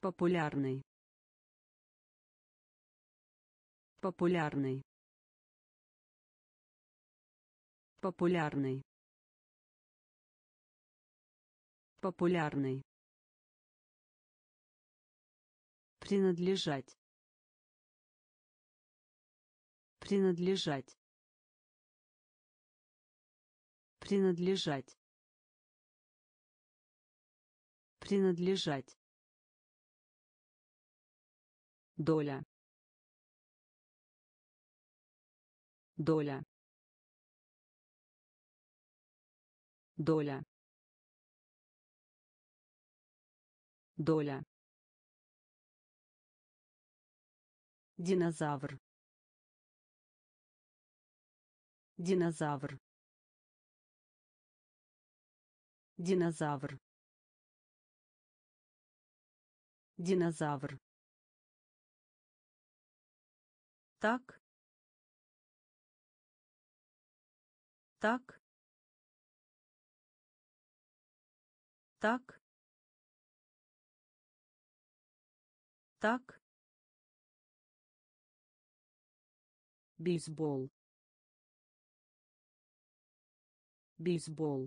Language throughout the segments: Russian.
Популярный. Популярный. Популярный. Популярный. Принадлежать. Принадлежать. Принадлежать. Принадлежать. Доля. Доля. Доля. Доля. Динозавр. Динозавр. Динозавр. Динозавр. Так. Так. Так. Так. Бейсбол. Бейсбол.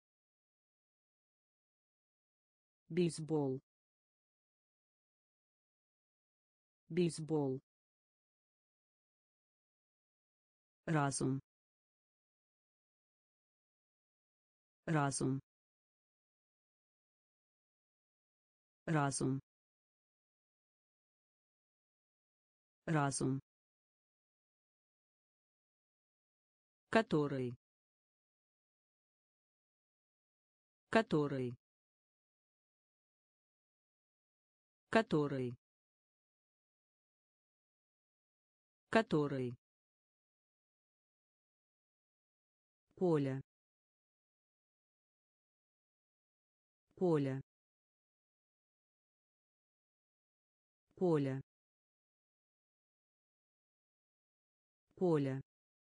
Бейсбол. Бейсбол. Разум. Разум. Разум. Разум. Который. Который. Который. Который. Поле. Поле. Поле. Поле.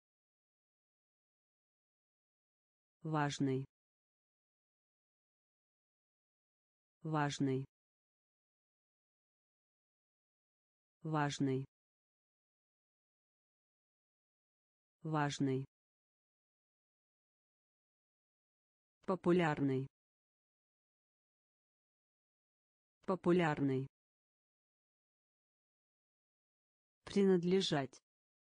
Важный. Важный. Важный. Важный. Популярный. Популярный. Принадлежать.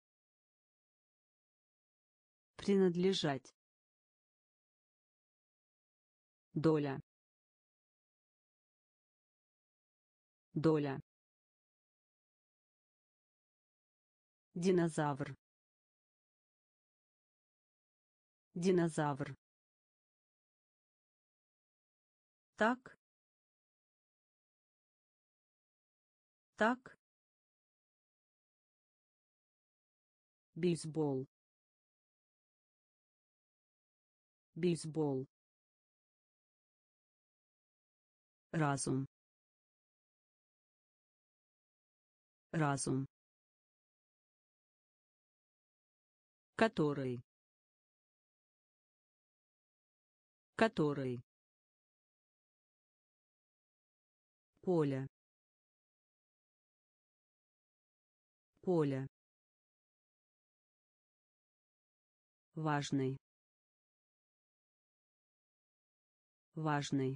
Принадлежать. Доля. Доля. Динозавр. Динозавр. Так. Так. Бейсбол. Бейсбол. Разум. Разум. Который. Который. Поле. Поле. Важный. Важный.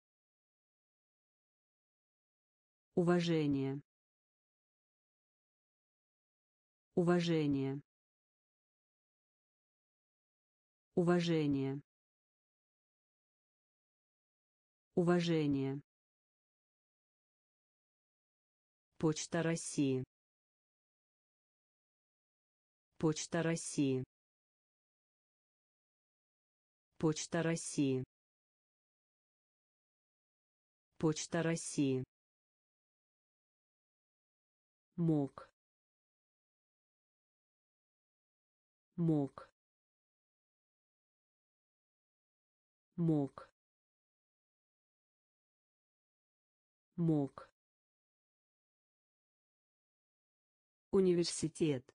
Уважение. Уважение. Уважение. Уважение. Почта России. Почта России. Почта России. Почта России. Мог. Мог. Мог. Мог. Университет.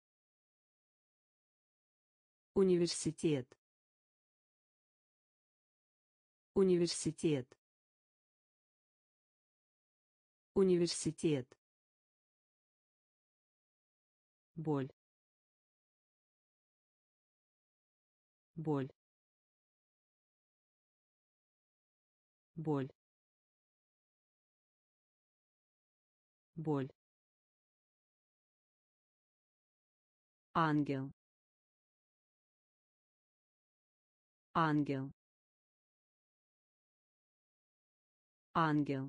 Университет. Университет. Университет. Боль. Боль. Боль. Боль. Ангел. Ангел. Ангел.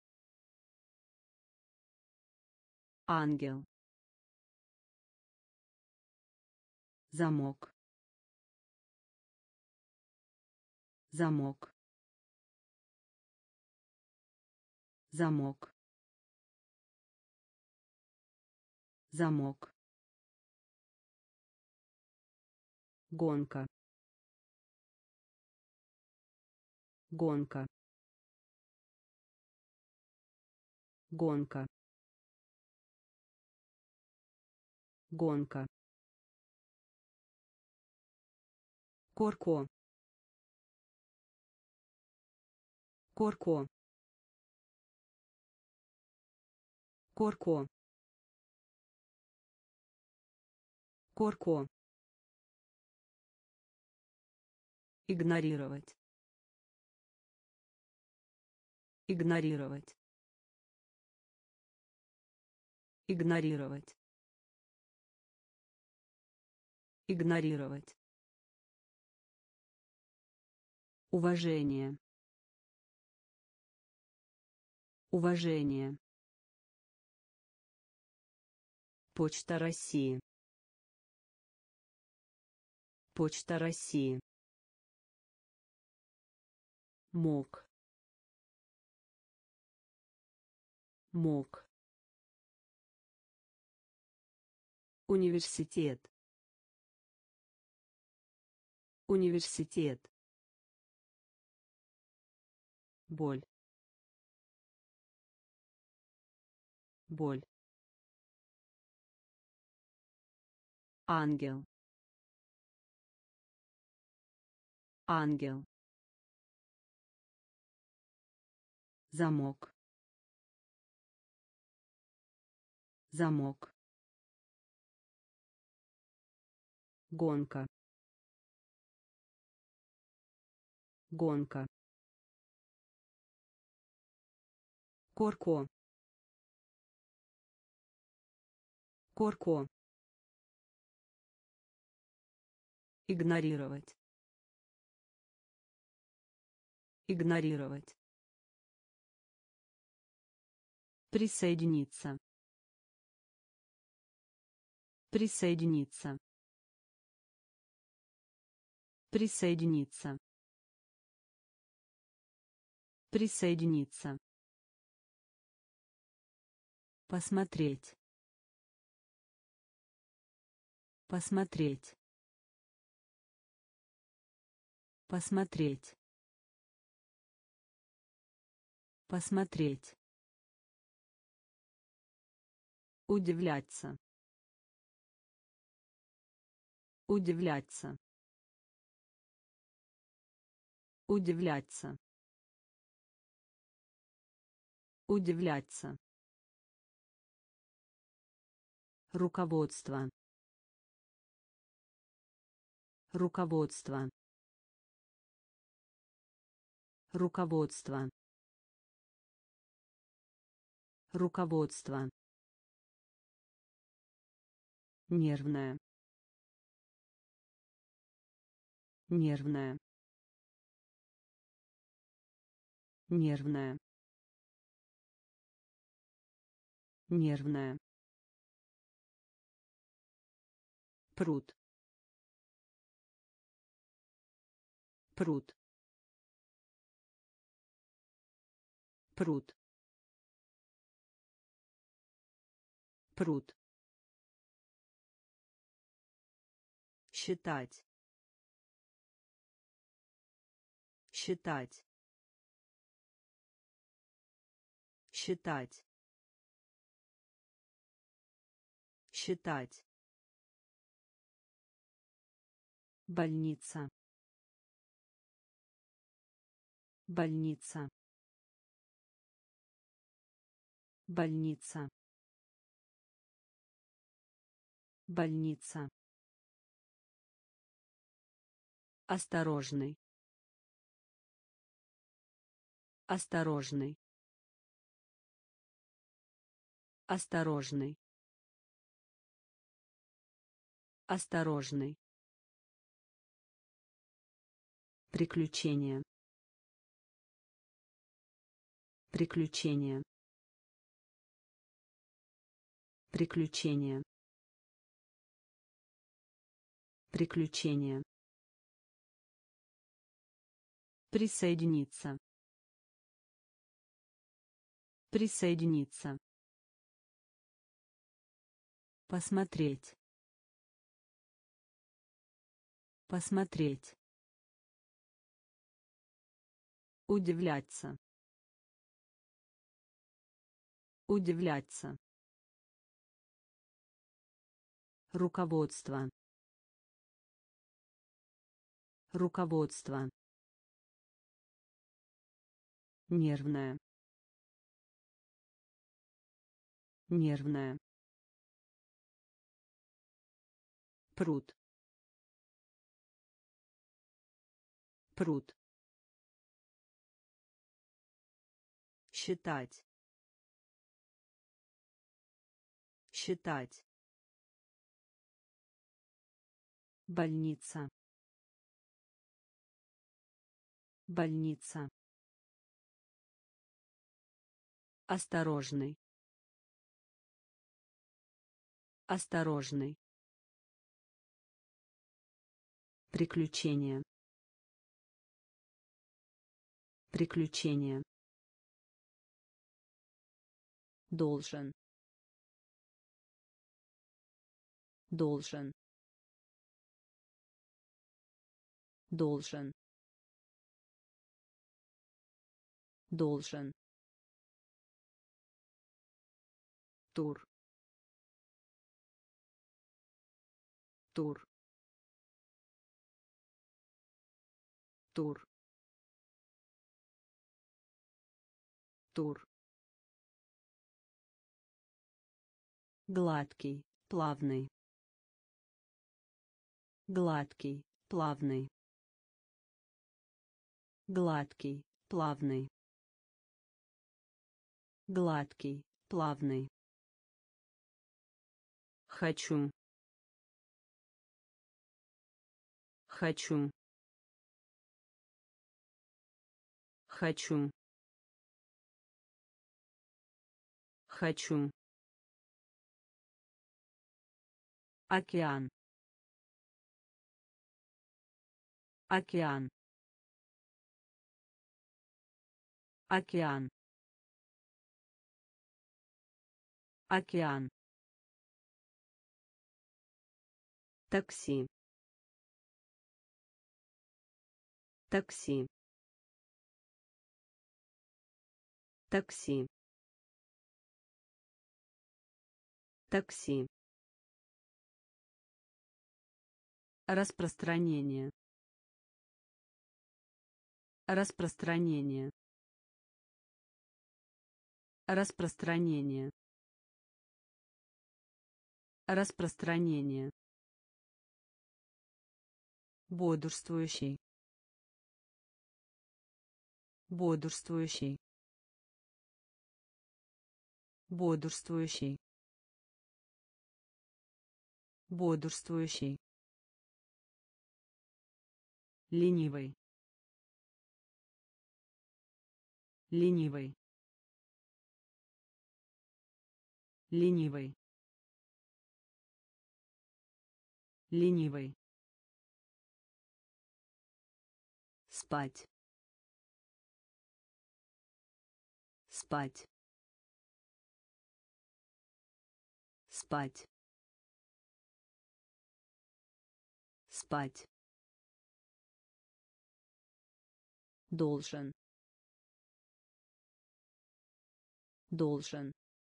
Ангел. Замок. Замок. Замок. Замок. Гонка. Гонка. Гонка. Гонка. Корко. Корко. Корко. Корко. Игнорировать. Игнорировать. Игнорировать. Игнорировать. Уважение. Уважение. Почта России. Почта России. Мог. Мог. Университет. Университет. Боль. Боль. Ангел. Ангел. Замок. Замок. Гонка. Гонка. Корко. Корко. Игнорировать. Игнорировать. Присоединиться. Присоединиться. Присоединиться. Присоединиться. Посмотреть. Посмотреть. Посмотреть. Посмотреть. Удивляться. Удивляться. Удивляться. Удивляться. Руководство. Руководство. Руководство. Руководство. Нервная. Нервная. Нервная. Нервная. Пруд. Пруд. Пруд. Пруд. Считать. Считать. Считать. Считать. Больница. Больница. больница, больница, осторожный, осторожный, осторожный, осторожный, приключение, приключение, приключение, приключение, присоединиться, присоединиться, посмотреть, посмотреть, удивляться, удивляться, руководство, руководство, нервная, нервная, пруд, пруд, считать, считать, больница, больница, осторожный, осторожный, приключение, приключение, должен, должен, должен, должен, тур, тур, тур, тур, гладкий, плавный, гладкий, плавный, гладкий, плавный, гладкий, плавный, хочу, хочу, хочу, хочу, океан, океан, океан, океан, такси, такси, такси, такси, распространение, распространение, распространение, распространение, бодрствующий, бодрствующий, бодрствующий, бодрствующий, ленивый, ленивый, ленивый, ленивый, спать, спать, спать, спать, должен, должен,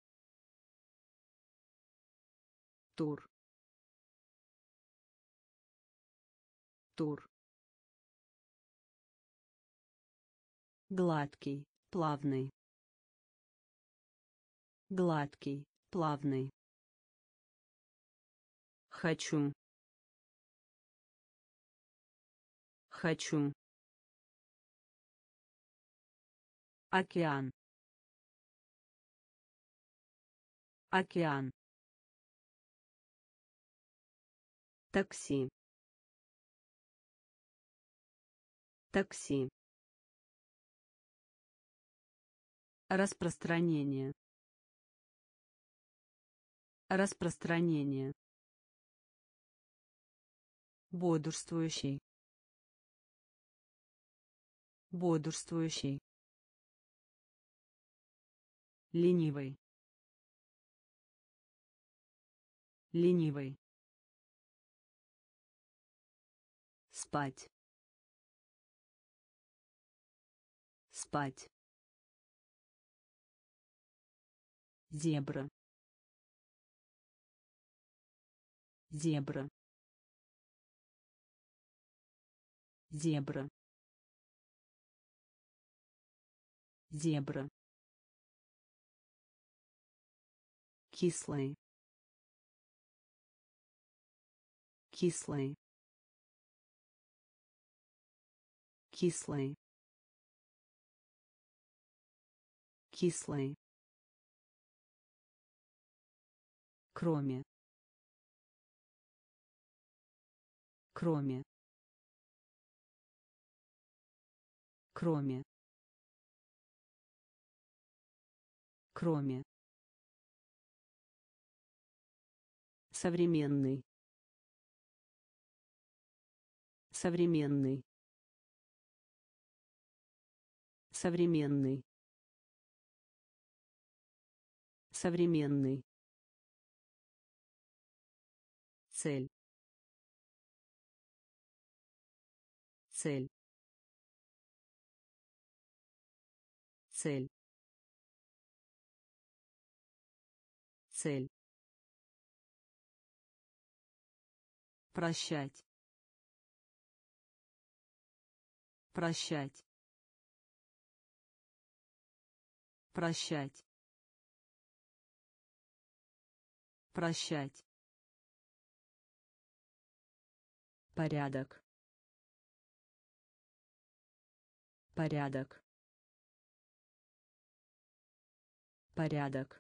тур, тур, гладкий, плавный, Гладкий, плавный. Хочу. Хочу. Океан. Океан. Такси. Такси. Распространение. Распространение. Бодрствующий. Бодрствующий. Ленивый. Ленивый. Спать. Спать. Зебра. Зебра. Зебра. Зебра. Кислый. Кислый. Кислый. Кислый. Кроме. Кроме. Кроме. Кроме. Современный. Современный. Современный. Современный. Цель. Цель. Цель. Цель. Прощать. Прощать. Прощать. Прощать. Порядок. Порядок. Порядок.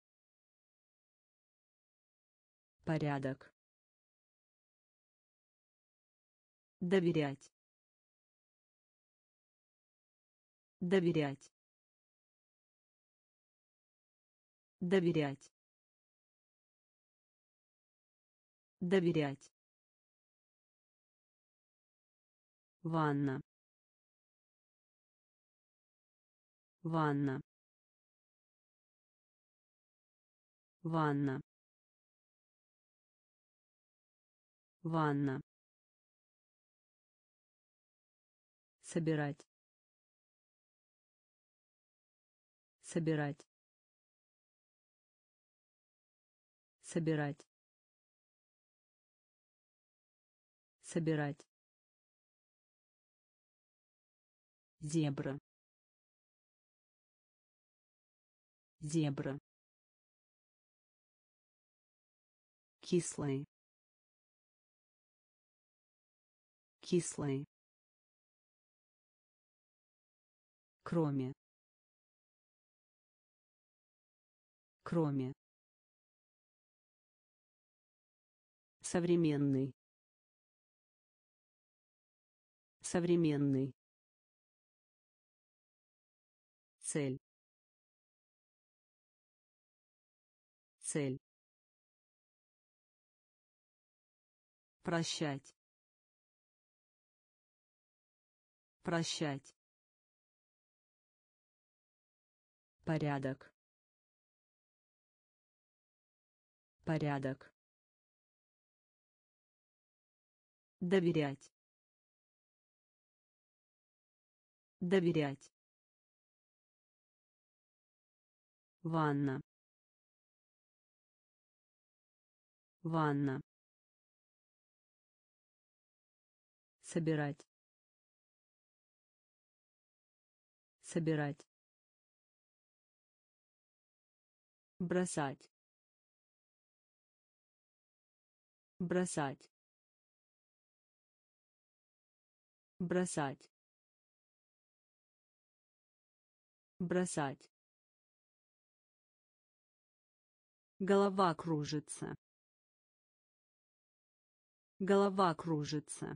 Порядок. Доверять. Доверять. Доверять. Доверять. Ванна. Ванна. Ванна. Ванна. Собирать. Собирать. Собирать. Собирать. Зебра. Зебра. Кислый. Кислый. Кроме. Кроме. Современный. Современный. Цель. Цель. Прощать. Прощать. Порядок. Порядок. Доверять. Доверять. Ванна. Ванна. Собирать. Собирать. бросать, бросать, бросать, бросать. Голова кружится. Голова кружится.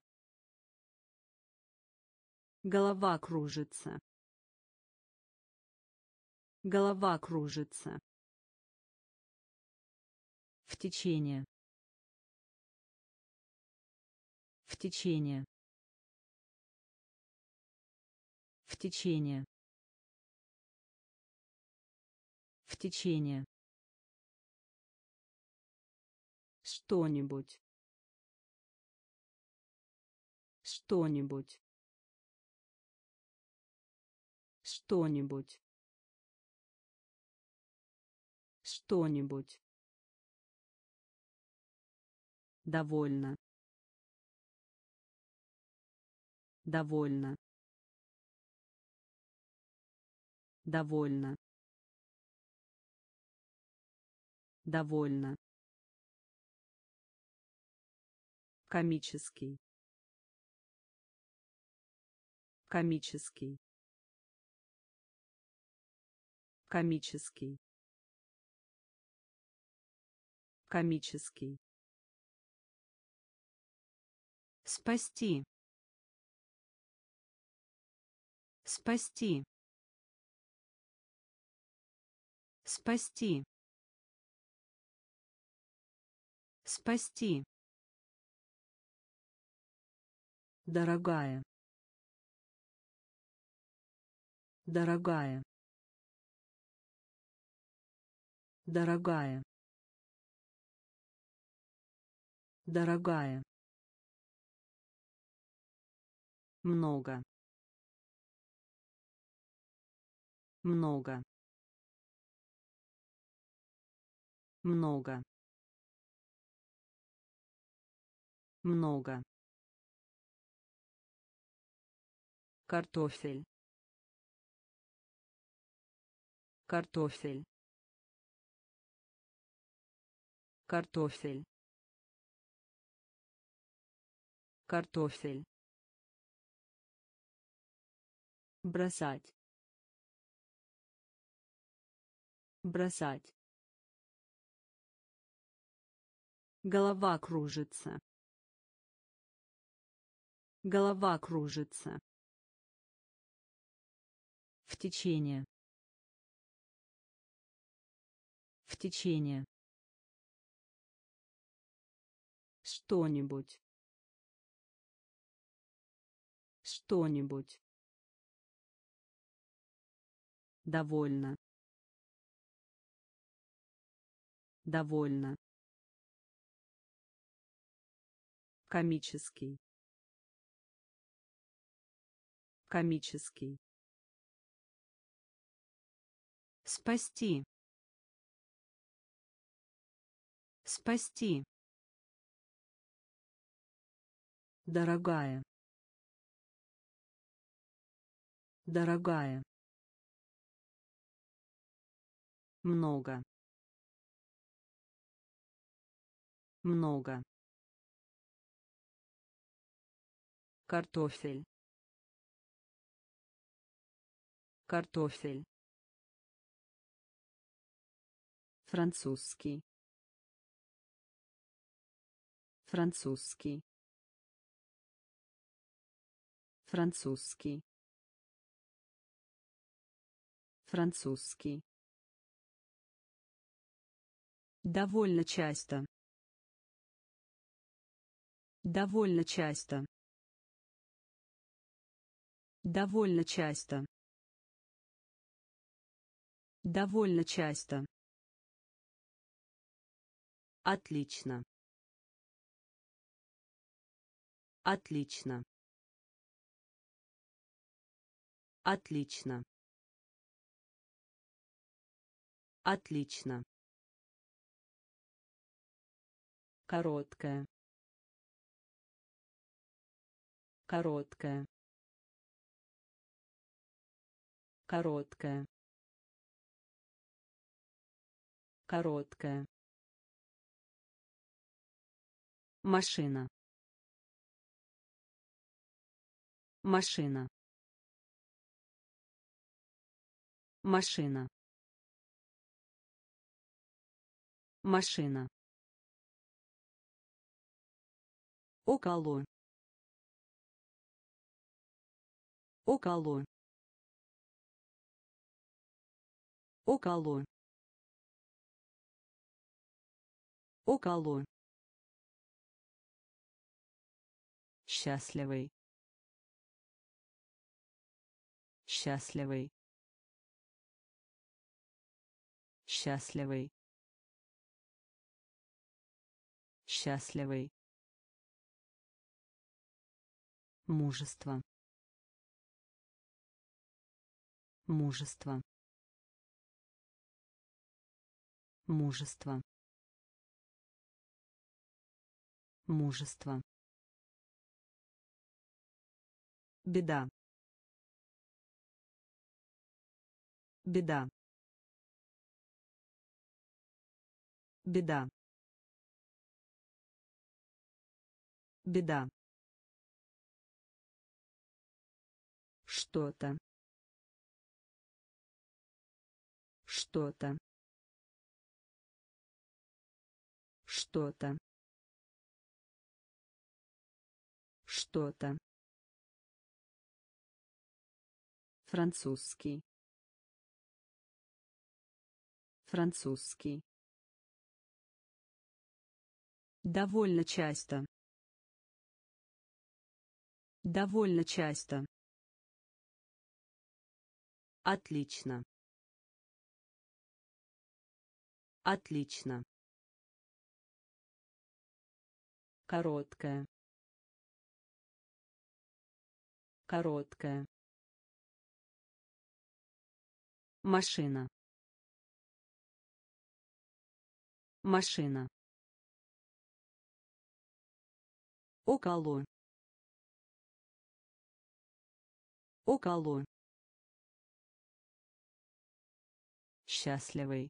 Голова кружится. Голова кружится. В течение. В течение. В течение. В течение. Что-нибудь. Что-нибудь. Что-нибудь. Что-нибудь. Довольно. Довольно. Довольно. Довольно. Комический. Комический. Комический. Комический. Спасти. Спасти. Спасти. Спасти. Дорогая. Дорогая. Дорогая. Дорогая. Много. Много. Много. Много. Картофель. Картофель. Картофель. Картофель. Бросать. Бросать. Голова кружится. Голова кружится. В течение. В течение. Что-нибудь. Что-нибудь. Довольно. Довольно. Комический. Комический. Спасти. Спасти. Дорогая. Дорогая. Много. Много. Картофель. Картофель. Французский. Французский. Французский. Французский. Довольно часто. Довольно часто. Довольно часто. Довольно часто. Отлично. Отлично. Отлично. Отлично. Короткая. Короткая. Короткая. короткая, машина, машина, машина, машина, около, около, около, около, счастливый, счастливый, счастливый, счастливый, мужество, мужество, мужество, мужество, беда, беда, беда, беда, что-то, что-то, что-то, что-то, французский, французский, довольно часто, довольно часто, отлично, отлично, короткая, короткая, машина, машина, около, около, счастливый,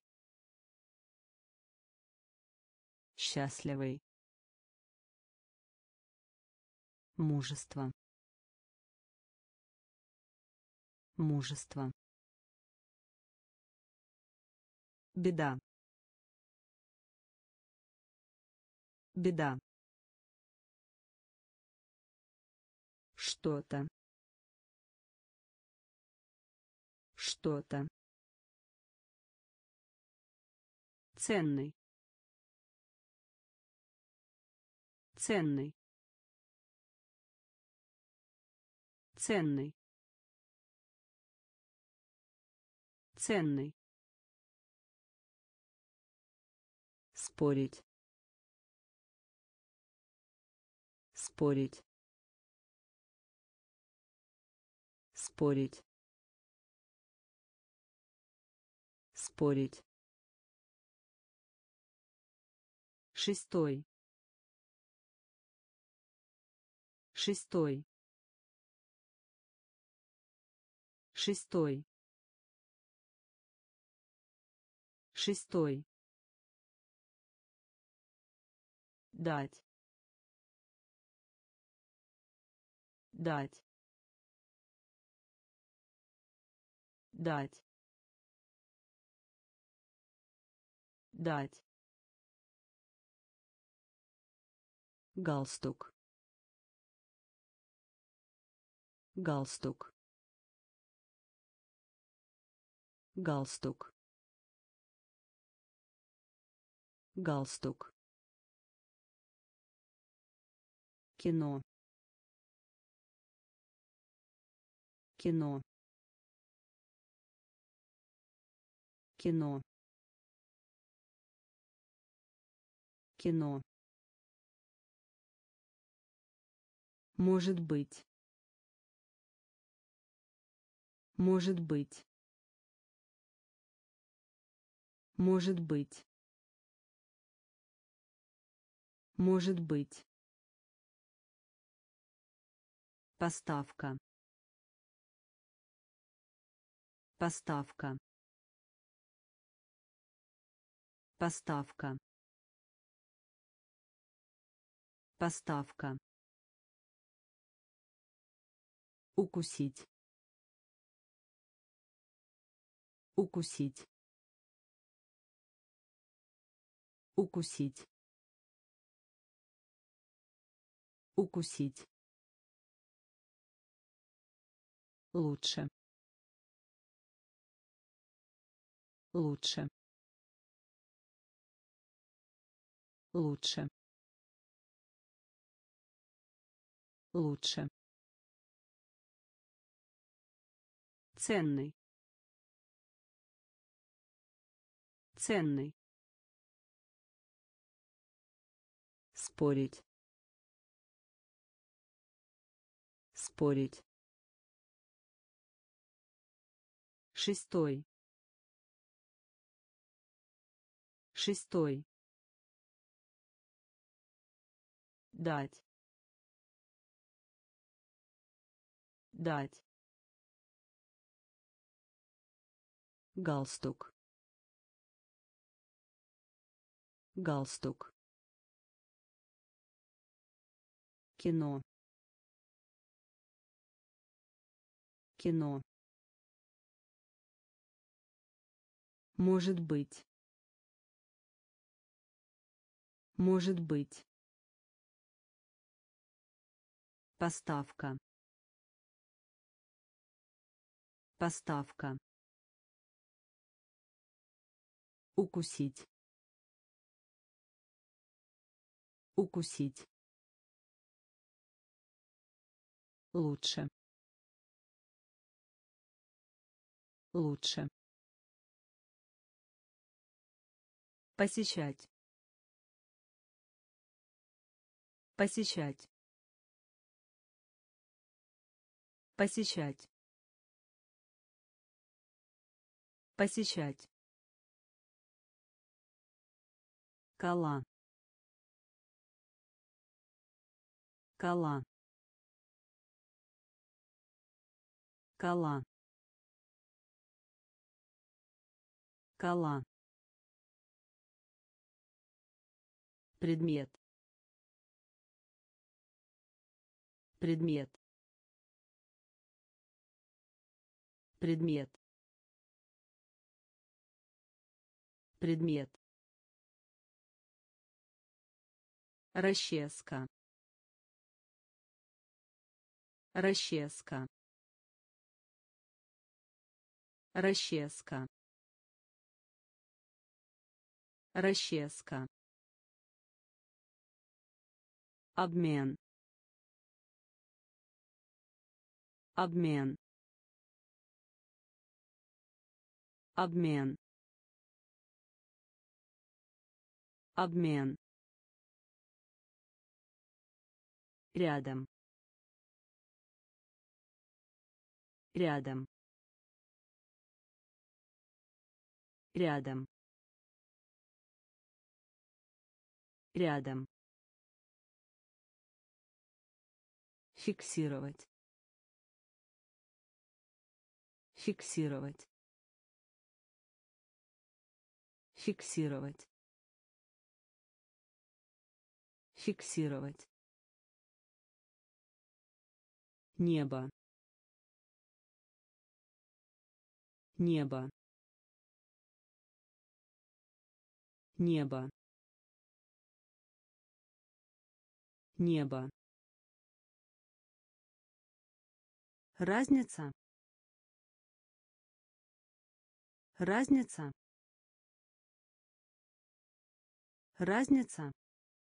счастливый, мужество, мужество, беда, беда, что-то, что-то, ценный, ценный, ценный, ценный, спорить, спорить, спорить, спорить, шестой, шестой, шестой, шестой, дать, дать, дать, дать, галстук, галстук, галстук, галстук, кино, кино, кино, кино, может быть, может быть, может быть, может быть, поставка, поставка, Поставка. Поставка. Укусить. Укусить. Укусить. Укусить. Лучше. Лучше. Лучше. Лучше. Ценный. Ценный. Спорить. Спорить. Шестой. Шестой. Дать. Дать. Галстук. Галстук. Кино. Кино. Может быть. Может быть. Поставка. Поставка. Укусить. Укусить. Лучше. Лучше. Посещать. Посещать. Посещать. Посещать. Кола. Кола. Кола. Кола. Предмет. Предмет. Предмет. Предмет. Расческа. Расческа. Расческа. Расческа. Обмен. Обмен. Обмен. Обмен. Рядом. Рядом. Рядом. Рядом. Фиксировать. Фиксировать. Фиксировать. Фиксировать. Небо. Небо. Небо. Небо. Разница. Разница. Разница.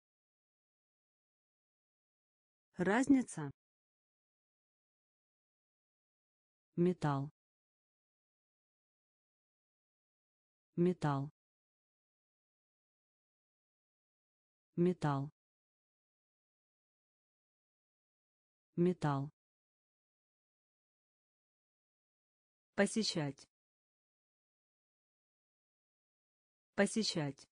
Разница. Металл. Металл. Металл. Металл. Посещать. Посещать.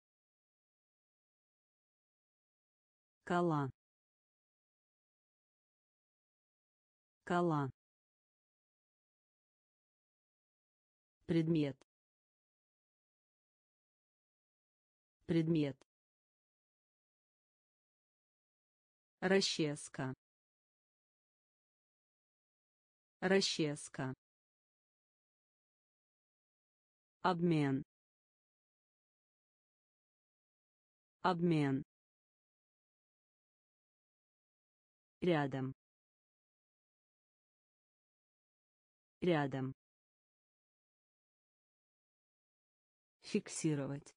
Кола. Кола. Предмет. Предмет. Расческа. Расческа. Обмен. Обмен. Рядом. Рядом. Фиксировать.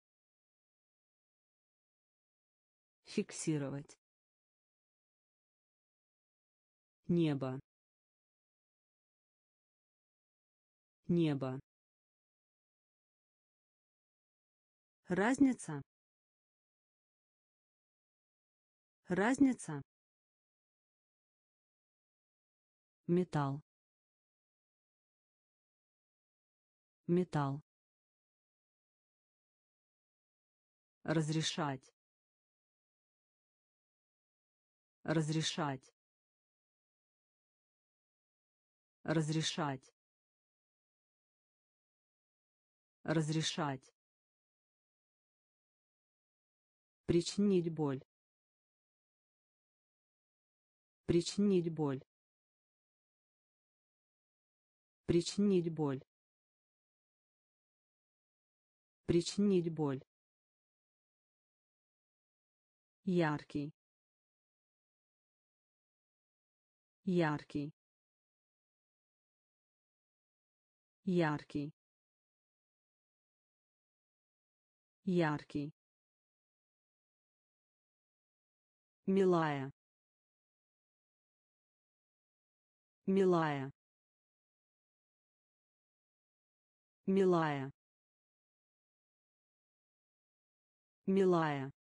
Фиксировать. Небо. Небо. Разница. Разница. Металл. Металл. Разрешать. Разрешать. Разрешать. Разрешать. Причинить боль. Причинить боль. Причинить боль. Причинить боль. Яркий. Яркий. Яркий. Яркий. Милая. Милая. Милая. Милая.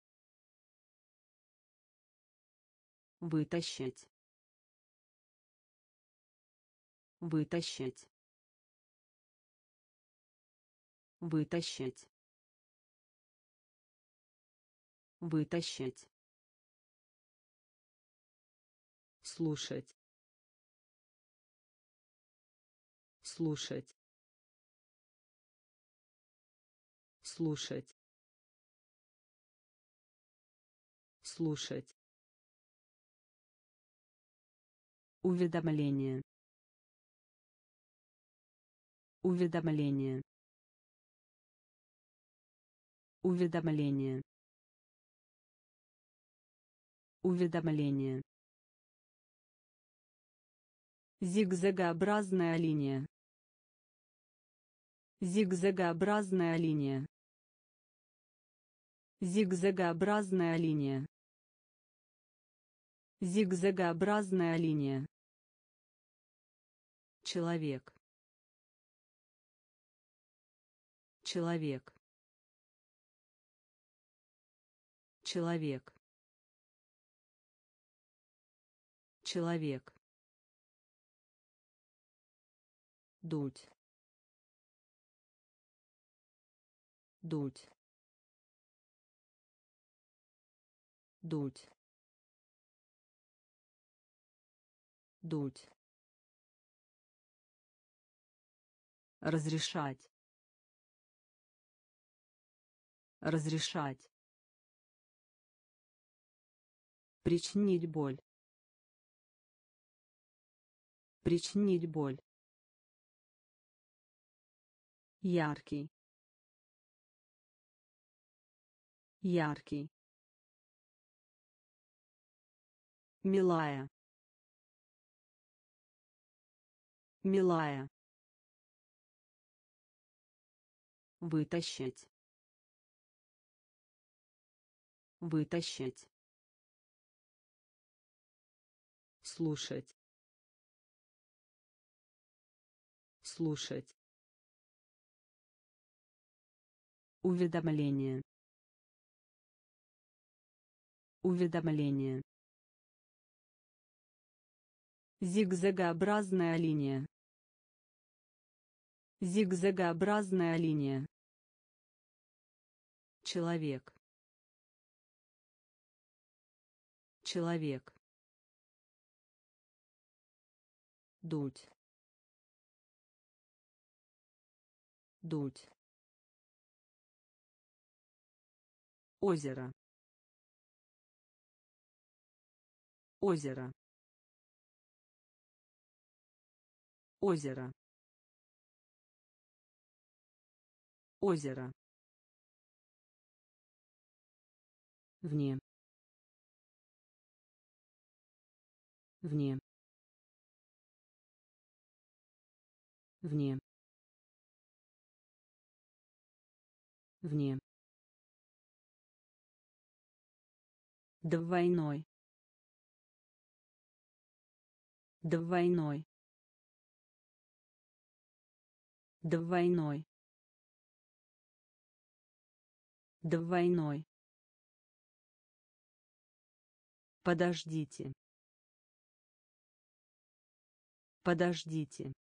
Вытащить. Вытащить. Вытащить. Вытащить. Слушать. Слушать. Слушать. Слушать. Уведомление. Уведомление. Уведомление. Уведомление. Зигзагообразная линия. Зигзагообразная линия. Зигзагообразная линия. Зигзагообразная линия. Человек. Человек. Человек. Человек. Дуть. Дуть. Дуть. Дуть. Разрешать. Разрешать. Причинить боль. Причинить боль. Яркий. Яркий. Милая. Милая. Вытащить. Вытащить. Слушать. Слушать. Уведомление. Уведомление. Зигзагообразная линия. Зигзагообразная линия. Человек. Человек. Дуть. Дуть. Озеро. Озеро. Озеро. Озеро. Вне. Вне. Вне. Вне. Двойной. Двойной. Двойной. Двойной. Подождите. Подождите.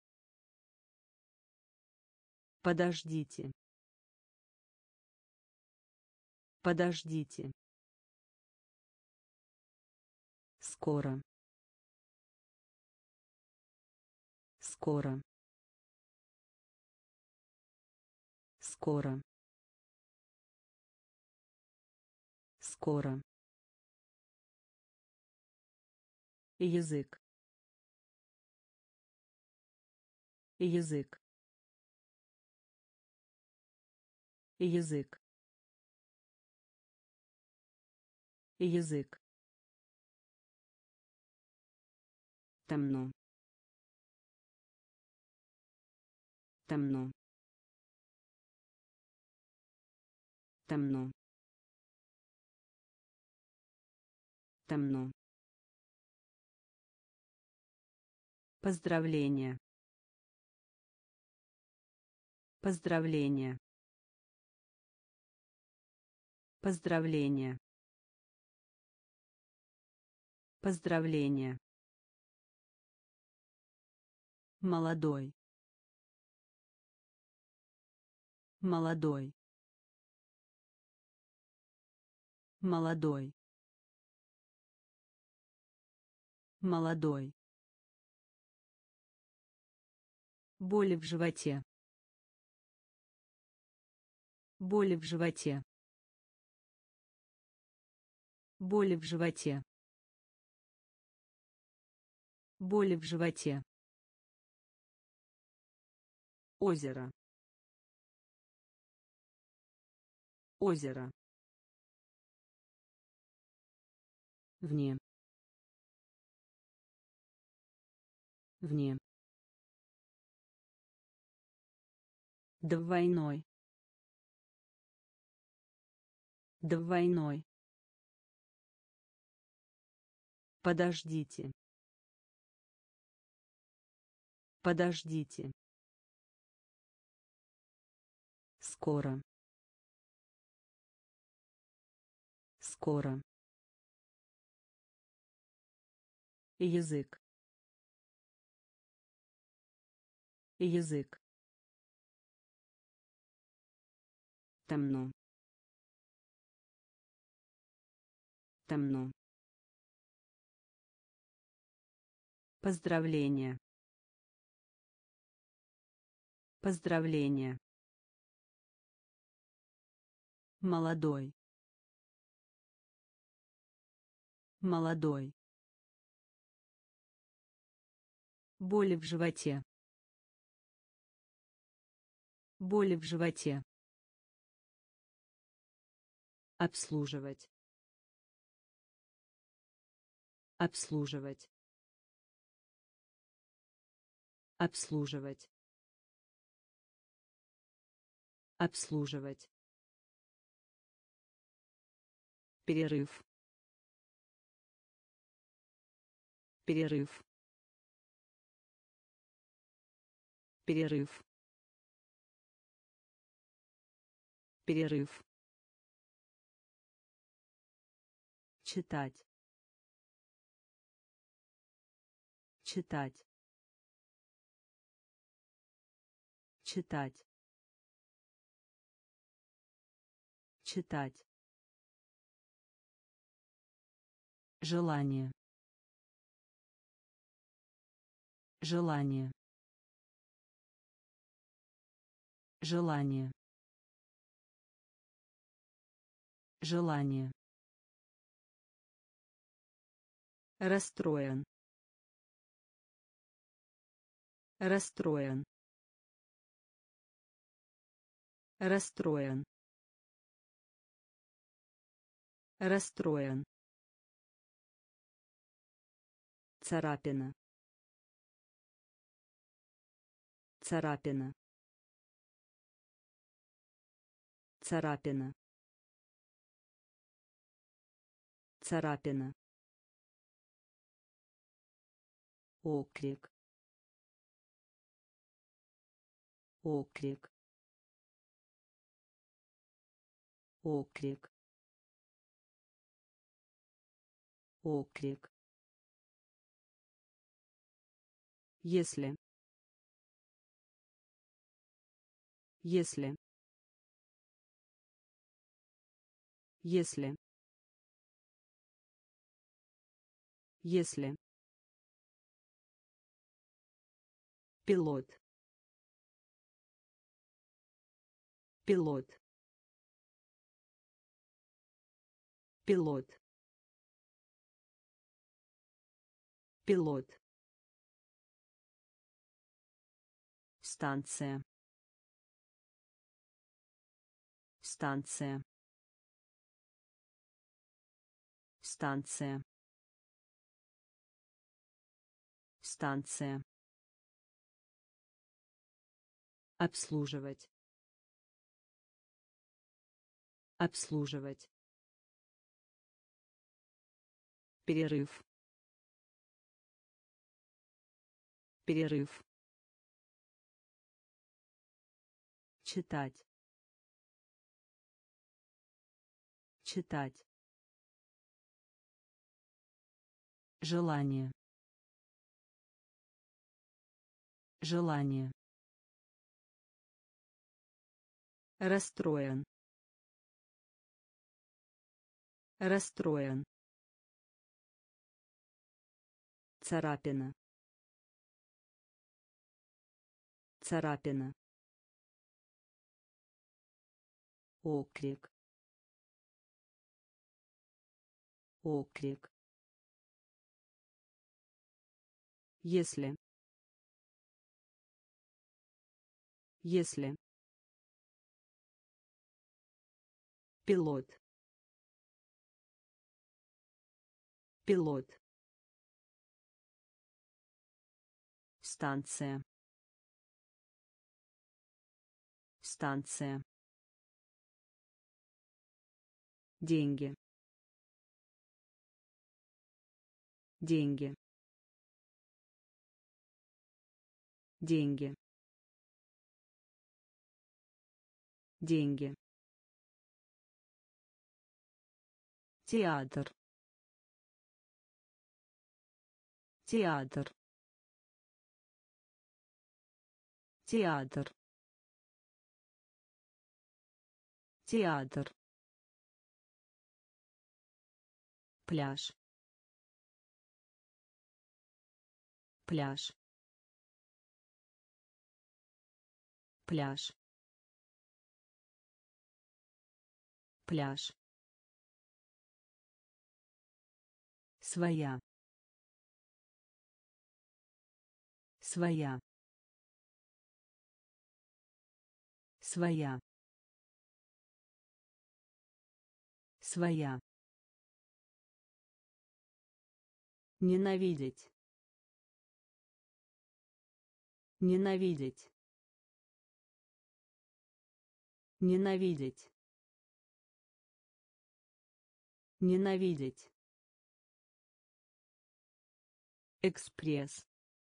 Подождите. Подождите. Скоро. Скоро. Скоро. Скоро. Язык. Язык. Язык. Язык. Темно. Темно. Темно. Темно. Поздравление. Поздравление. Поздравление. Поздравление. Молодой. Молодой. Молодой. Молодой. Боли в животе. Боли в животе. Боли в животе. Боли в животе. Озеро. Озеро. Вне. Вне. Двойной. Двойной. Подождите. Подождите. Скоро. Скоро. Язык. Язык. Темно. Темно. Поздравление. Поздравление. Молодой. Молодой. Боли в животе. Боли в животе. Обслуживать. Обслуживать. Обслуживать. Обслуживать. Перерыв. Перерыв. Перерыв. Перерыв. Читать. Читать. Читать. Читать. Желание. Желание. Желание. Желание. Расстроен. Расстроен. Расстроен. Расстроен. Царапина. Царапина. Царапина. Царапина. Оклик. Оклик. Оклик. Оклик. Если. Если. Если. Если. Пилот. Пилот. Пилот. Пилот. Станция. Станция. Станция. Станция. Обслуживать. Обслуживать. Перерыв. Перерыв. Читать. Читать. Желание. Желание. Расстроен. Расстроен. Царапина. Царапина. Оклик. Оклик. Если. Если. Пилот. Пилот. Станция. Станция. Деньги. Деньги. Деньги. Деньги. Театр. Театр. Театр. Театр. Пляж. Пляж. Пляж. Пляж. Своя. Своя. Своя. Своя. Ненавидеть. Ненавидеть. Ненавидеть. Ненавидеть. Экспресс.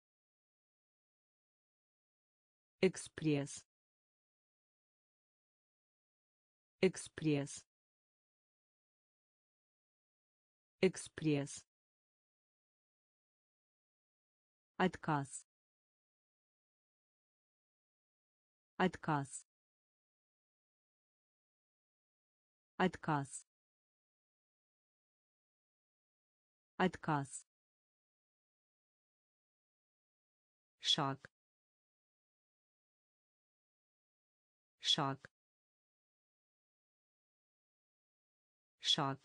Экспресс. Экспресс. Экспресс. Отказ. Отказ. Отказ. Отказ. Шаг. Шаг. шаг,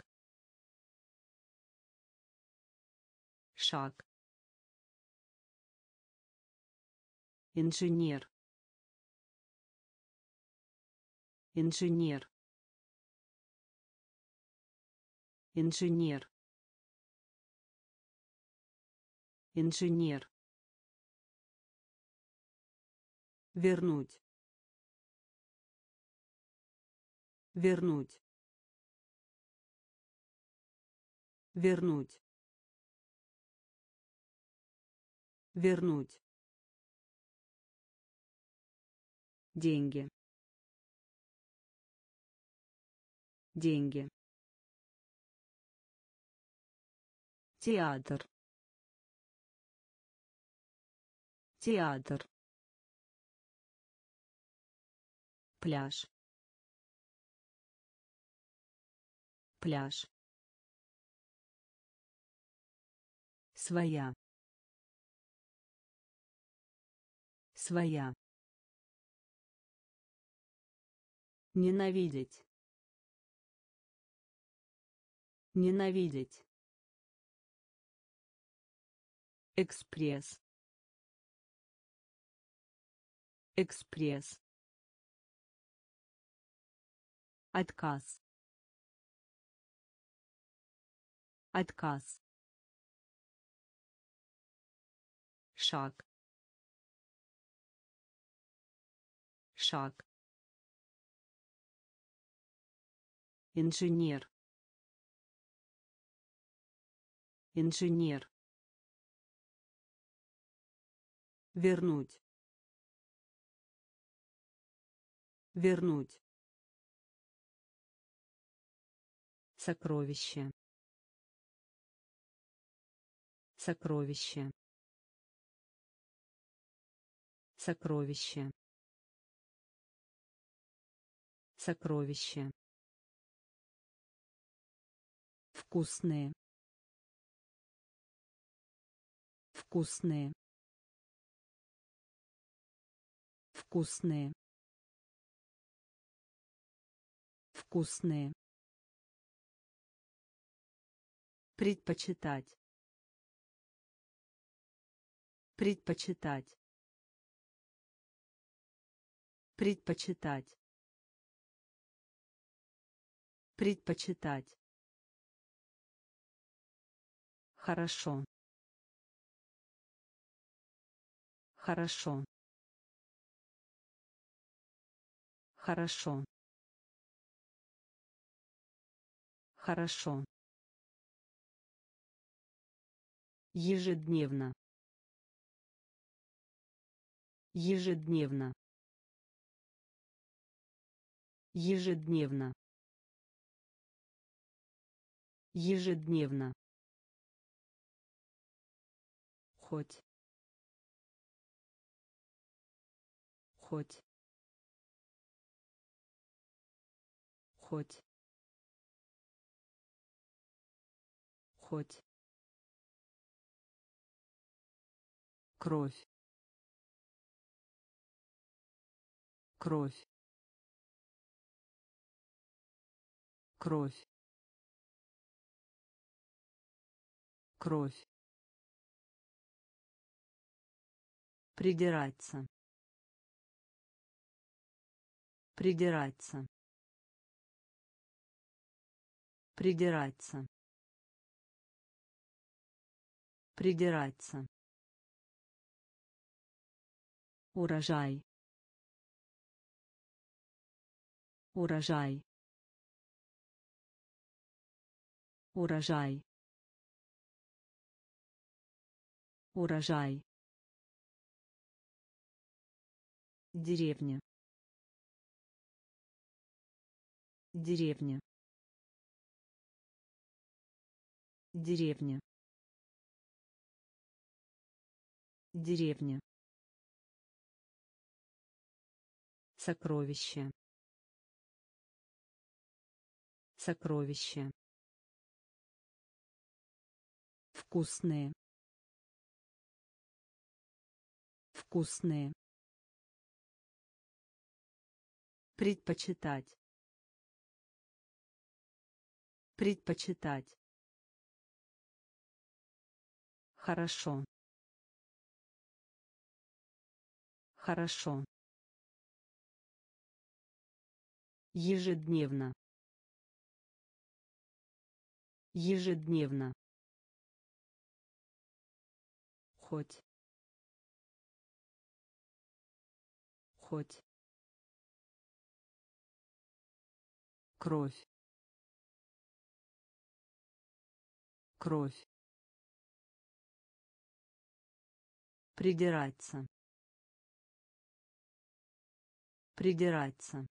шаг, инженер, инженер, инженер, инженер, вернуть, вернуть, вернуть, вернуть, деньги, деньги, театр, театр, пляж, пляж, своя, своя, ненавидеть, ненавидеть, экспресс, экспресс, отказ, отказ, шаг, шаг, инженер, инженер, вернуть, вернуть, сокровище, сокровище, сокровище, сокровище, вкусные, вкусные, вкусные, вкусные, предпочитать, предпочитать, предпочитать, предпочитать, хорошо, хорошо, хорошо, хорошо, ежедневно, ежедневно, ежедневно, ежедневно, хоть, хоть, хоть, хоть, кровь, кровь, кровь, кровь, придираться, придираться, придираться, придираться, урожай, урожай, урожай, урожай, деревня, деревня, деревня, деревня, сокровище, сокровище, вкусные, вкусные, предпочитать, Предпочитать. Хорошо. Хорошо. Ежедневно. Ежедневно. Хоть. Хоть. Кровь. Кровь. Придираться. Придираться.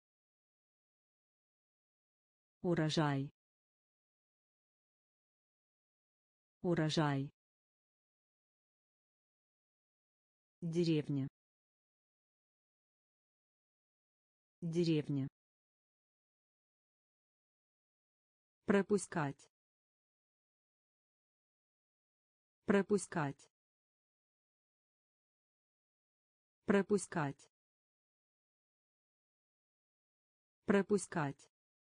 Урожай. Урожай. Деревня. Деревня. Пропускать. Пропускать. Пропускать. Пропускать.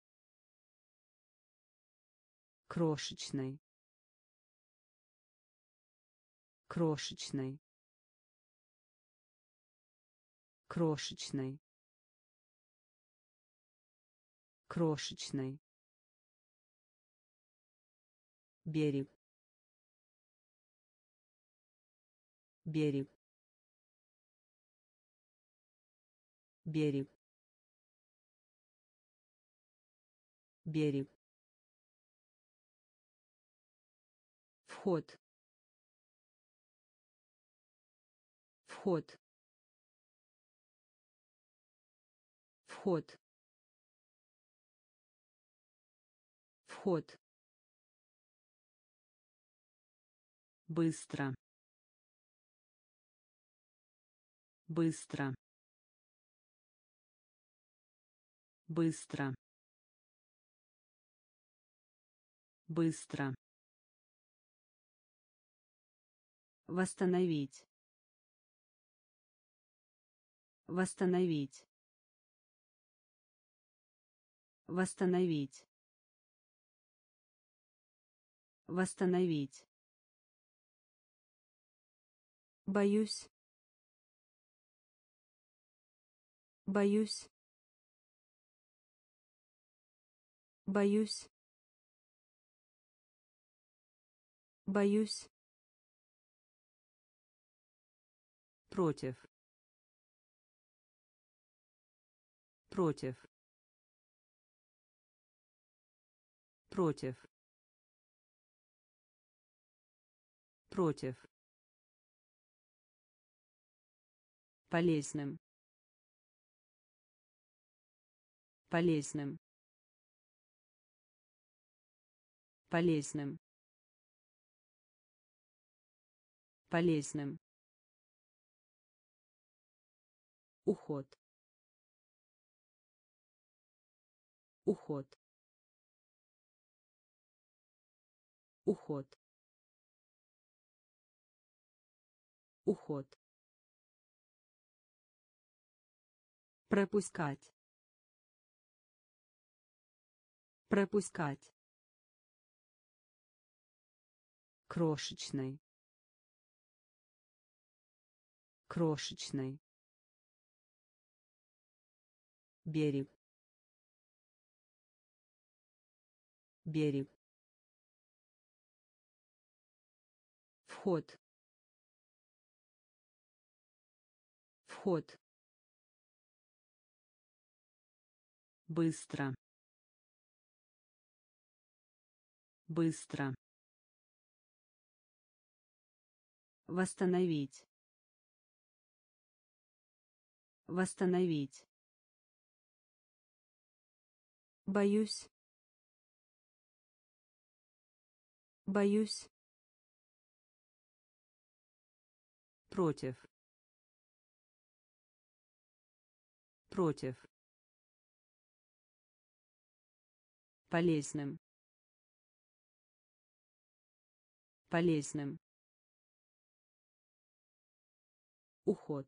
Крошечный. Крошечный. Крошечный. Крошечный. Берег. Берег. Берег. Берег. Вход. Вход. Вход. Вход. Быстро. Быстро. Быстро. Быстро. Восстановить. Восстановить. Восстановить. Восстановить. Боюсь. Боюсь. Боюсь. Боюсь. Против. Против. Против. Против. Полезным. Полезным. Полезным. Полезным. Уход. Уход. Уход. Уход. Пропускать. Пропускать. Крошечный. Крошечный. Берег. Берег. Вход. Вход. Быстро. Быстро. Восстановить. Восстановить. Боюсь. Боюсь. Против. Против. Полезным. Полезным. Уход.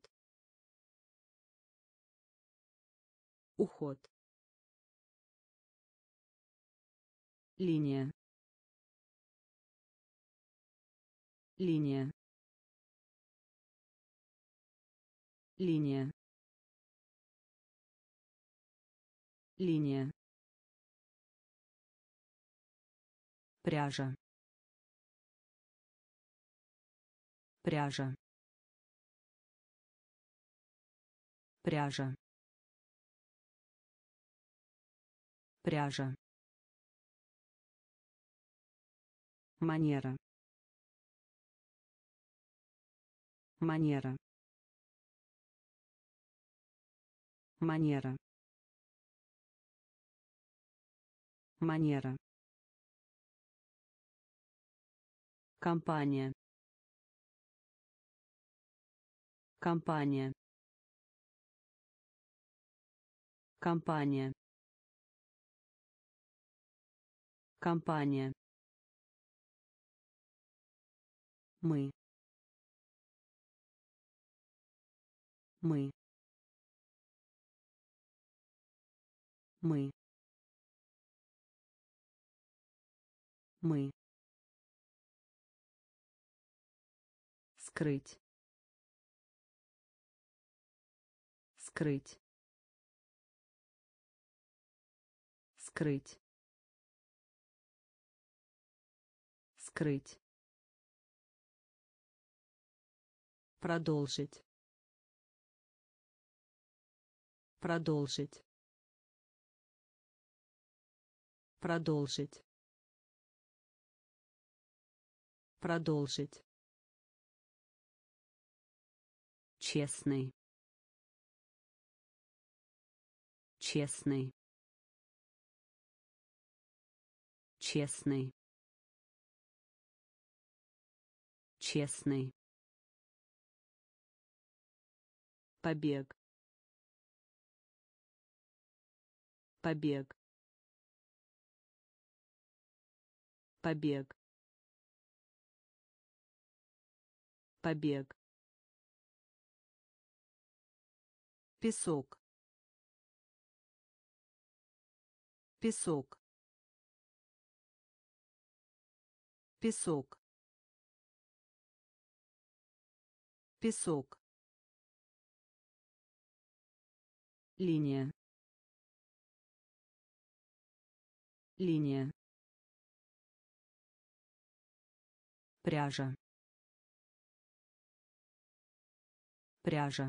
Уход. линия, линия, линия, линия, пряжа, пряжа, пряжа, пряжа, манера, манера, манера, манера, компания, компания, компания, компания, мы, мы, мы, мы, скрыть, скрыть, скрыть, скрыть, продолжить, продолжить, продолжить, продолжить, честный, честный, честный, честный, побег, побег, побег, побег, песок, песок, песок, песок, линия, линия, пряжа, пряжа,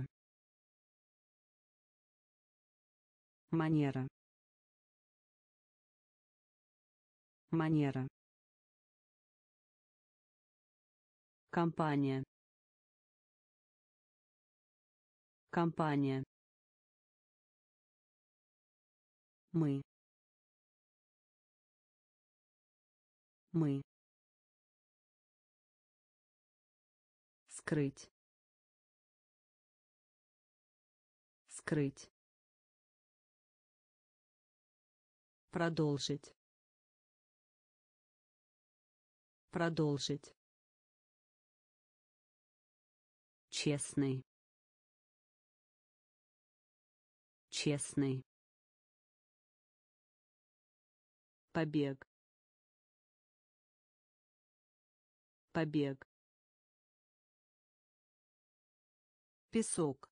манера, манера, компания, компания, мы, мы, скрыть, скрыть, продолжить, продолжить, честный, честный, побег, побег, песок,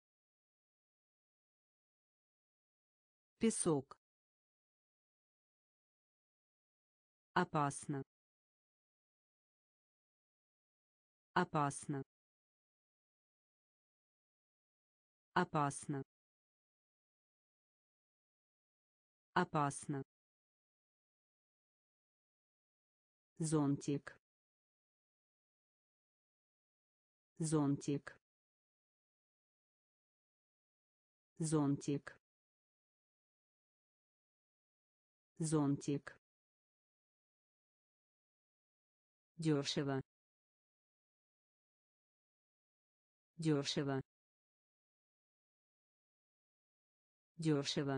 песок, опасно, опасно, опасно, опасно, зонтик, зонтик, зонтик, зонтик, дешево, дешево, дешево,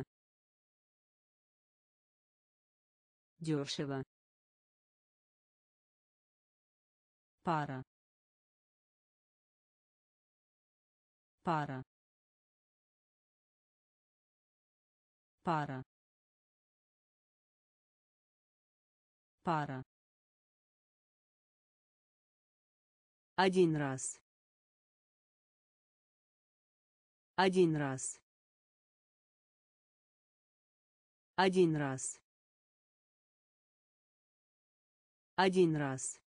дешево, пара, пара, пара, пара, один раз, один раз, один раз, один раз,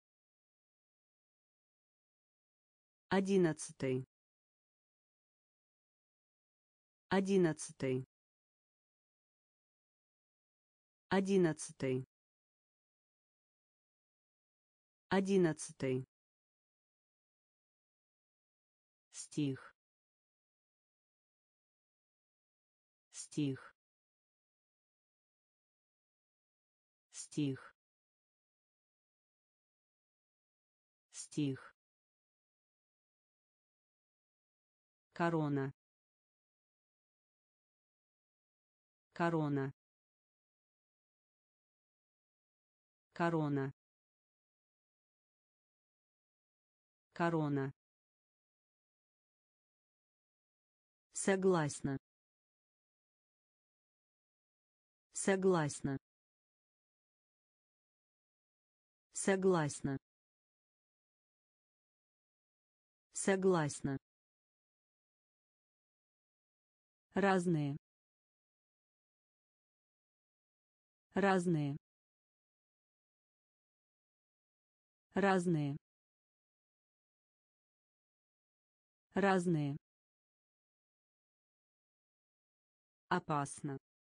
11, 11, 11, 11, стих, стих, стих, стих, корона, корона, корона, корона, согласна, согласна, согласна, согласна, разные, разные, разные, разные, опасно,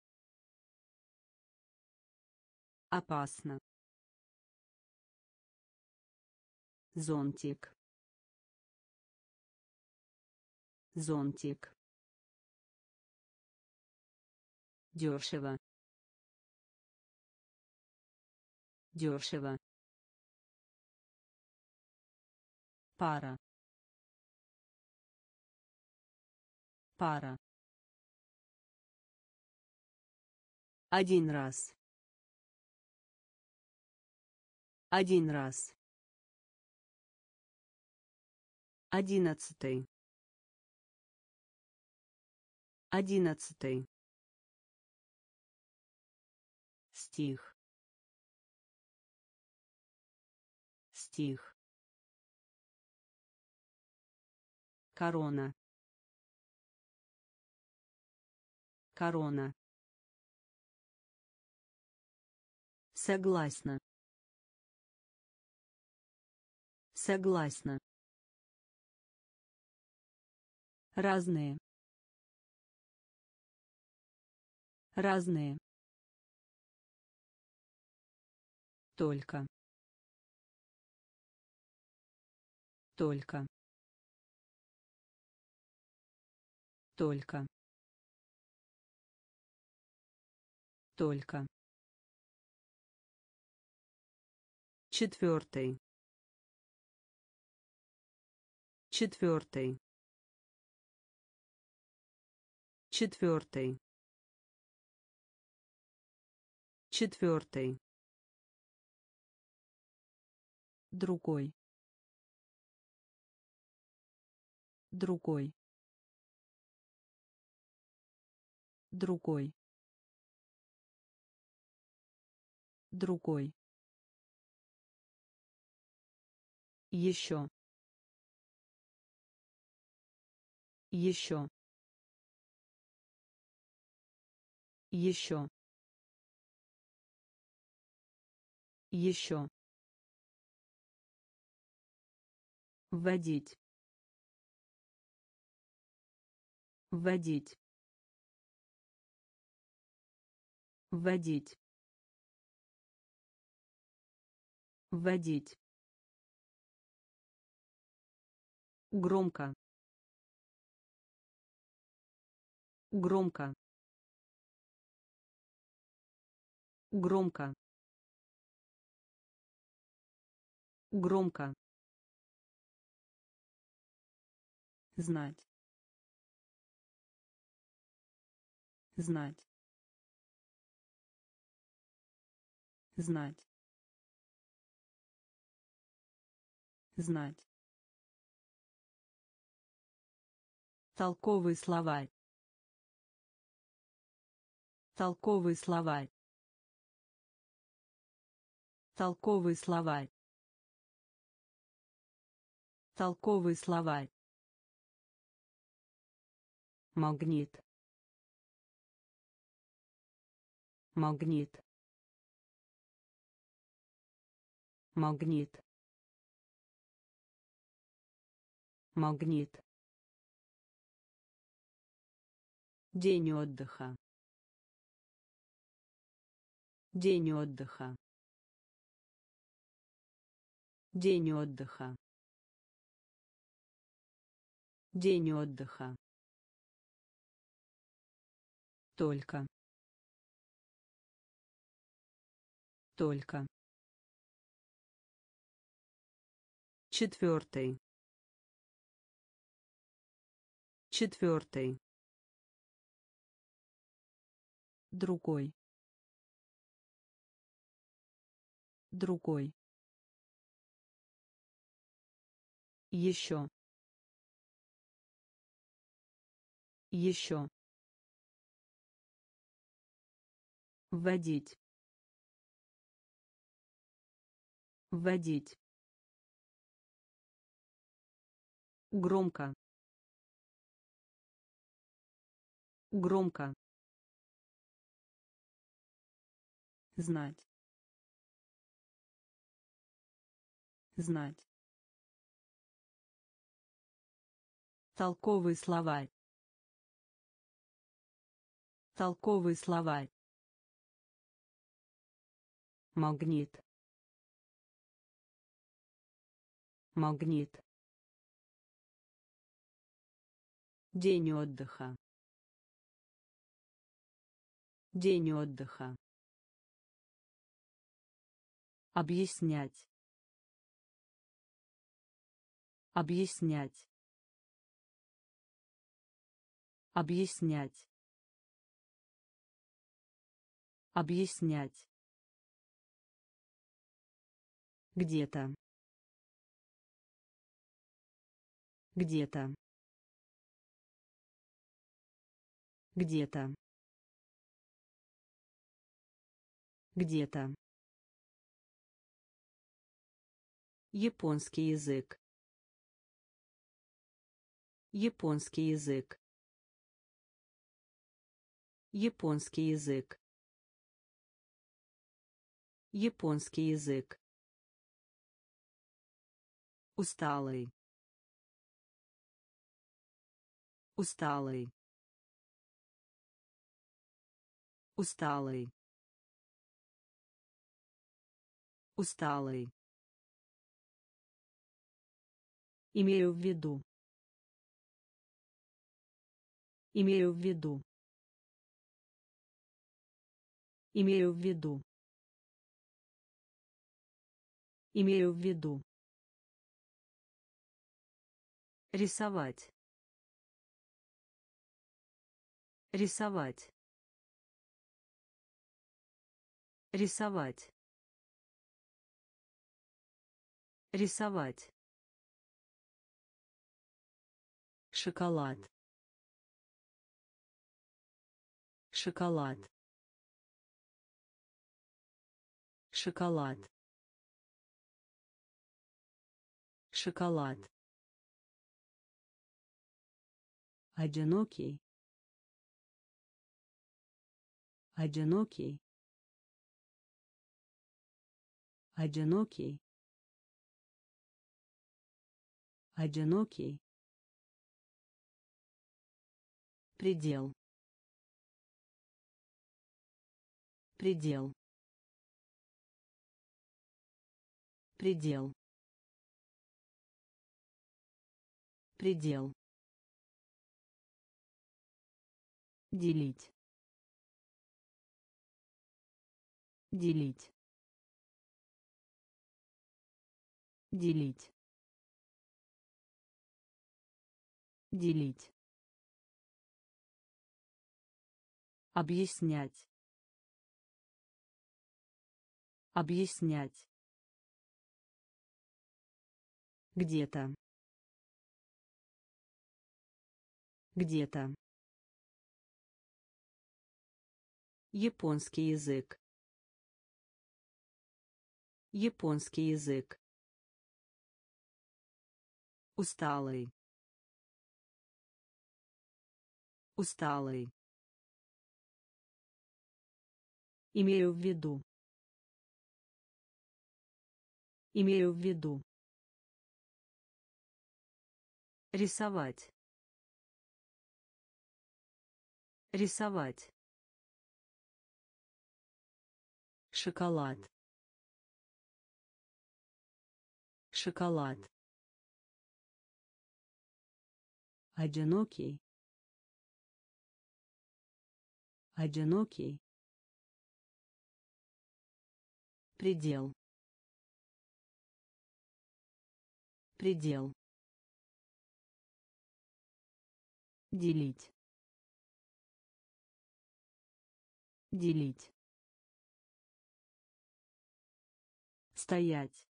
опасно, зонтик, зонтик, дешево, дешево, пара, пара, один раз, один раз, 11, 11, стих, стих, корона, корона, согласна, согласна, разные, разные, только, только, только, только, четвертый, четвертый, четвертый, четвертый, другой, другой, другой, другой, еще, еще, еще, еще, вводить, вводить, вводить, вводить, громко, громко, громко, громко, знать, знать, знать, знать, толковый словарь, толковый словарь, Толковый словарь. Толковый словарь. Магнит. Магнит. Магнит. Магнит. День отдыха. День отдыха. День отдыха. День отдыха. Только. Только. Четвертый. Четвертый. Другой. Другой. Еще. Еще. Вводить. Вводить. Громко. Громко. Знать. Знать. Толковый словарь. Толковый словарь. Магнит. Магнит. День отдыха. День отдыха. Объяснять. Объяснять. Объяснять. Объяснять. Где-то. Где-то. Где-то. Где-то. Японский язык. Японский язык. Японский язык. Японский язык. Усталый. Усталый. Усталый. Усталый. Имею в виду. Имею в виду. Имею в виду. Имею в виду. Рисовать. Рисовать. Рисовать. Рисовать. Шоколад. Шоколад. Шоколад. Шоколад. Одинокий. Одинокий. Одинокий. Одинокий. Предел. Предел. Предел. Предел. Делить. Делить. Делить. Делить. Объяснять. Объяснять. Где-то. Где-то. Японский язык. Японский язык. Усталый. Усталый. Имею в виду. Имею в виду. Рисовать. Рисовать. Шоколад. Шоколад. Одинокий. Одинокий. Предел. Предел. Делить. Делить. Стоять.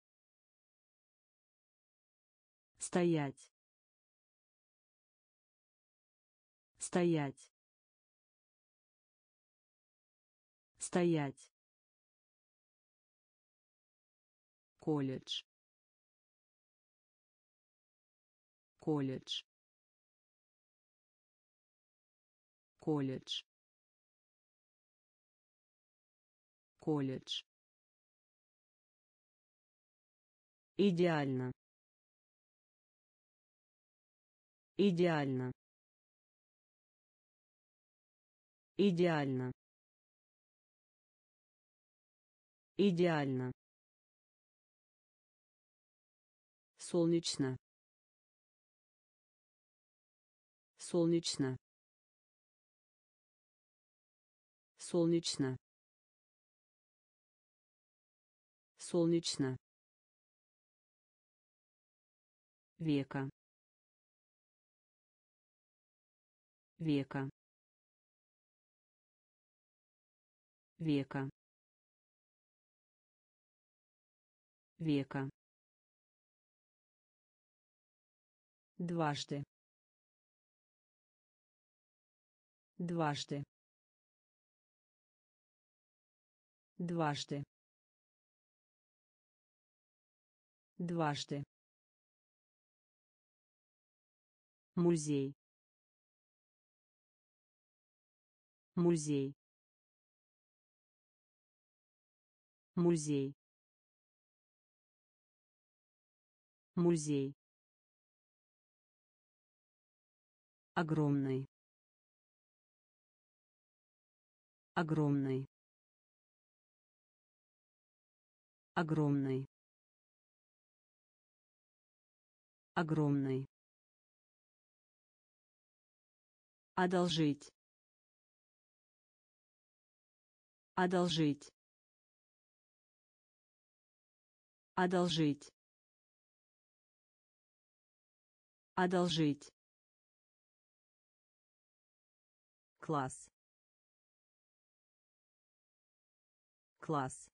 Стоять. Стоять. Стоять. Колледж. Колледж. Колледж. Колледж. Идеально. Идеально. Идеально. Идеально. Солнечно. Солнечно. Солнечно. Солнечно. Века. Века. Века. Века. Дважды. Дважды. Дважды. Дважды. Музей. Музей. Музей. Музей. Огромный. Огромный. Огромный. Огромный. Одолжить. Одолжить. Одолжить. Одолжить. Класс. Класс.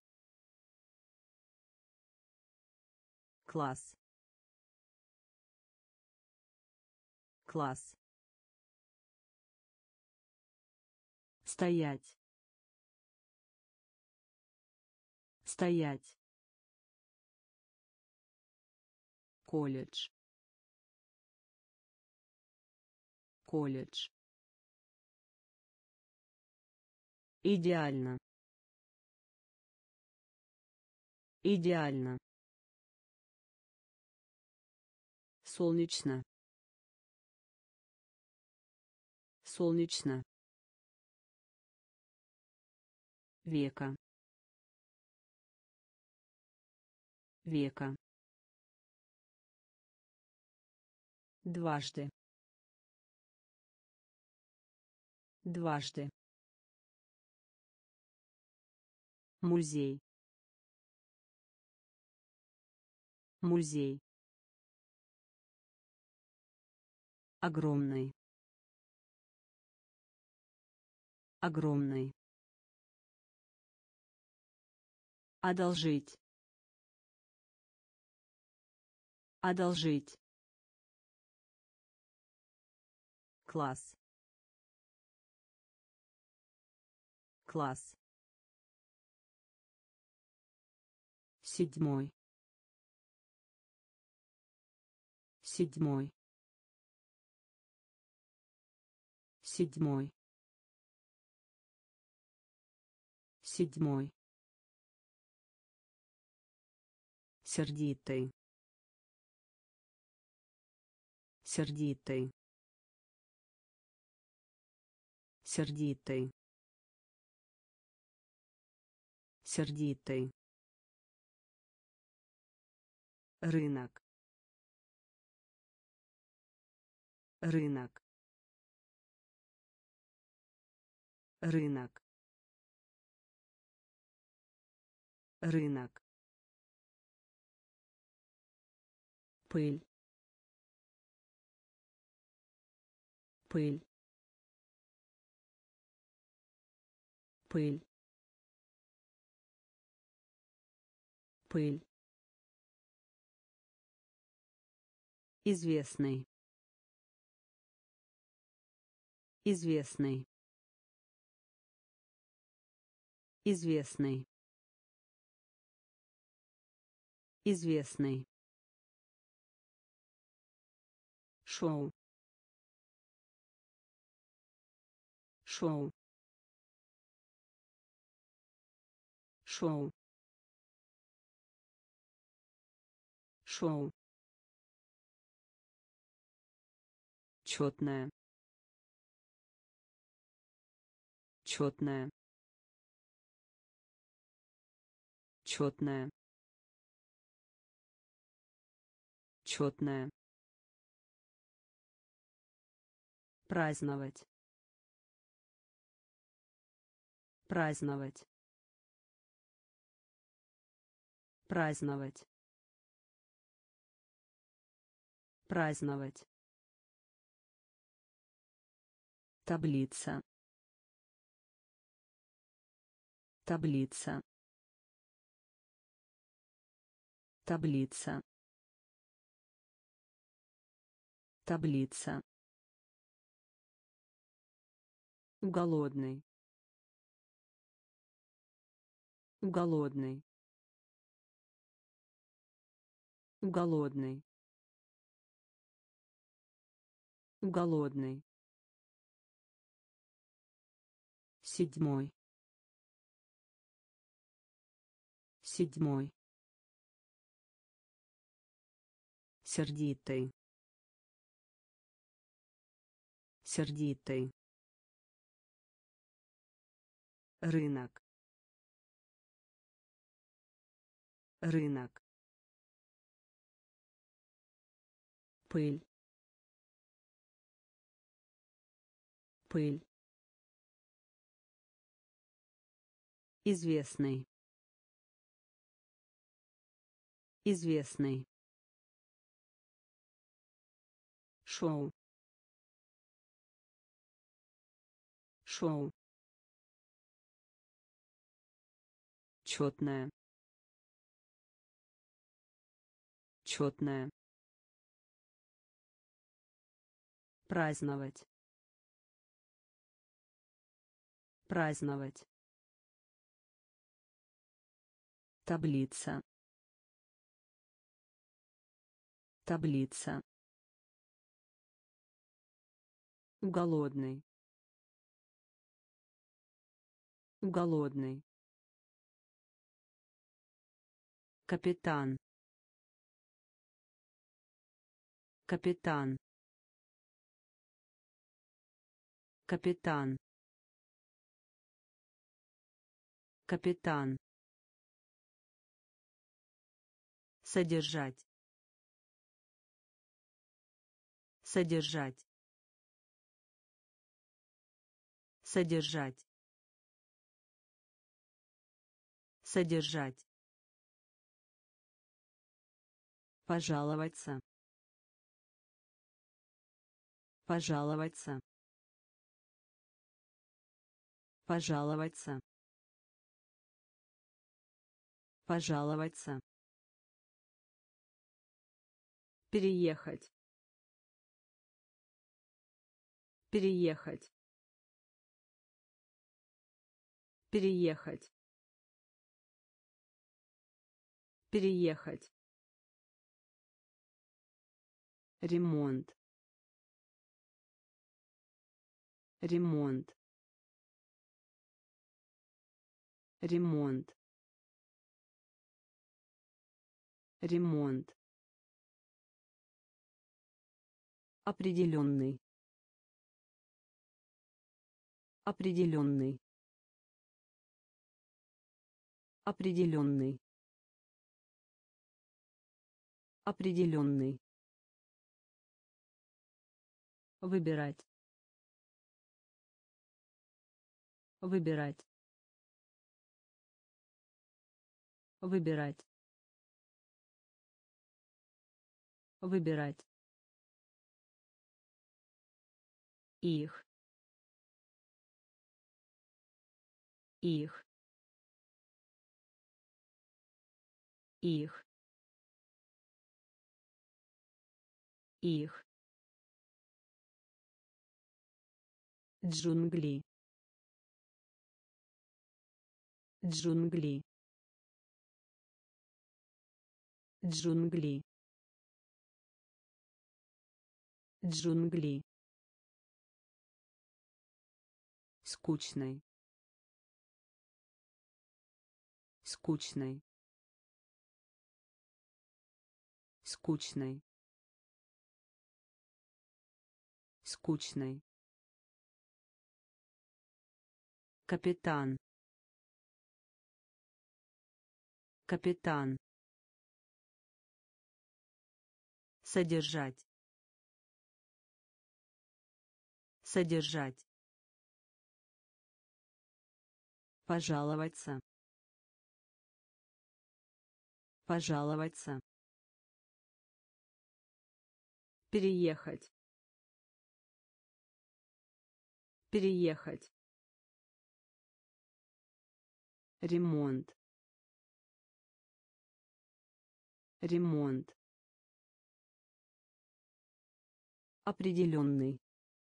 Класс. Класс. Стоять. Стоять. Колледж. Колледж. Идеально. Идеально. Солнечно. Солнечно. Века. Века. Дважды. Дважды. Музей. Музей. Огромный. Огромный. Одолжить. Одолжить. Класс. Класс. седьмой, седьмой, седьмой, седьмой, сердитый, сердитый, сердитый, сердитый, рынок, рынок, рынок, рынок, пыль, пыль, пыль, пыль, известный, известный, известный, известный, шоу, шоу, шоу, шоу, четная, четная, четная, четная, праздновать, праздновать, праздновать, праздновать, таблица, таблица, таблица, таблица, голодный, голодный, голодный, голодный, седьмой, седьмой, сердитый, сердитый, рынок, рынок, пыль, пыль, известный, известный, шоу, шоу, четная, четная, праздновать, праздновать, таблица, таблица, голодный, голодный, капитан, капитан, капитан, капитан, содержать, содержать, содержать, содержать, пожаловаться, пожаловаться, пожаловаться, пожаловаться, переехать, переехать, переехать, переехать, ремонт, ремонт, ремонт, ремонт, определенный, определенный, определенный, определенный, выбирать, выбирать, выбирать, выбирать, их, их, их, их, джунгли, джунгли, джунгли, джунгли, скучной, скучной, скучной, скучной, капитан, капитан, содержать, содержать, пожаловаться, пожаловаться, переехать, переехать, ремонт, ремонт, определенный,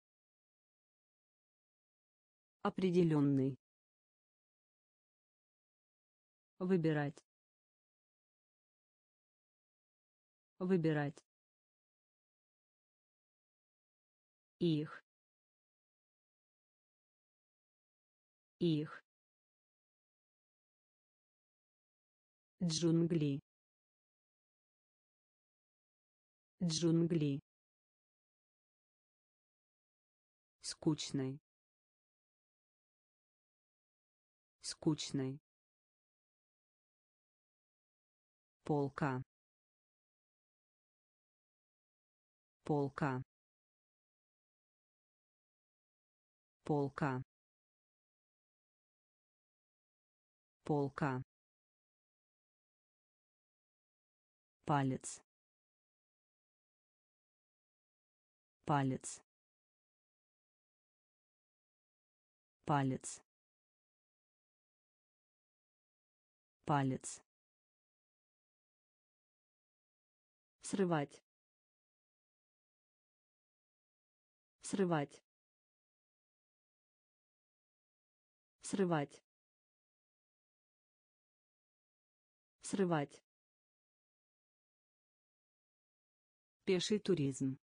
определенный, выбирать, выбирать, их, их, джунгли, джунгли, скучной, скучной, полка, полка, полка, полка, палец, палец, палец, палец, срывать, срывать, срывать, срывать, пеший туризм,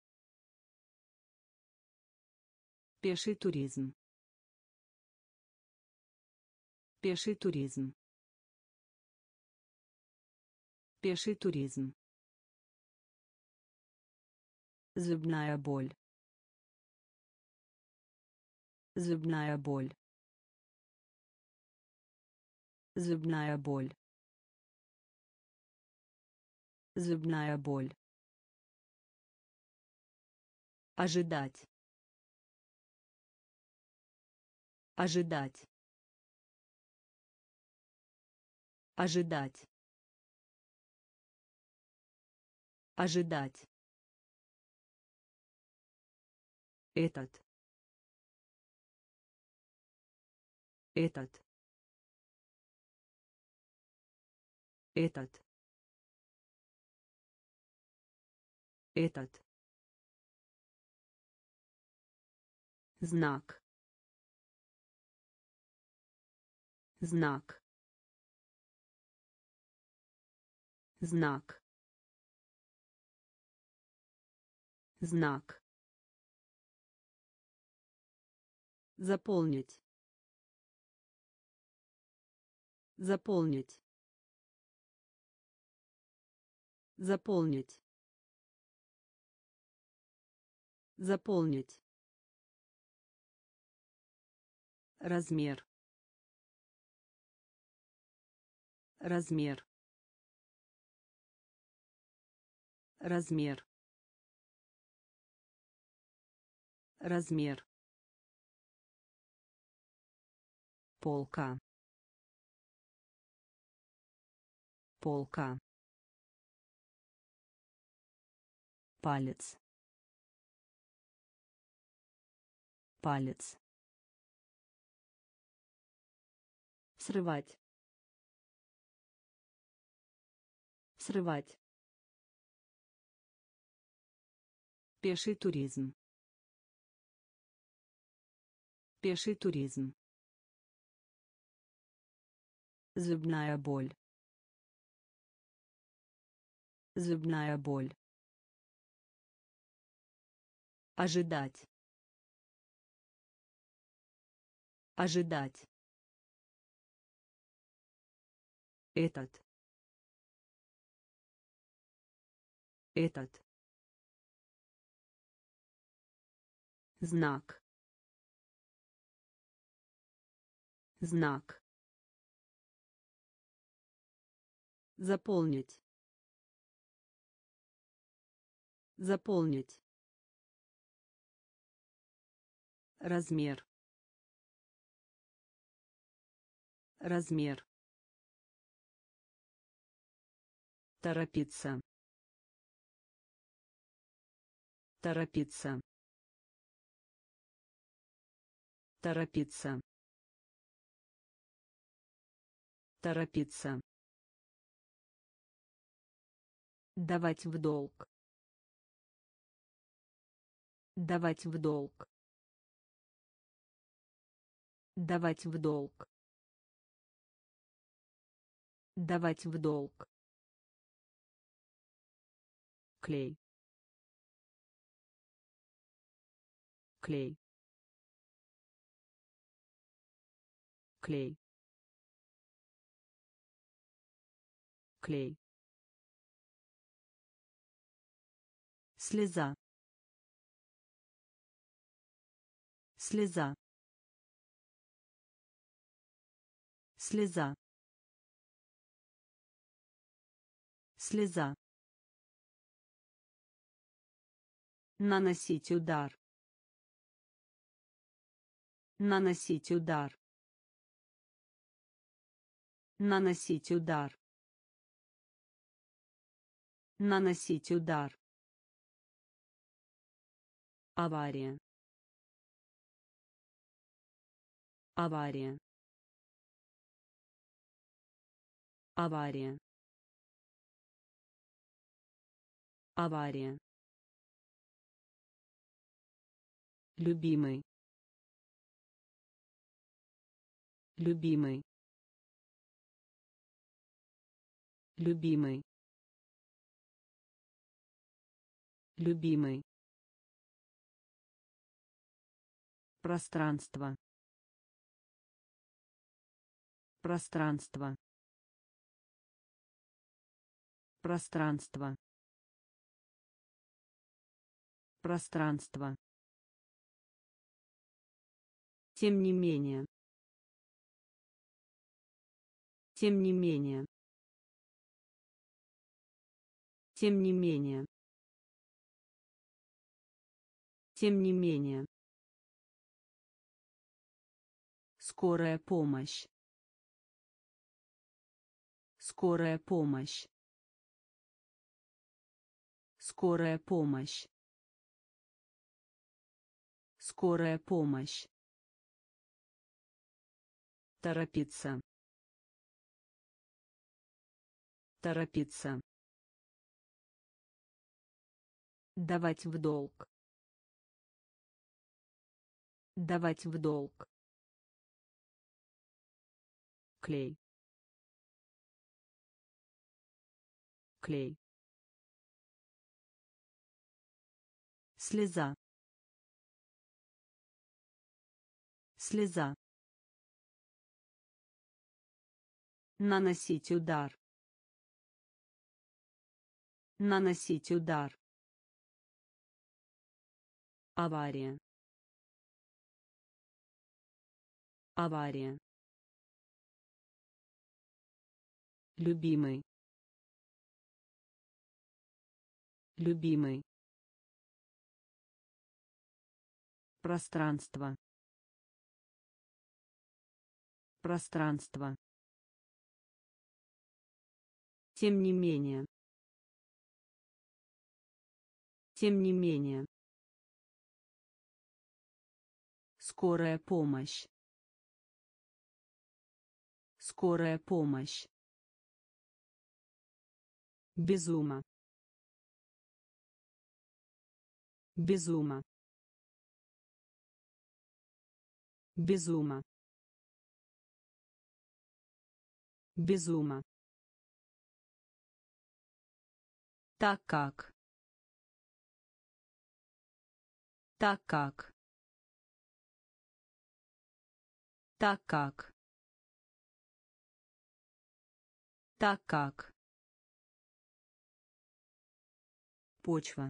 пеший туризм, пеший туризм, пеший туризм, зубная боль, зубная боль, зубная боль, зубная боль, ожидать, ожидать, ожидать, ожидать, этот, этот, этот, этот, знак, знак, знак, знак, заполнить, заполнить, заполнить, заполнить, размер, размер, размер, размер, полка, полка, палец, палец, срывать, срывать, пеший туризм, пеший туризм, зубная боль, зубная боль, ожидать, ожидать, этот, этот, знак, знак, заполнить, заполнить, размер, размер, торопиться, торопиться, торопиться, торопиться, давать в долг, давать в долг, давать в долг, давать в долг, клей, клей, клей, клей, слеза, слеза, слеза, слеза, наносить удар, наносить удар, наносить удар, наносить удар, авария, авария, авария, авария, любимый, любимый, любимый, любимый, пространство, пространство, пространство, пространство, тем не менее, тем не менее, тем не менее, тем не менее, скорая помощь, скорая помощь, скорая помощь, скорая помощь, торопиться, торопиться, давать в долг, давать в долг, клей, клей, слеза, слеза, наносить удар, наносить удар, авария, авария, любимый, любимый, пространство, пространство, тем не менее, тем не менее, скорая помощь, скорая помощь, безума, безума, безума, безума, так как, так как, так как, так как, почва,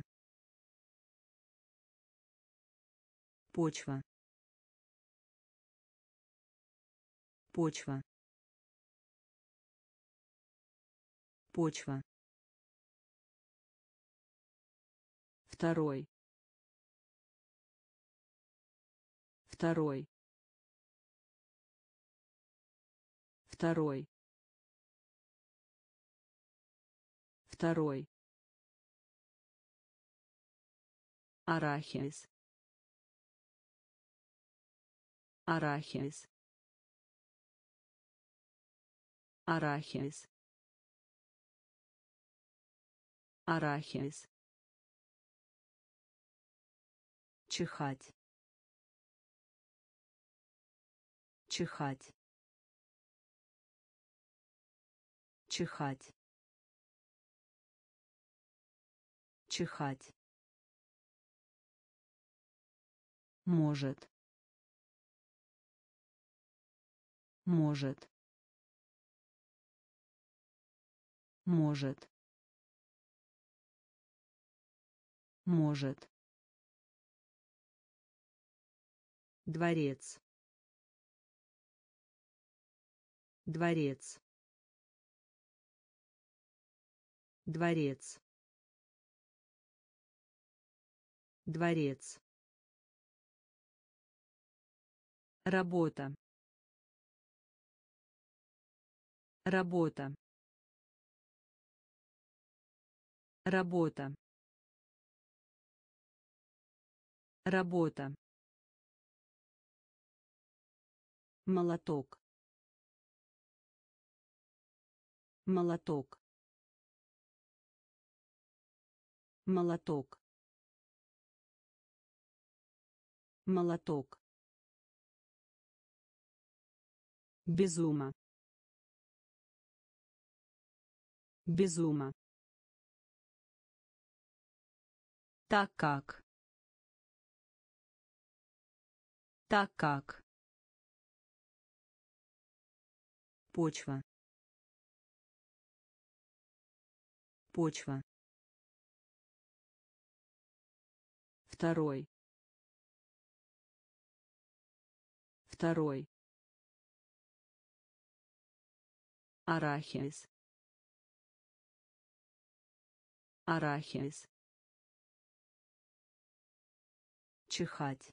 почва, почва, почва, второй, второй, второй, второй, арахис, арахис, арахис, арахис, чихать, чихать, чихать, чихать, может, может, может, может, дворец, дворец, дворец, дворец, работа, работа, работа, работа, молоток, молоток, молоток, молоток, безума, безума, так как, так как, почва, почва, второй, второй, арахис, арахис, чихать,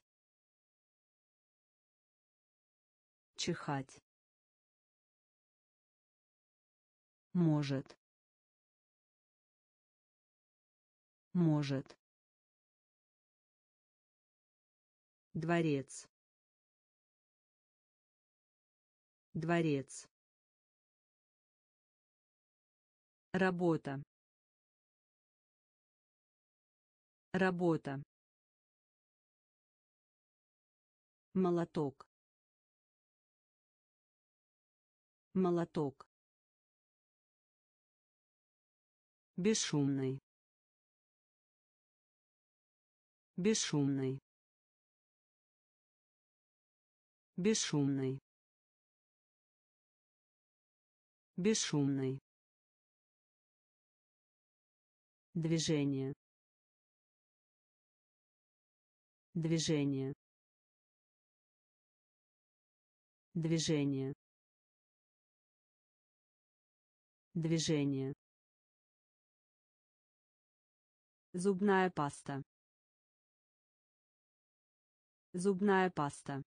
чихать, может, может, дворец, дворец, работа, работа, молоток, молоток, Бесшумный. Бесшумный. Бесшумный. Бесшумный. Движение. Движение. Движение. Движение. Зубная паста. Зубная паста.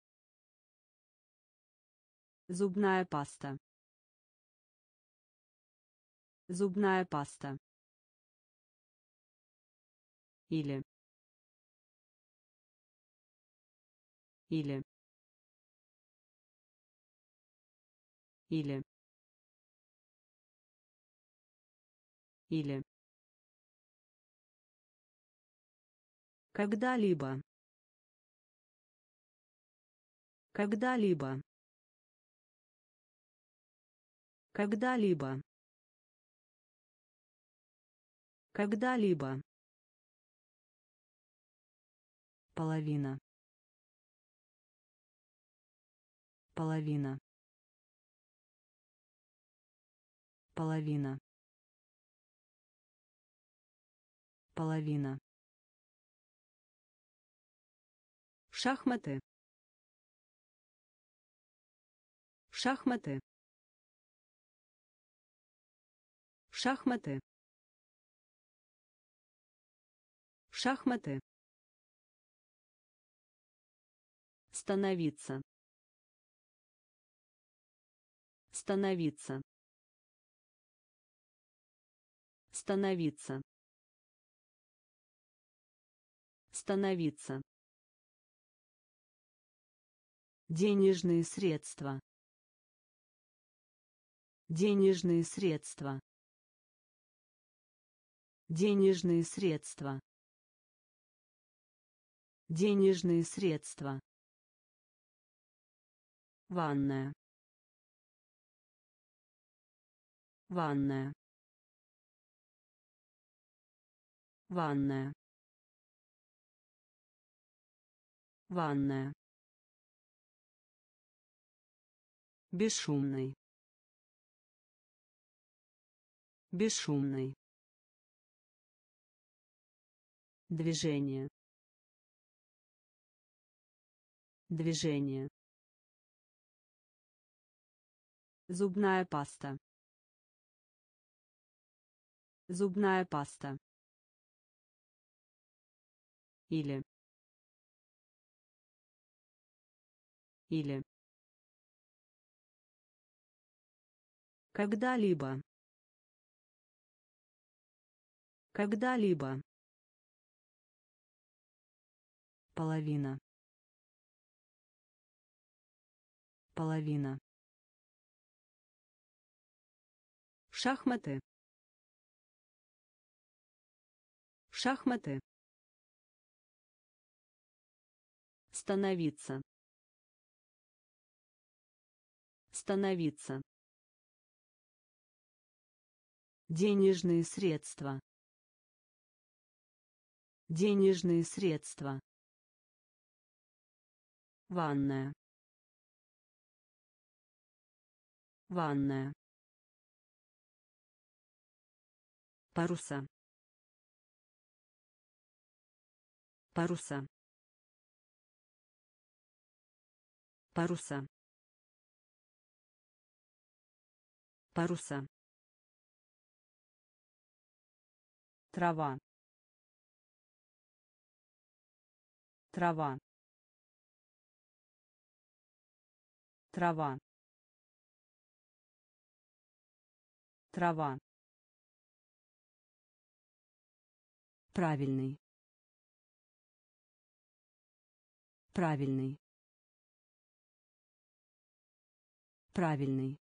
Зубная паста. Зубная паста. Или. Или. Или. Или. Когда-либо. Когда-либо. Когда-либо. Когда-либо. Половина. Половина. Половина. Половина. Шахматы. Шахматы. Шахматы. Шахматы. Становиться. Становиться. Становиться. Становиться. Денежные средства. Денежные средства. Денежные средства. Денежные средства. Ванная. Ванная. Ванная. Ванная. Бесшумный. Бесшумный. Движение. Движение. Зубная паста. Зубная паста. Или. Или. Когда-либо. Когда-либо. Половина. Половина. Шахматы. Шахматы. Становиться. Становиться. Денежные средства. Денежные средства. Ванная. Ванная. Паруса. Паруса. Паруса. Паруса. Трава. Трава. Трава. Трава. Правильный. Правильный. Правильный.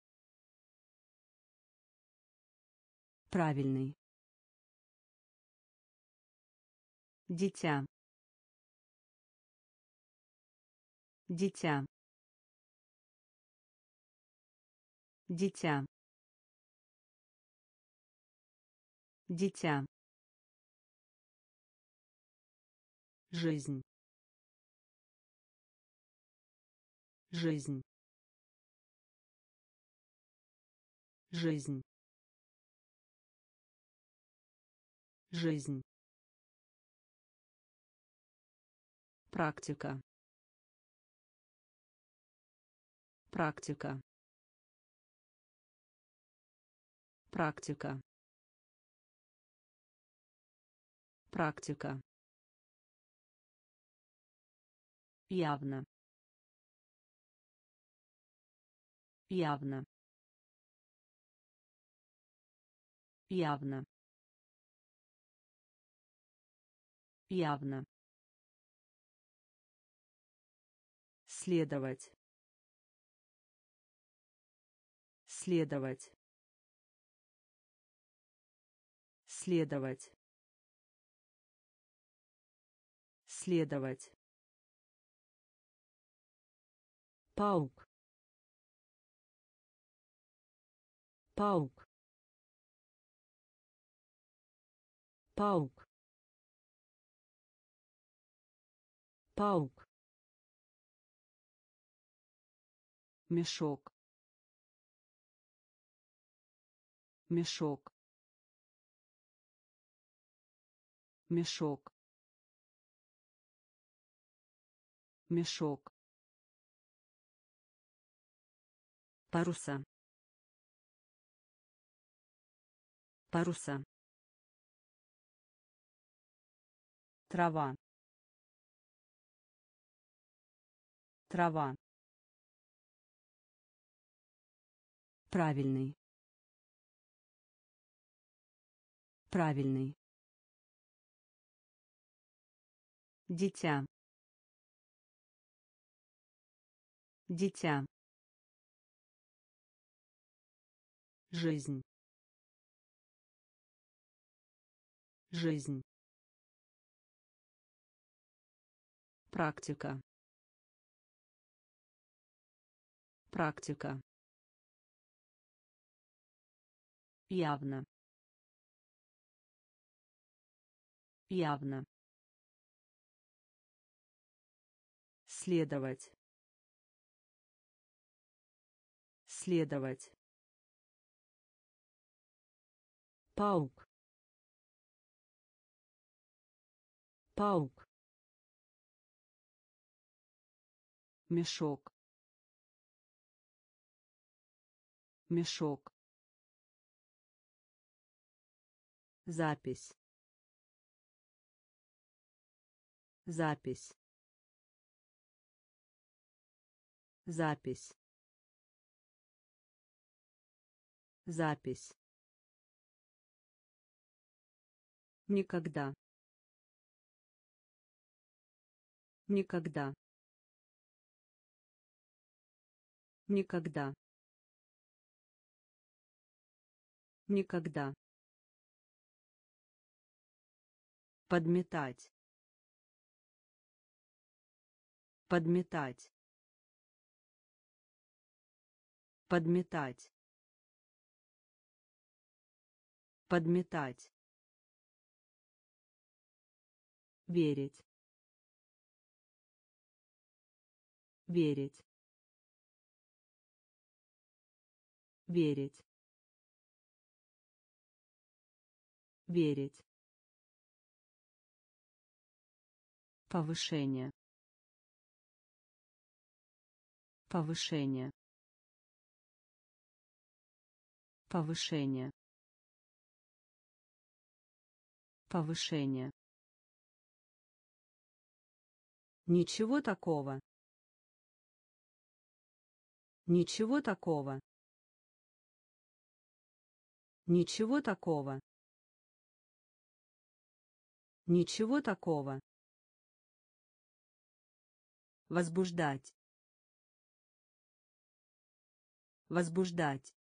Правильный. Дитя. Дитя. Дитя. дитя, жизнь, жизнь, жизнь, жизнь, практика, практика, практика, практика, явно, явно, явно, явно, следовать, следовать, следовать, следовать, паук, паук, паук, паук, мешок, мешок, мешок, мешок, паруса, паруса, трава, трава, правильный, правильный, дитя, дитя, жизнь, жизнь, практика, практика, явно, явно, следовать, следовать, паук, паук, мешок, мешок, запись, запись, запись, запись, никогда, никогда, никогда, никогда, подметать, подметать, подметать, подметать, верить, верить, верить, верить, повышение, повышение, повышение, повышение, ничего такого, ничего такого, ничего такого, ничего такого, возбуждать, возбуждать,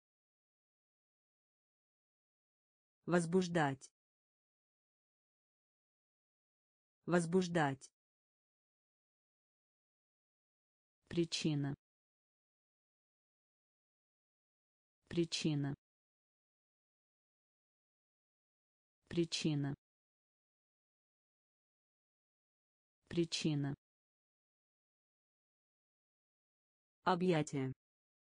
возбуждать, возбуждать, причина, причина, Причина. Причина. Объятие.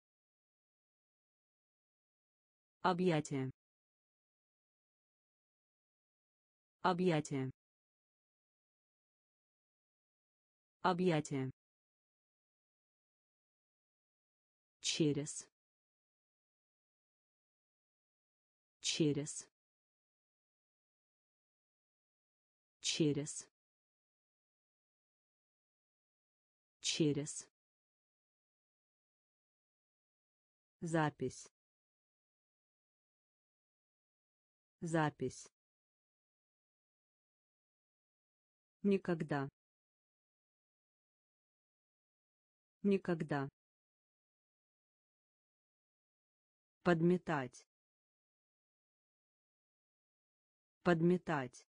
Объятие. Объятие. Объятие. Через. Через. Через. Через. Запись. Запись. Никогда. Никогда. Подметать. Подметать.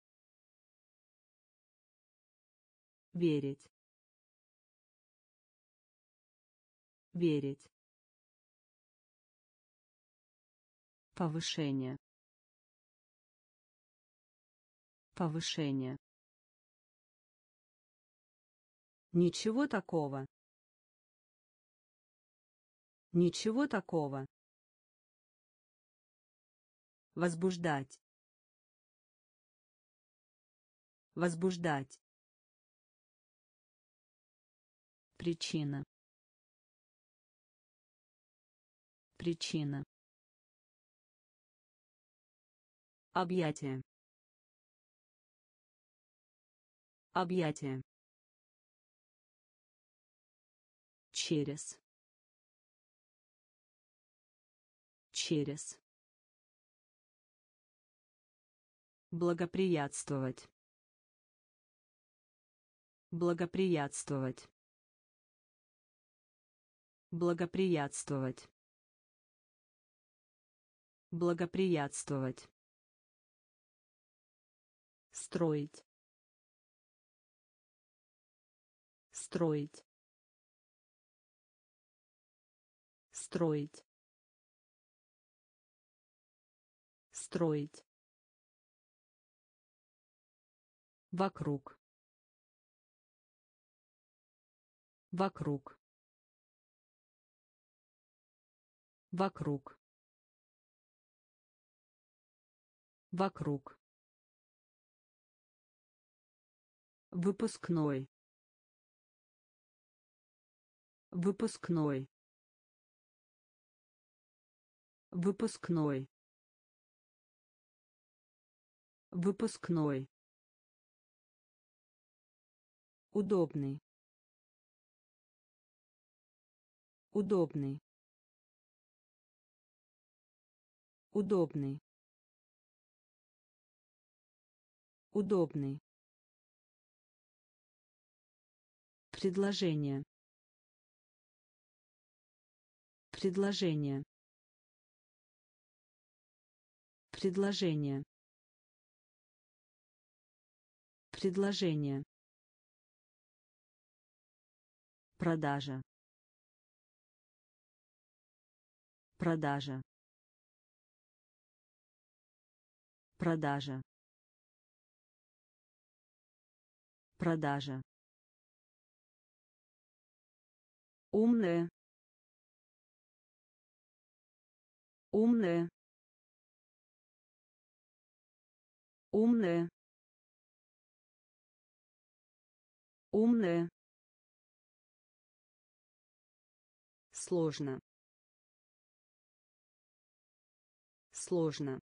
Верить. Верить. Повышение. Повышение. Ничего такого. Ничего такого. Возбуждать. Возбуждать. Причина. Причина. Объятие. Объятие. Через. Через. Благоприятствовать. Благоприятствовать. Благоприятствовать. Благоприятствовать. Строить. Строить. Строить. Строить. Вокруг. Вокруг. Вокруг. Вокруг. Выпускной. Выпускной. Выпускной. Выпускной. Удобный. Удобный. Удобный. Удобный. Предложение. Предложение. Предложение. Предложение. Продажа. Продажа. Продажа. Продажа. Умная. Умная. Умная. Умная. Сложно. Сложно.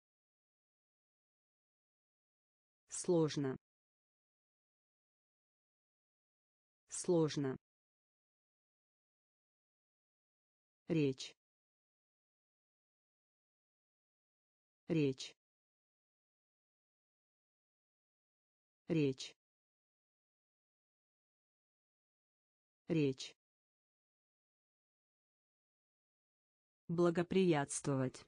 Сложно. Сложно. Речь. Речь. Речь. Речь. Благоприятствовать.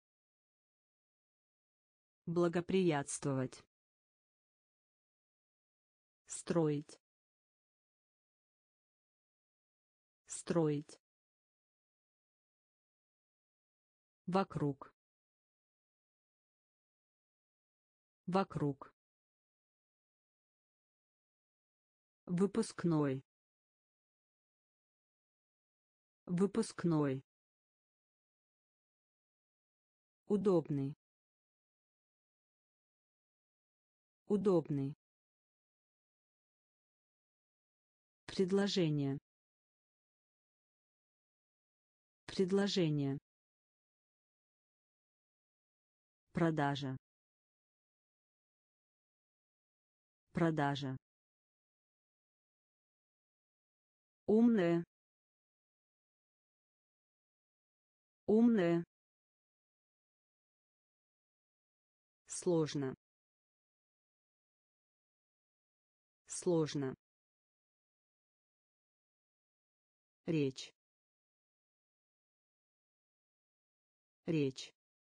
Благоприятствовать. Строить. Строить. Вокруг. Вокруг. Выпускной. Выпускной. Удобный. Удобный. Предложение. Предложение. Продажа. Продажа. Умная. Умная. Сложно. Сложно. Речь. Речь.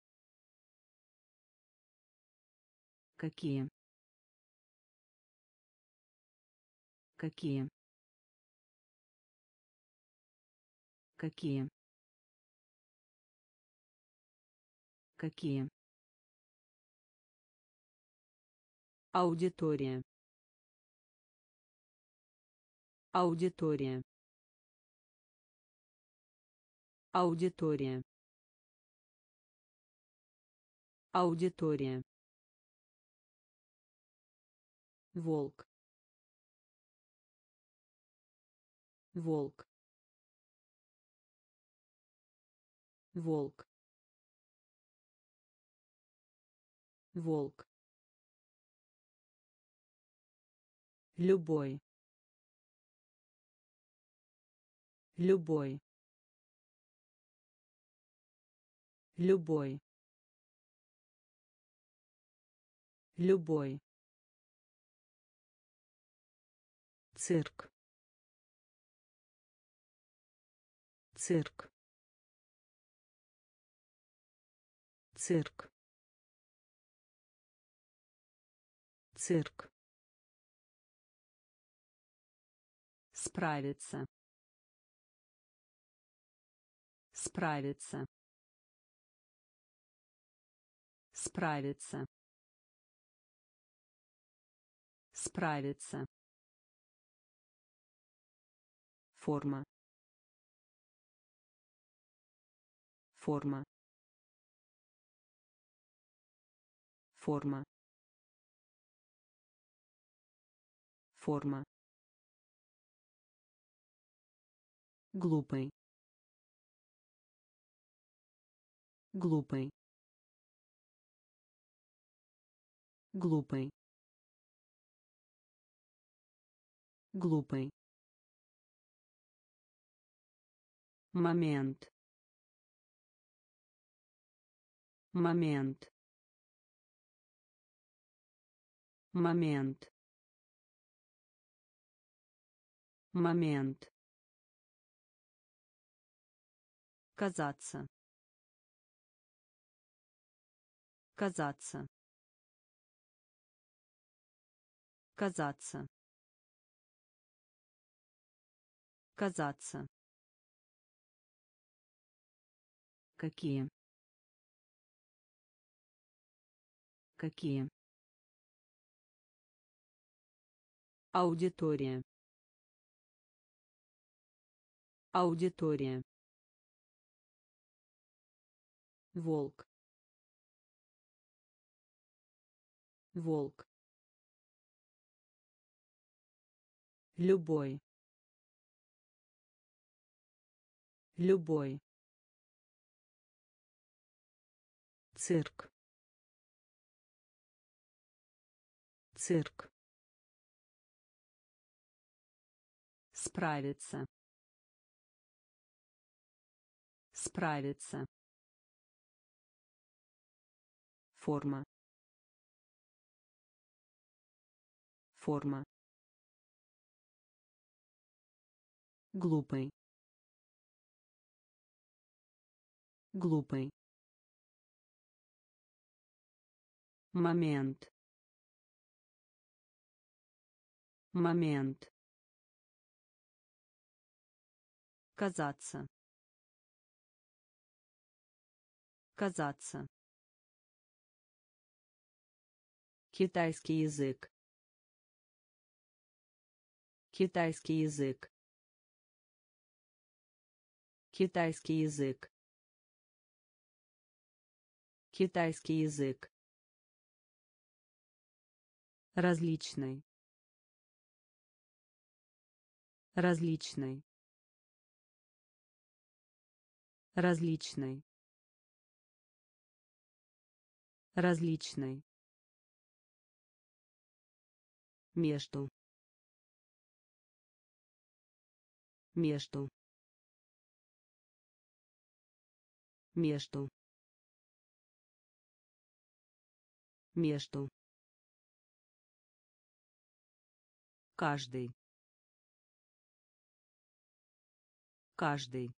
Какие? Какие? Какие? Какие? Аудитория. Аудитория. Аудитория. Аудитория. Волк. Волк. Волк. Волк. Любой. Любой. Любой. Любой. Цирк. Цирк. Цирк. Цирк. Справиться. Справиться. Справиться. Справиться. Форма. Форма. Форма. Форма. Глупый. Глупый. Глупый. Глупый. Момент. Момент. Момент. Момент. Казаться. Казаться. Казаться. Казаться. Какие? Какие? Аудитория. Аудитория. Волк. Волк. Любой. Любой. Цирк. Цирк. Справиться. Справиться. Форма. Форма. Глупый. Глупый. Момент. Момент. Казаться. Казаться. Китайский язык. Китайский язык. Китайский язык. Китайский язык. Различный. Различный. Различный. Различный. Между. Между. Между. Между. Каждый. Каждый.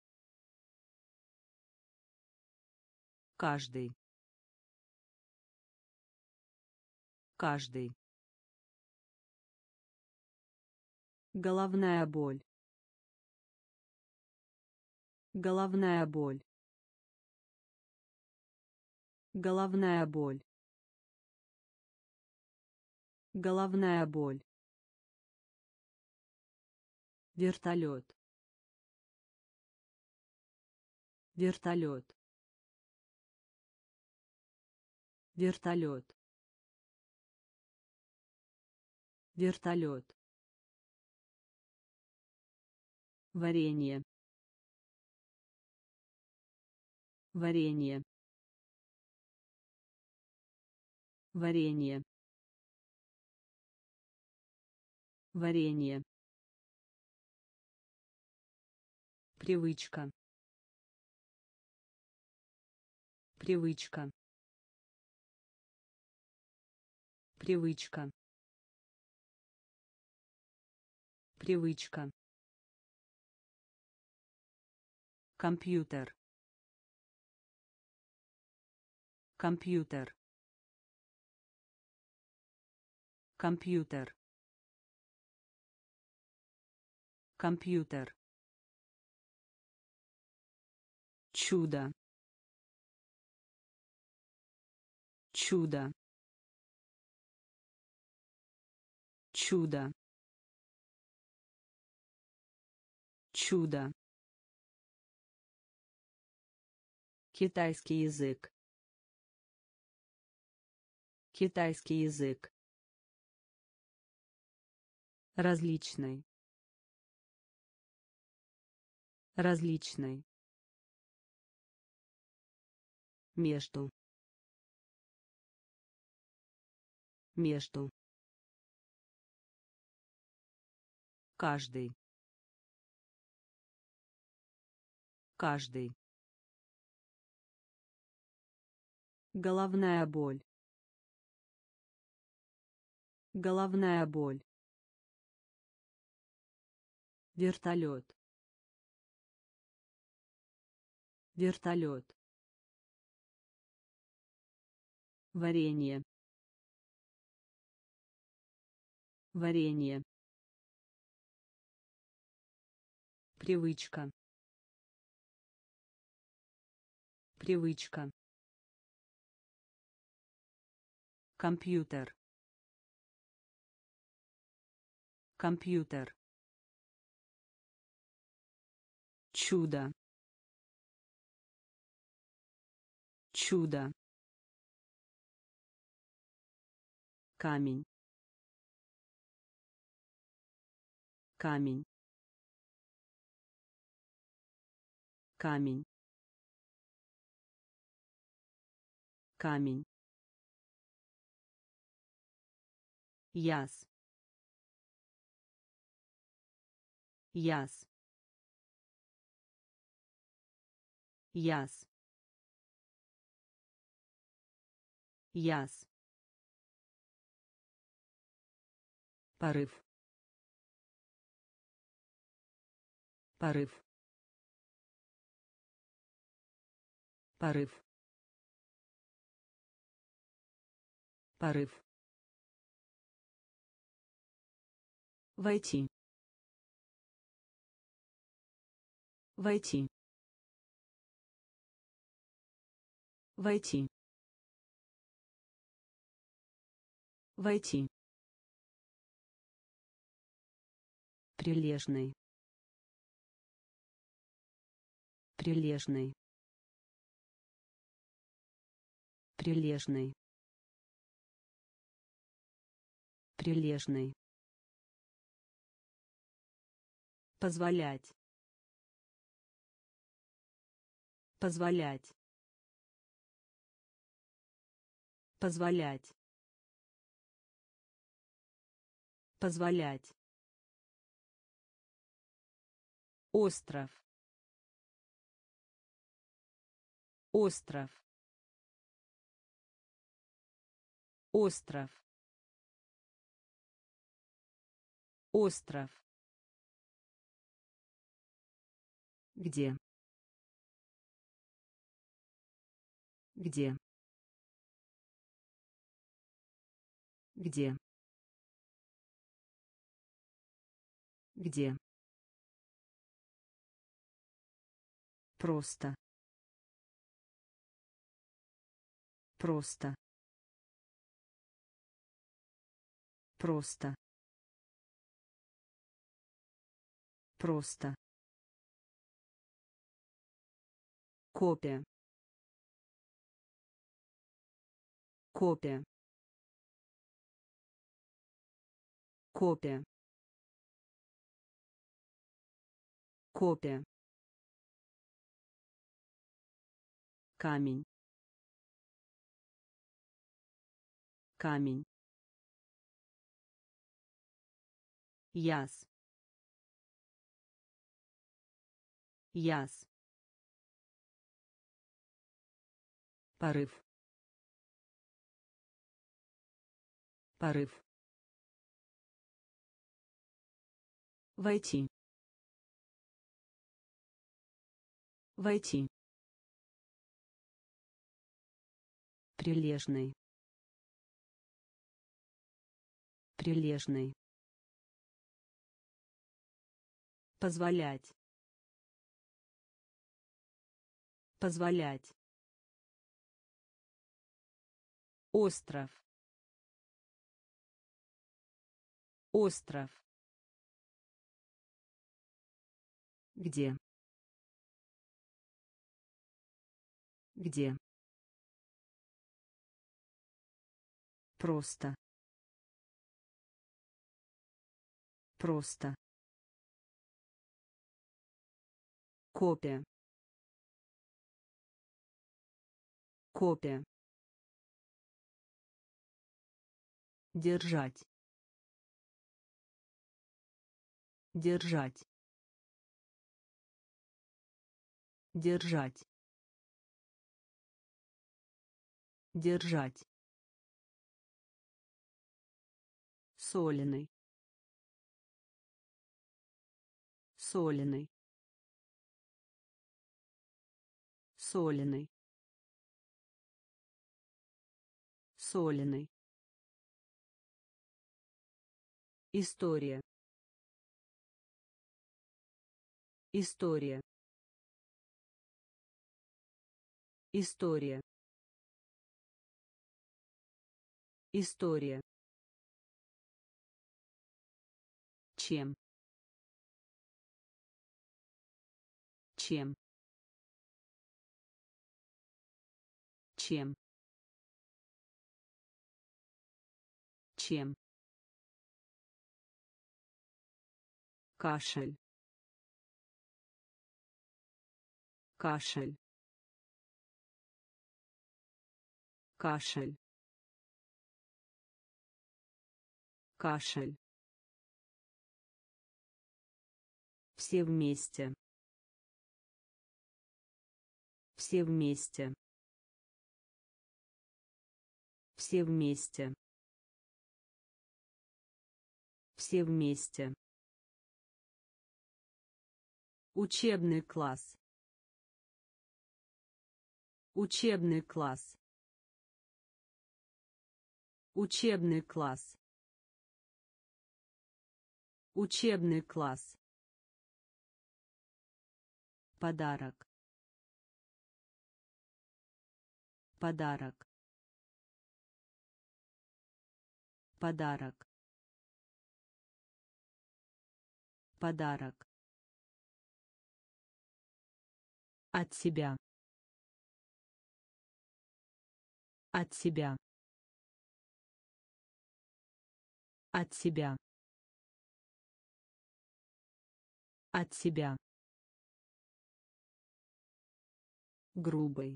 Каждый. Каждый. Головная боль. Головная боль. Головная боль. Головная боль. Вертолет. Вертолет. Вертолет. Вертолет. Варенье. Варенье. Варенье. Варенье. Привычка. Привычка. Привычка. Привычка. Компьютер. Компьютер. Компьютер. Компьютер. Чудо. Чудо. Чудо. Чудо. Китайский язык. Китайский язык. Различный. Различный. Между. Между. Каждый. Каждый. Головная боль. Головная боль. Вертолет. Вертолет. Варенье. Варенье. Привычка. Привычка. Компьютер. Компьютер. Чудо. Чудо. Камень. Камень. Камень. Камень. Яс. Яс. Яс. Яс. Порыв. Порыв. Порыв. Порыв. Войти. Войти. Войти. Войти. Прилежный. Прилежный. Прилежный. Прилежный. Позволять. Позволять. Позволять. Позволять. Остров. Остров. Остров. Остров. Где? Где? Где? Где? Просто. Просто. Просто. Просто. Копия. Копия. Копия. Копия. Камень. Камень. Яс. Яс. Порыв. Порыв. Войти. Войти. Прилежный. Прилежный. Позволять. Позволять. Остров. Остров. Где? Где? Просто. Просто. Копия. Копия. Держать. Держать. Держать. Держать. Соленый. Соленый. Соленый. Соленый. История. История. История. История. Чем? Чем? Чем? Чем? Кашель. Кашель. Кашель. Кашель. Все вместе. Все вместе. Все вместе. Все вместе. Учебный класс. Учебный класс. Учебный класс. Учебный класс. Подарок. Подарок. Подарок. Подарок. От себя. От себя. От себя. От себя. Грубый.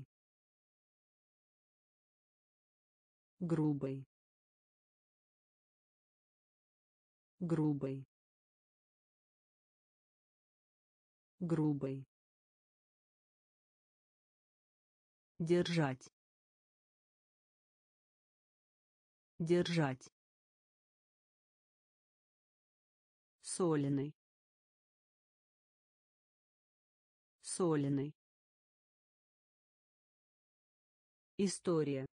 Грубый. Грубый. Грубый. Держать. Держать. Соленый. Соленый. История.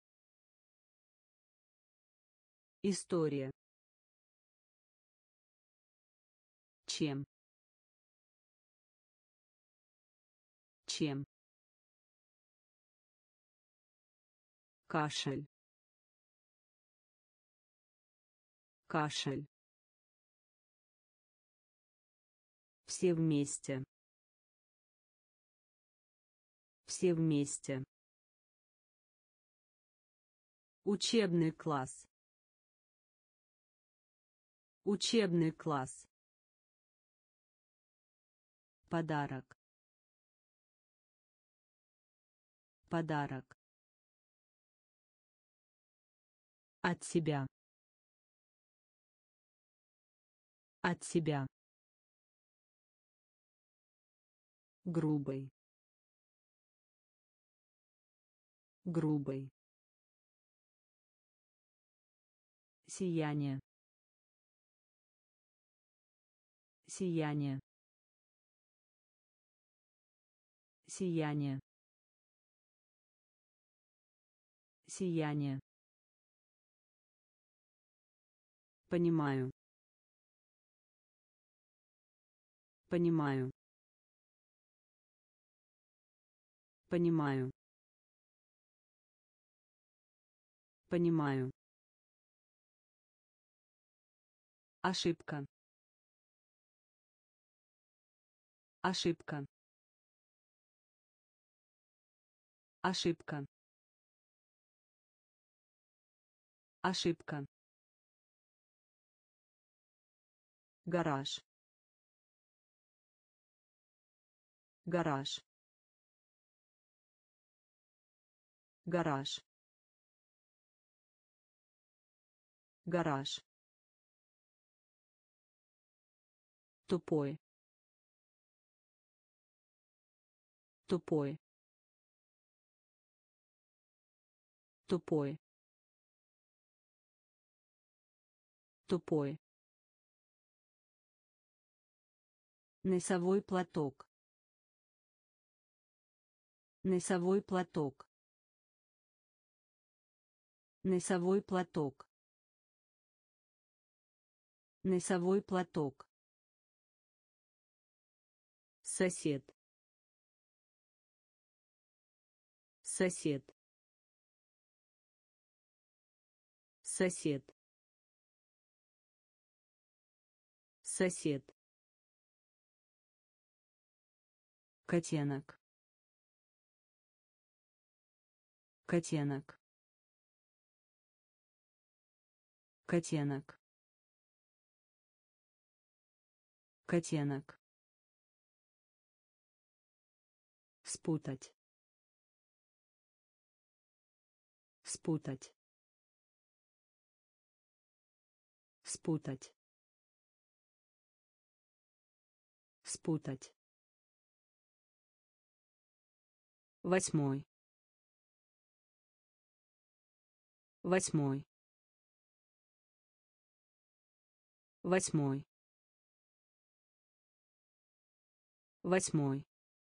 История. Чем? Чем? Кашель. Кашель. Все вместе. Все вместе. Учебный класс. Учебный класс. Подарок. Подарок. От себя. От себя. Грубый. Грубый. Сияние. Сияние. Сияние. Сияние. Понимаю. Понимаю. Понимаю. Понимаю. Ошибка. Ошибка. Ошибка. Ошибка. Гараж. Гараж. Гараж. Гараж. Тупой. Тупой. Тупой. Тупой. Носовой платок. Носовой платок. Носовой платок. Носовой платок. Сосед. Сосед. Сосед. Сосед. Котенок. Котенок. Котенок. Котенок. Спутать. Спутать. Спутать. Спутать. 8. 8. 8. 8.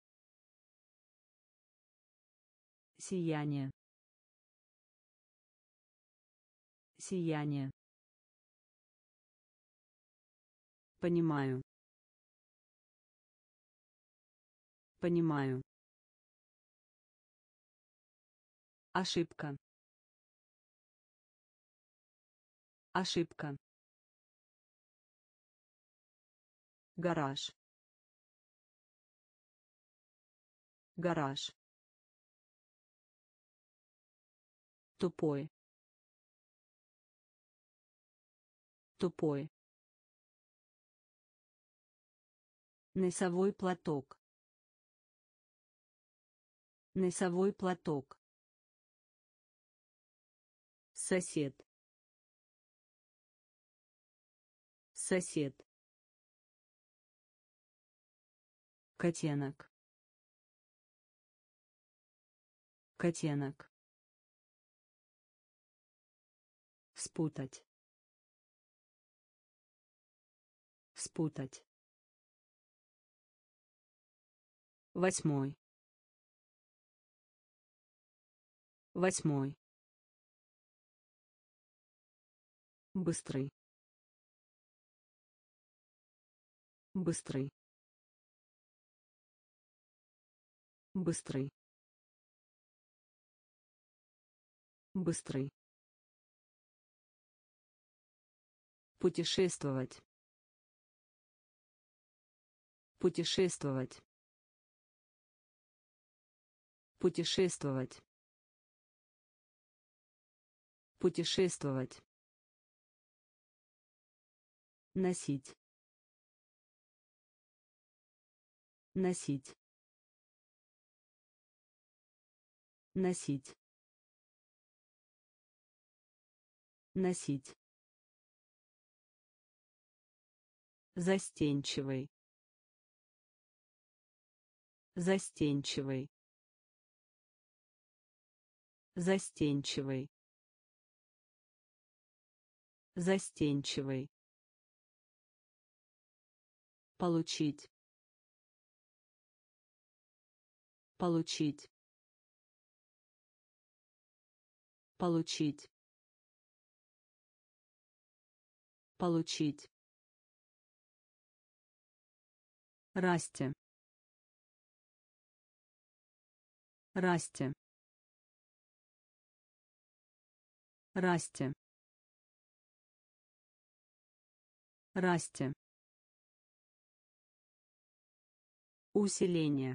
Сияние. Сияние. Понимаю. Понимаю. Ошибка. Ошибка. Гараж. Гараж. Тупой. Тупой. Носовой платок. Носовой платок. Сосед. Сосед. Котенок. Котенок. Спутать. Спутать. 8. 8. Быстрый. Быстрый. Быстрый. Быстрый. Путешествовать. Путешествовать. Путешествовать. Путешествовать. Носить. Носить. Носить. Носить. Застенчивый. Застенчивый. Застенчивый. Застенчивый. Получить. Получить. Получить. Получить. Расти. Расти. Расти. Расти. Усиление.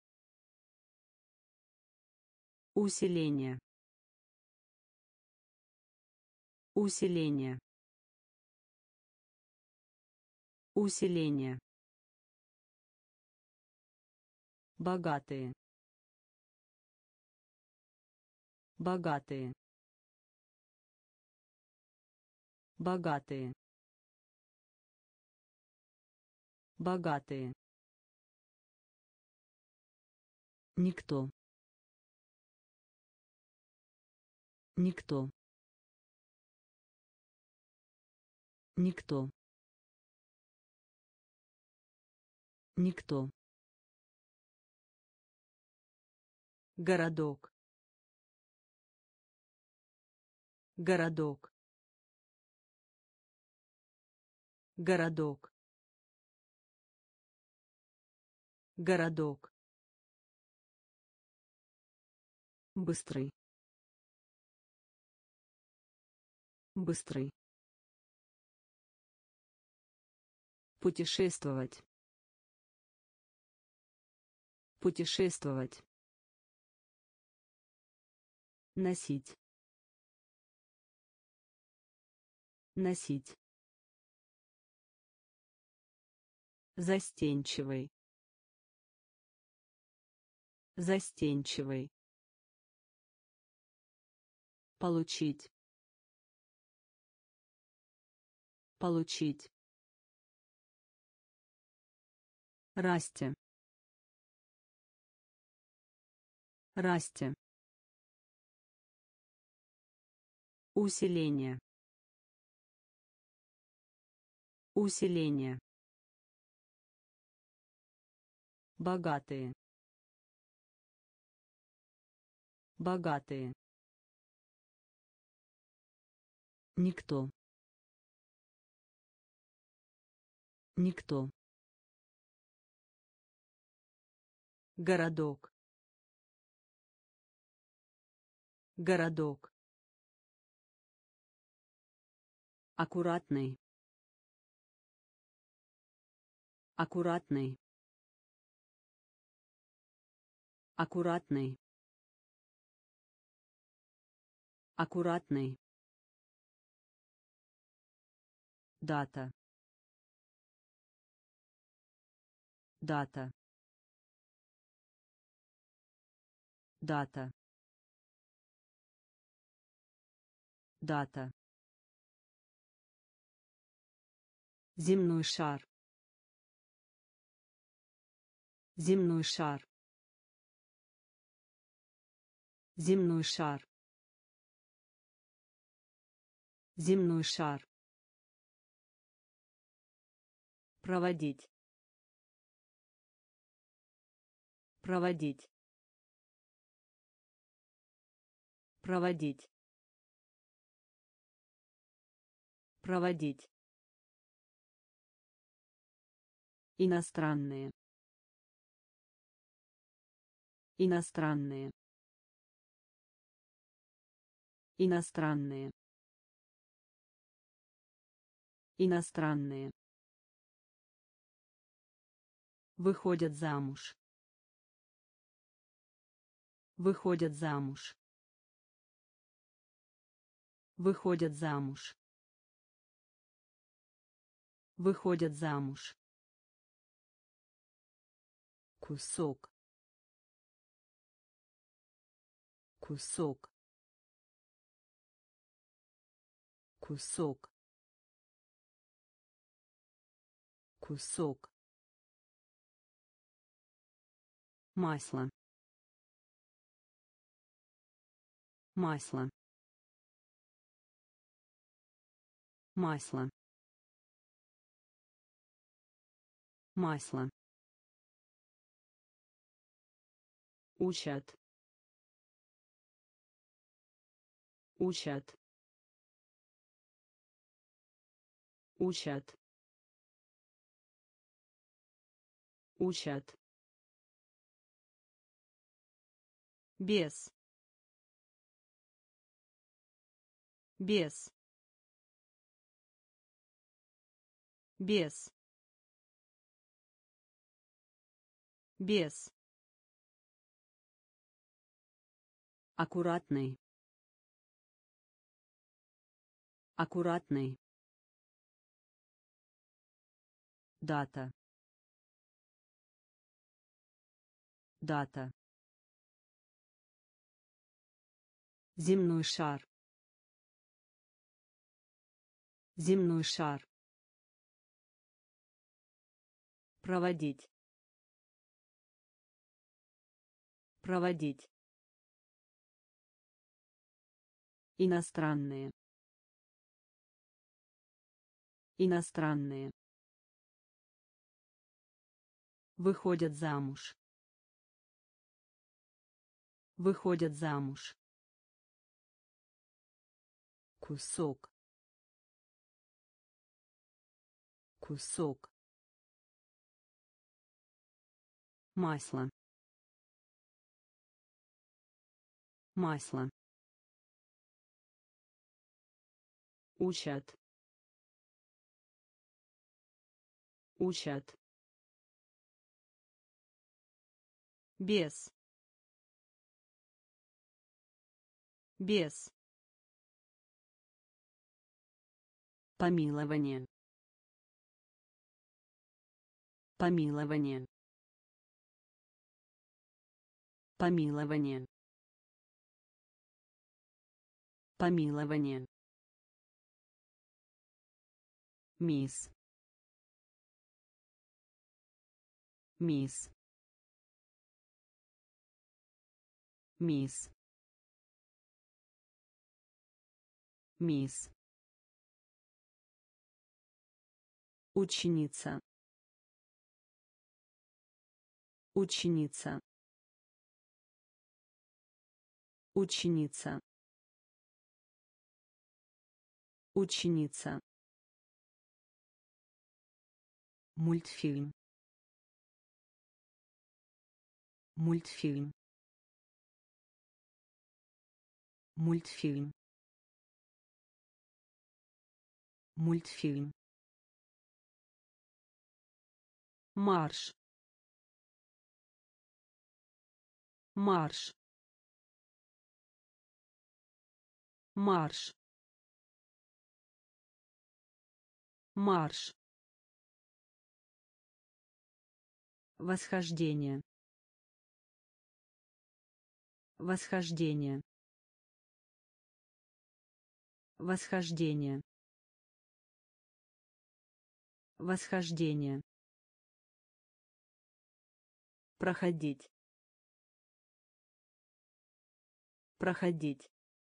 Усиление. Усиление. Усиление. Богатые. Богатые. Богатые. Богатые. Никто. Никто. Никто. Никто. Городок. Городок. Городок. Городок. Быстрый. Быстрый. Путешествовать. Путешествовать. Носить. Носить. Застенчивый. Застенчивый. Получить. Получить. Расти. Расти. Усиление. Усиление. Богатые. Богатые. Никто. Никто. Городок. Городок. Аккуратный. Аккуратный. Аккуратный. Аккуратный. Дата. Дата. Дата. Дата. Земной шар. Земной шар. Земной шар. Земной шар. Проводить. Проводить. Проводить. Проводить. Иностранные. Иностранные. Иностранные. Иностранные. Выходят замуж. Выходят замуж. Выходят замуж. Выходят замуж. Кусок. Кусок. Кусок. Кусок. Масло. Масло. Масло. Масло. Учат. Учат. Учат. Учат. Без. Без. Без. Без. Аккуратный. Аккуратный. Дата. Дата. Земной шар. Земной шар. Проводить. Проводить. Иностранные. Иностранные. Выходят замуж. Выходят замуж. Кусок. Кусок. Масло. Масло. Учат. Учат. Без. Без. Помилование. Помилование. Помилование. Помилование. Мисс. Мисс. Мисс. Мисс. Ученица. Ученица. Ученица. Ученица. Мультфильм. Мультфильм. Мультфильм. Мультфильм. Марш. Марш. Марш. Марш. Восхождение. Восхождение. Восхождение. Восхождение. Проходить. Проходить.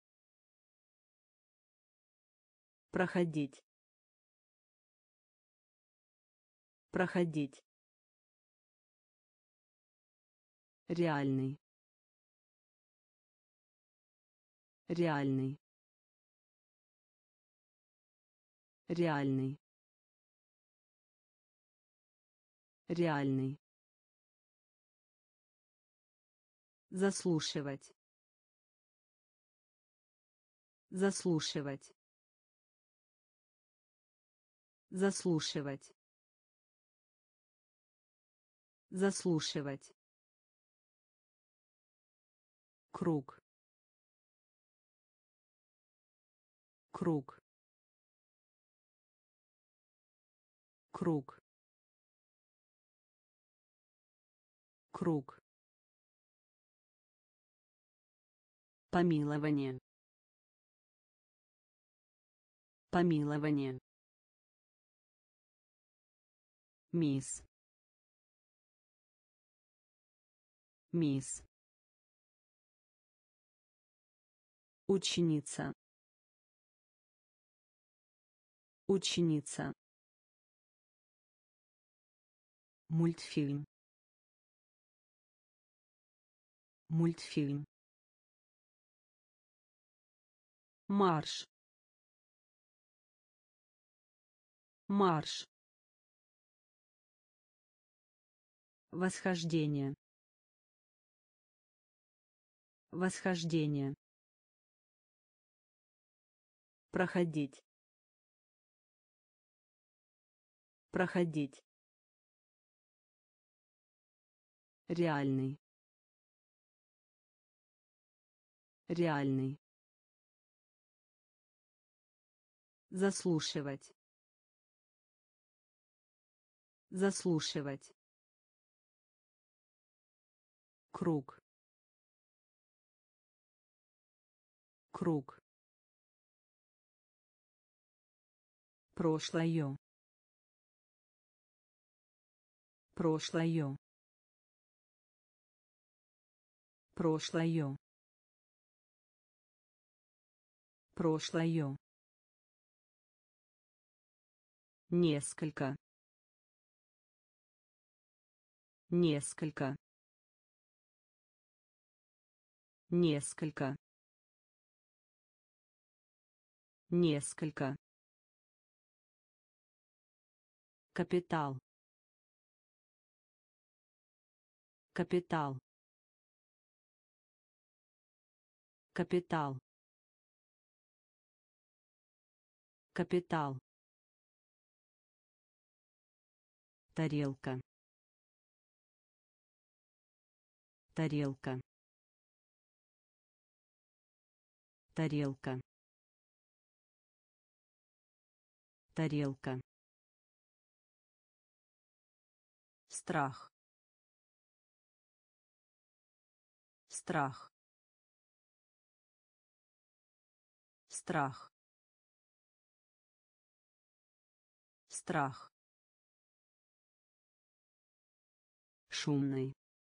Проходить. Проходить. Реальный. Реальный. Реальный. Реальный. Заслушивать. Заслушивать. Заслушивать. Заслушивать. Круг. Круг. Круг. Круг. Помилование. Помилование. Мисс. Мисс. Ученица. Ученица. Мультфильм. Мультфильм. Марш. Марш. Восхождение. Восхождение. Проходить. Проходить. Реальный. Реальный. Заслушивать. Заслушивать. Круг. Круг. Прошлое. Прошлое. Прошлое. Прошлое. Несколько. Несколько. Несколько. Несколько. Капитал. Капитал. Капитал. Капитал. Тарелка. Тарелка. Тарелка. Тарелка. Страх. Страх. Страх. Страх. Шумный.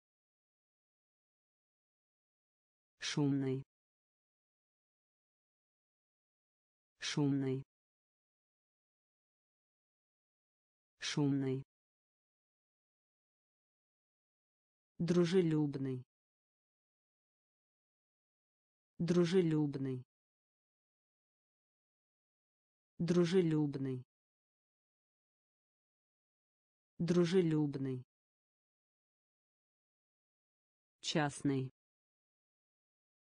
Шумный. Шумный. Шумный. Дружелюбный. Дружелюбный. Дружелюбный. Дружелюбный. Частный.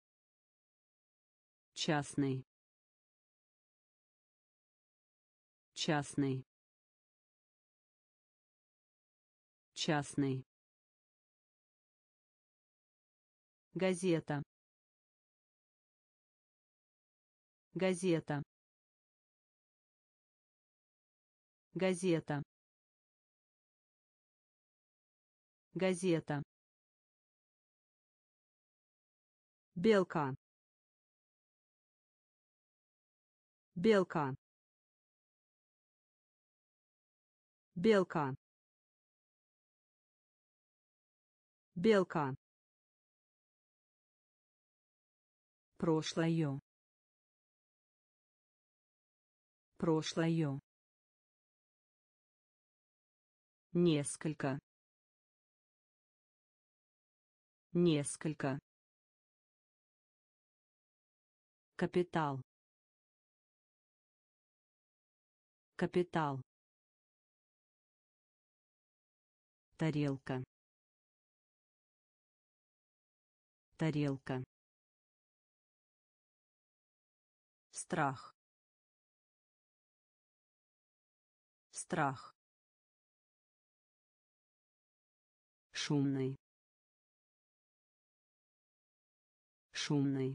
Частный. частный, частный, газета, газета, газета, газета, белка, белка, белка, белка, прошлое, прошлое, несколько, несколько, капитал, капитал, тарелка, тарелка, страх, страх, шумный, шумный,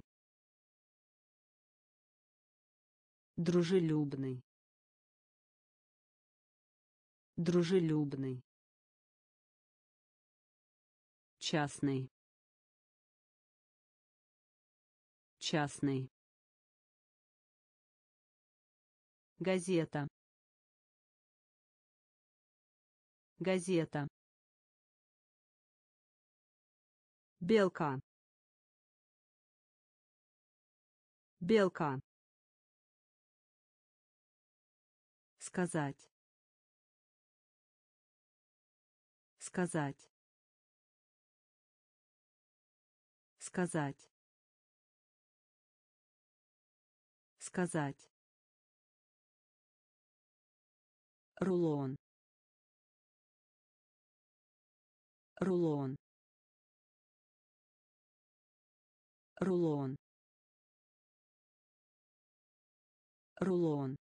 дружелюбный, дружелюбный, частный, частный, газета, газета, белка, белка, сказать, сказать, сказать, сказать, рулон, рулон, рулон, рулон,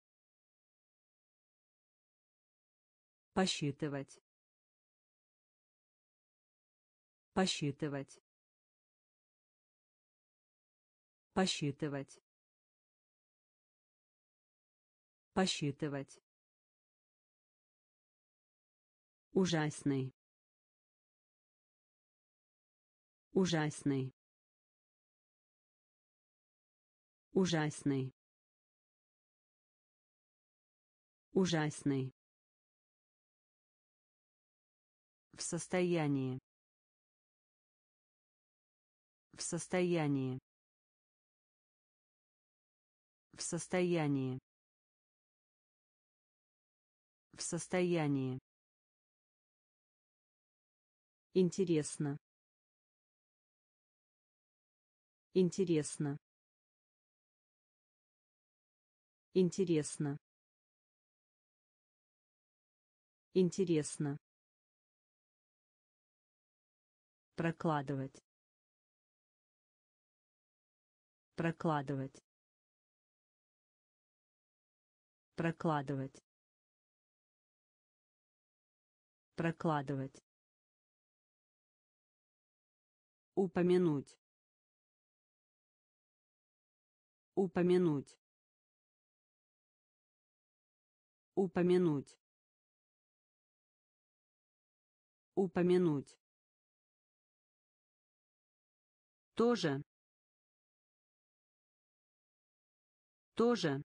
посчитывать, посчитывать, посчитывать, посчитывать, ужасный, ужасный, ужасный, ужасный, в состоянии, в состоянии, в состоянии, в состоянии, интересно, интересно, интересно, интересно, прокладывать, прокладывать, прокладывать, прокладывать, упомянуть, упомянуть, упомянуть, упомянуть, тоже, тоже,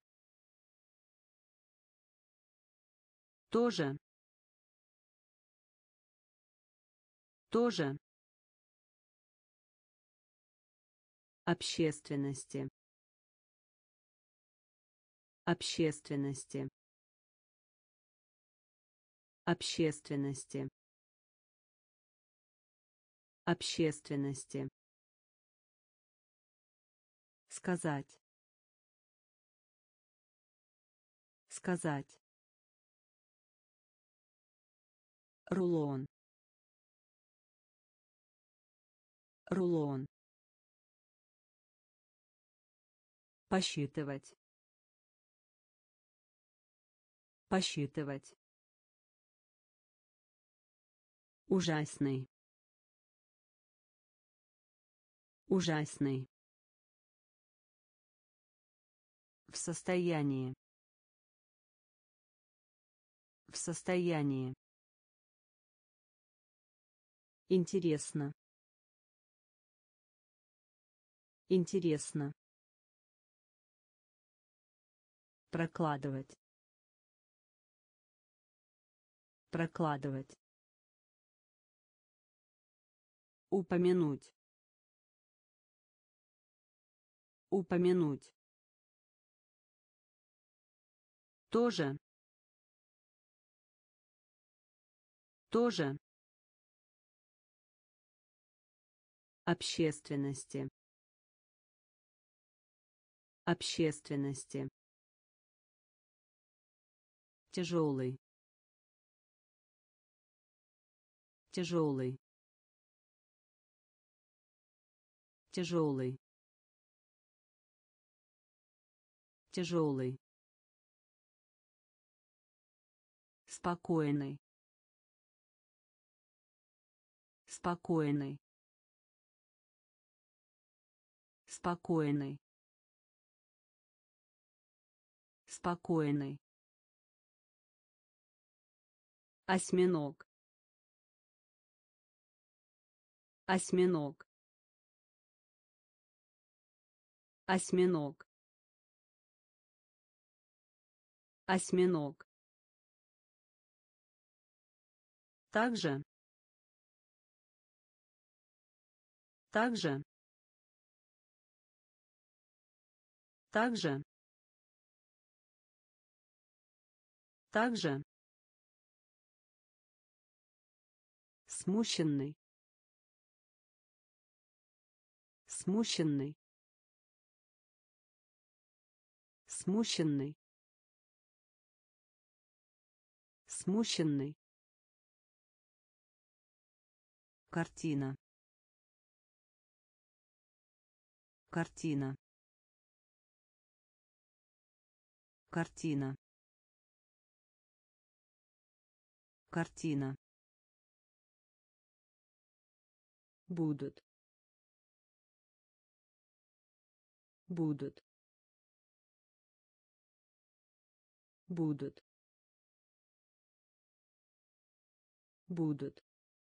тоже, тоже, общественности, общественности, общественности, общественности, сказать, сказать, рулон, рулон, посчитывать, Посчитывать. Ужасный. Ужасный. В состоянии. В состоянии. Интересно. Интересно. Прокладывать. Прокладывать. Упомянуть. Упомянуть. Тоже. Тоже. Общественности. Общественности. Тяжелый. Тяжелый. Тяжелый. Тяжелый. Спокойный. Спокойный. Спокойный. Спокойный. Осьминог. Осьминог. Осьминог. Осьминог. Также. Также. Также. Также. Смущенный. Смущенный. Смущенный. Смущенный. Картина. Картина. Картина. Картина. Будут. Будут. Будут. Будут.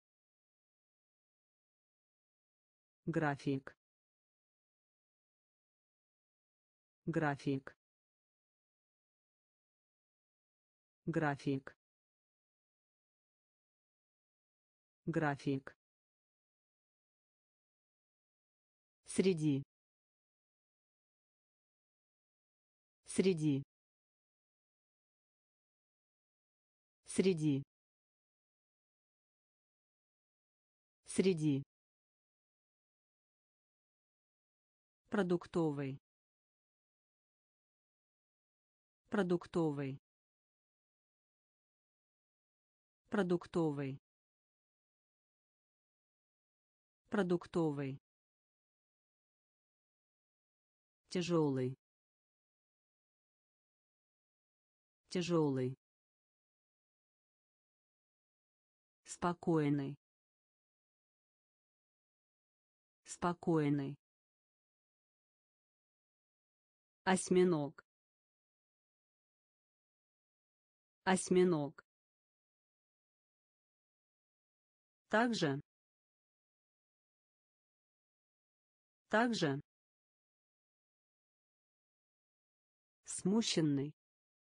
График. График. График. График. Среди. Среди. Среди. Среди. Продуктовый. Продуктовый. Продуктовый. Продуктовый. Тяжелый. Тяжелый. Спокойный. Спокойный. Осьминог. Осьминог. Также. Также. Смущенный.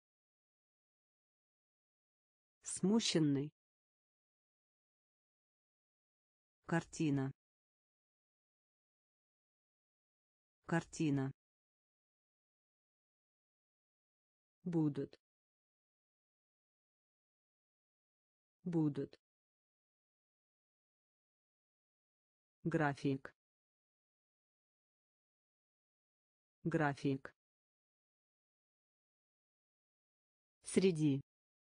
Смущенный. Картина. Картина. Будут. Будут. График. График. Среди.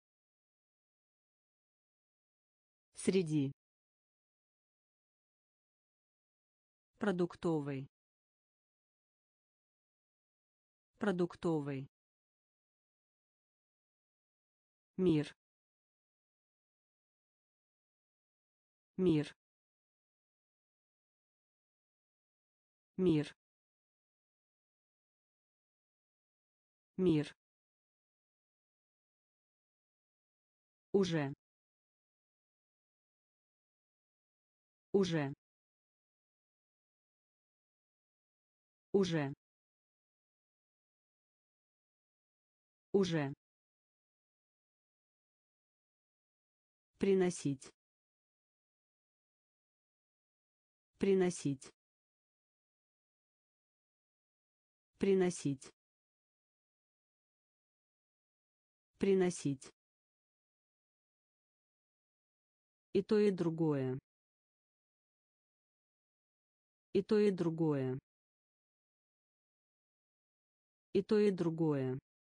Среди. Продуктовый. Продуктовый. мир, мир, мир, мир, уже, уже, уже, уже, приносить, приносить, приносить, приносить, и то и другое, и то и другое, и то и другое,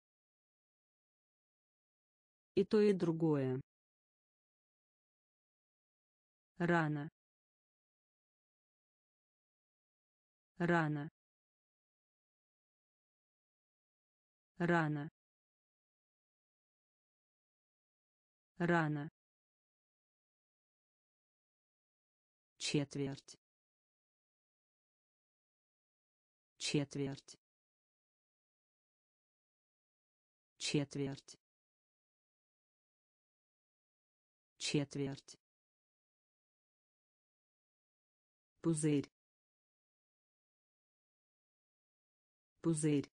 и то и другое, рано, рано, рано, рано, четверть, четверть, четверть, четверть, пузырь, пузырь,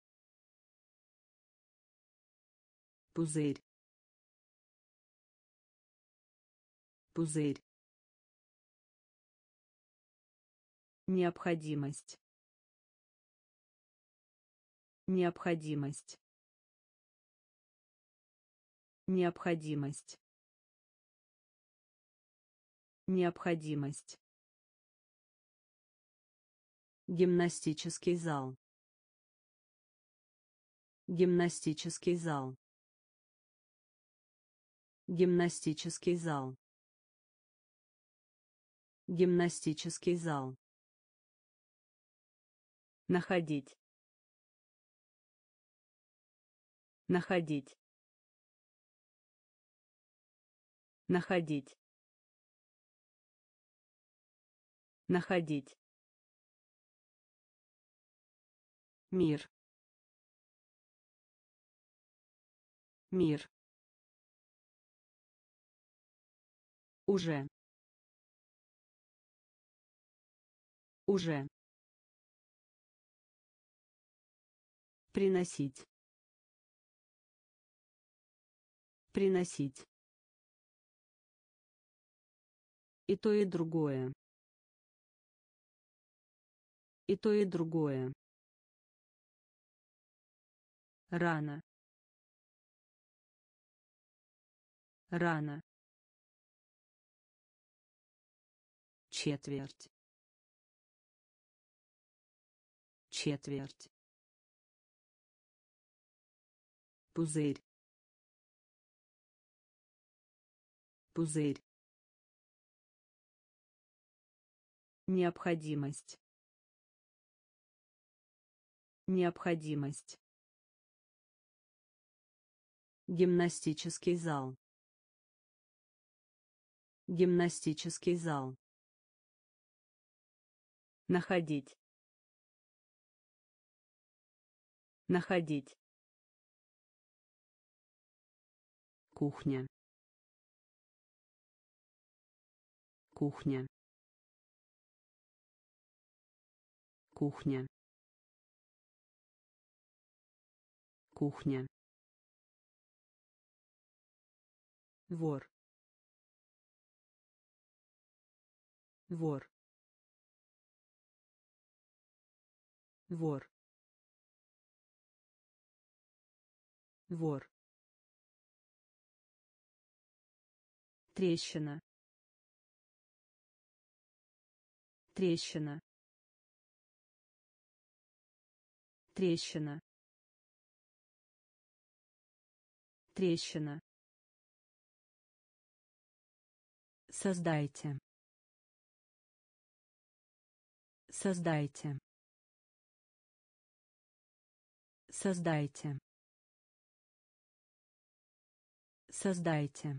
пузырь, пузырь, необходимость, необходимость, необходимость, необходимость, гимнастический зал, гимнастический зал, гимнастический зал, гимнастический зал, находить, находить, находить, находить, мир, мир, уже, уже, приносить, приносить, и то и другое, и то и другое, рано, рано, четверть, четверть, пузырь, пузырь, необходимость, необходимость, гимнастический зал, гимнастический зал, находить, находить, кухня, кухня, кухня, кухня, вор, вор, вор, вор, трещина, трещина, трещина, трещина, создайте, создайте, создайте, Создайте.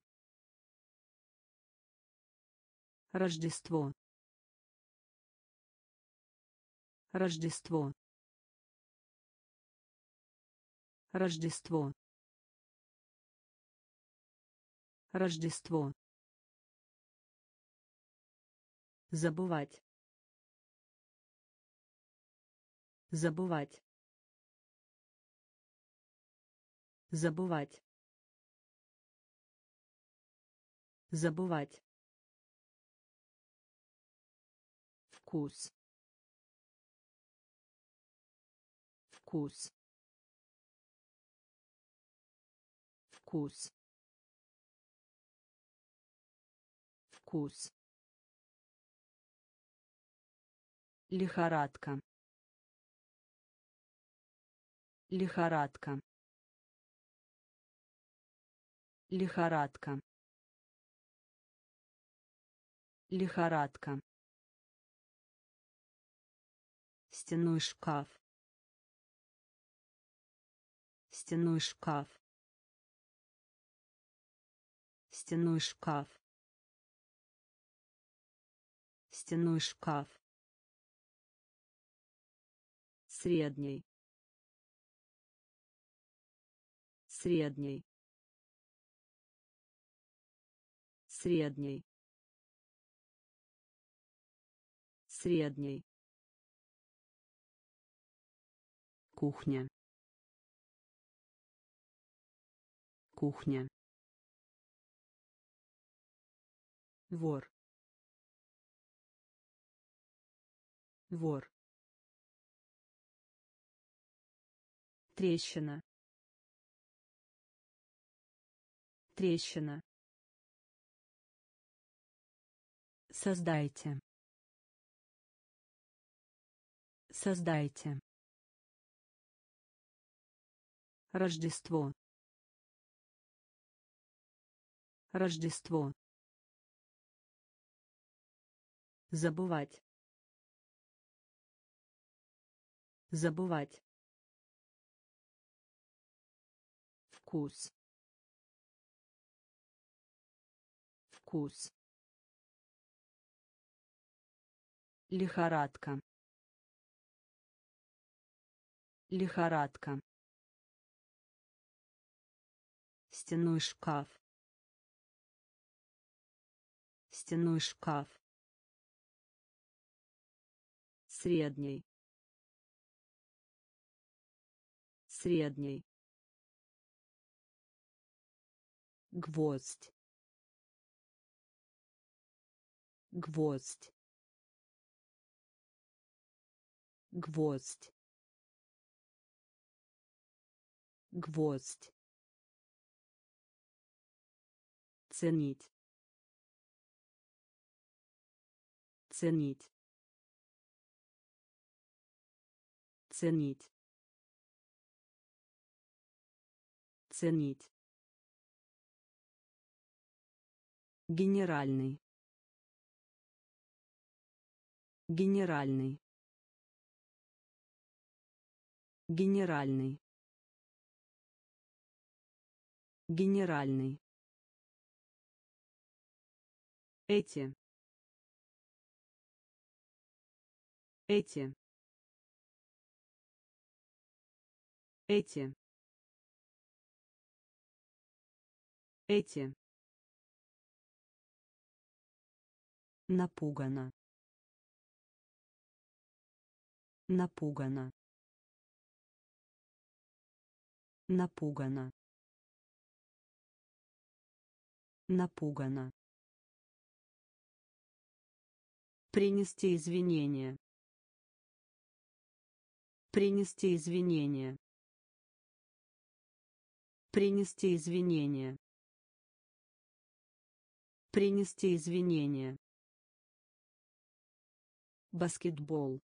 Рождество. Рождество. Рождество. Рождество. Забывать. Забывать. Забывать. Забывать. Вкус. Вкус. Вкус. Вкус. Лихорадка. Лихорадка. Лихорадка. Лихорадка. Стенной шкаф. Стенной шкаф. Стенной шкаф. Стенной шкаф. Средний. Средний. Средний. Средний. Кухня. Кухня. Вор. Вор. Трещина. Трещина. Создайте. Создайте. Рождество. Рождество. Забывать. Забывать. Вкус. Вкус. Лихорадка. Лихорадка. Стенной шкаф. Стенной шкаф. Средний. Средний. Гвоздь. Гвоздь. Гвоздь. Гвоздь. Ценить. Ценить. Ценить. Ценить. Генеральный. Генеральный. Генеральный. Генеральный. Эти. Эти. Эти. Эти. Напугано. Напугано. Напугано. Напугано. Принести извинения. Принести извинения. Принести извинения. Принести извинения. Баскетбол.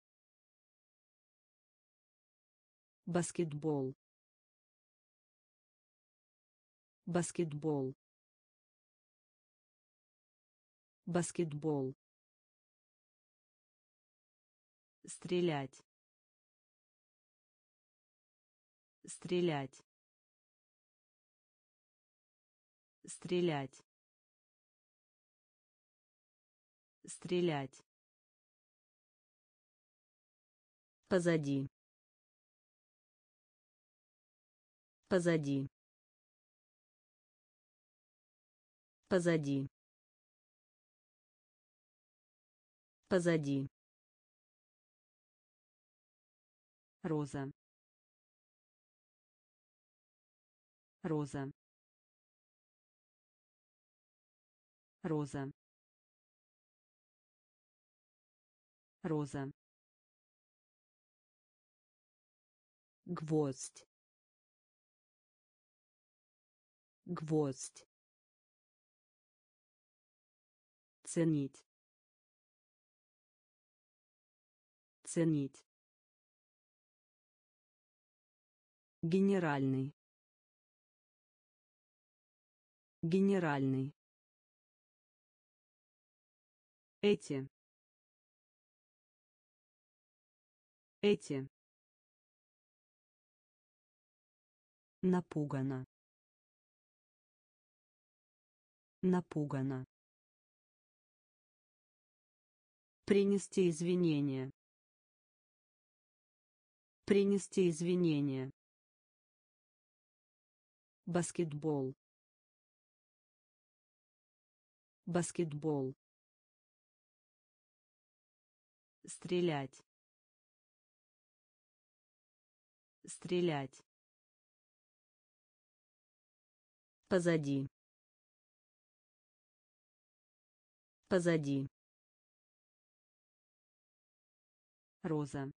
Баскетбол. Баскетбол. Баскетбол. Стрелять. Стрелять. стрелять, стрелять, позади, позади, позади, позади, роза, роза, роза, роза, гвоздь, гвоздь, ценить, ценить, генеральный, генеральный, эти, эти, напугано, напугано, принести извинения, принести извинения, баскетбол, баскетбол, стрелять, стрелять, позади, позади, роза,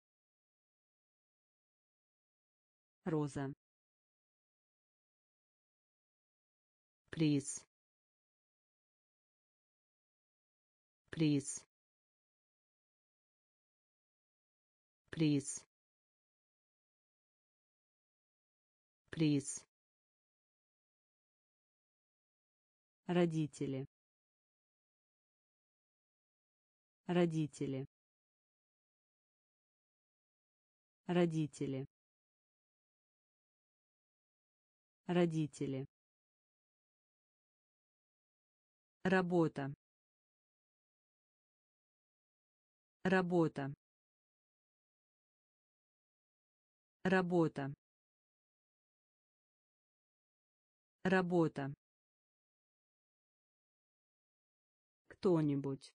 роза, приз, приз, приз, приз, родители, родители, родители, родители, работа, работа, работа, работа, кто-нибудь,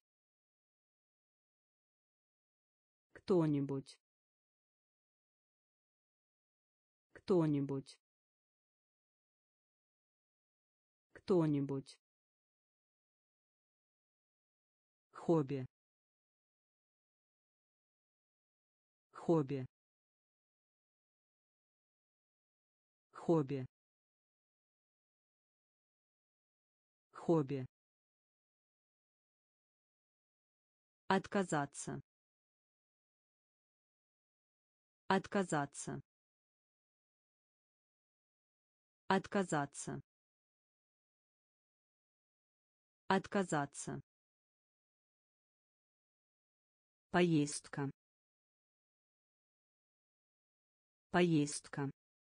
кто-нибудь, кто-нибудь, кто-нибудь, хобби, хобби, хобби, хобби, отказаться, отказаться, отказаться, отказаться, поездка, поездка,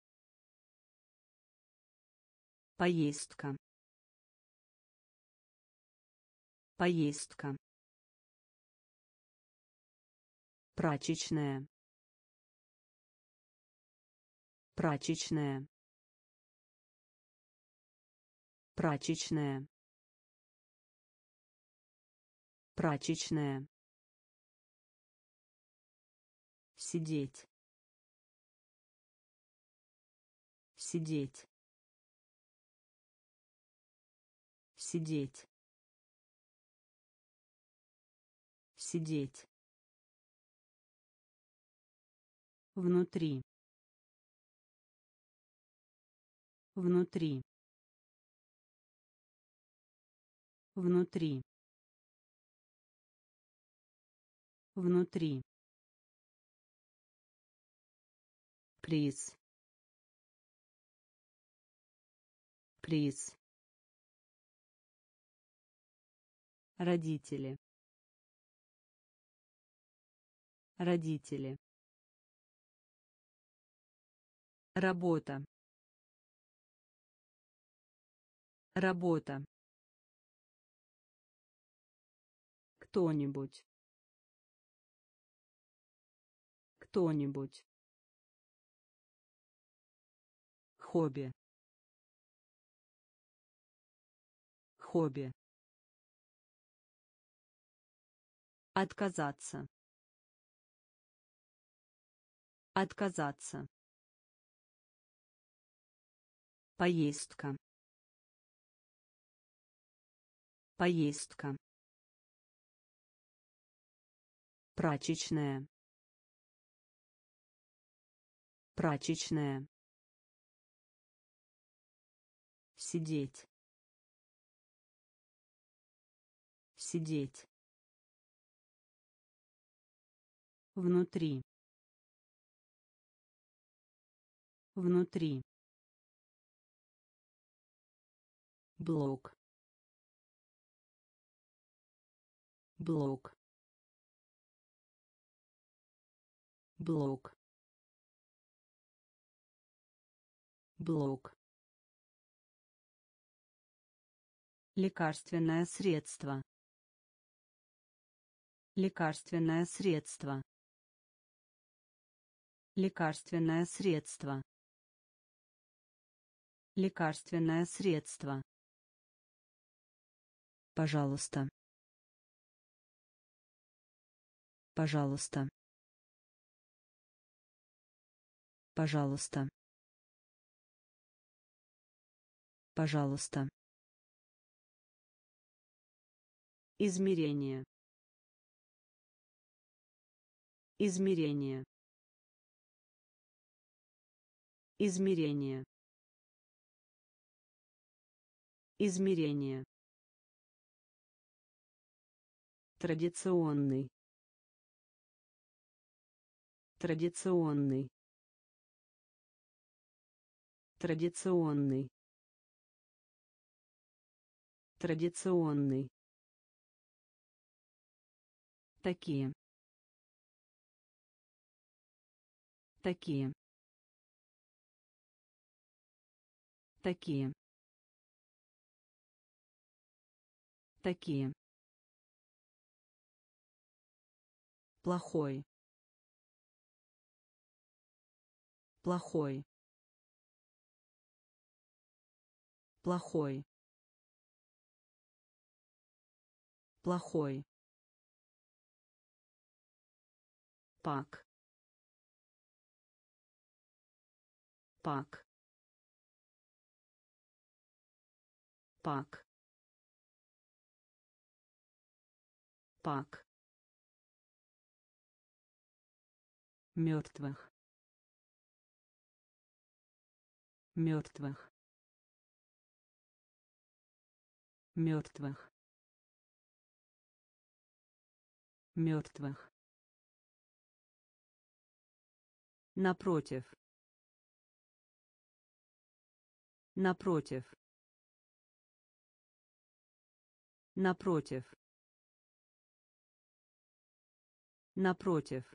поездка, поездка, прачечная, прачечная, прачечная, прачечная, сидеть, сидеть, сидеть, сидеть, внутри, внутри, внутри, внутри, приз, приз, родители, родители, работа, Работа. Кто-нибудь. Кто-нибудь. Хобби. Хобби. Отказаться. Отказаться. Поездка. Поездка. Прачечная. Прачечная. Сидеть. Сидеть. Внутри. Внутри. Блок. Блок. Блок. Блок. Лекарственное средство. Лекарственное средство. Лекарственное средство. Лекарственное средство. Пожалуйста. Пожалуйста. Пожалуйста. Пожалуйста. Измерение. Измерение. Измерение. Измерение. Традиционный. Традиционный. Традиционный. Традиционный. Такие. Такие. Такие. Такие. Плохой. Плохой. Плохой. Плохой. Пак. Пак. Пак. Пак. Мертвых. Мертвых. Мертвых. Мертвых. Напротив. Напротив. Напротив. Напротив.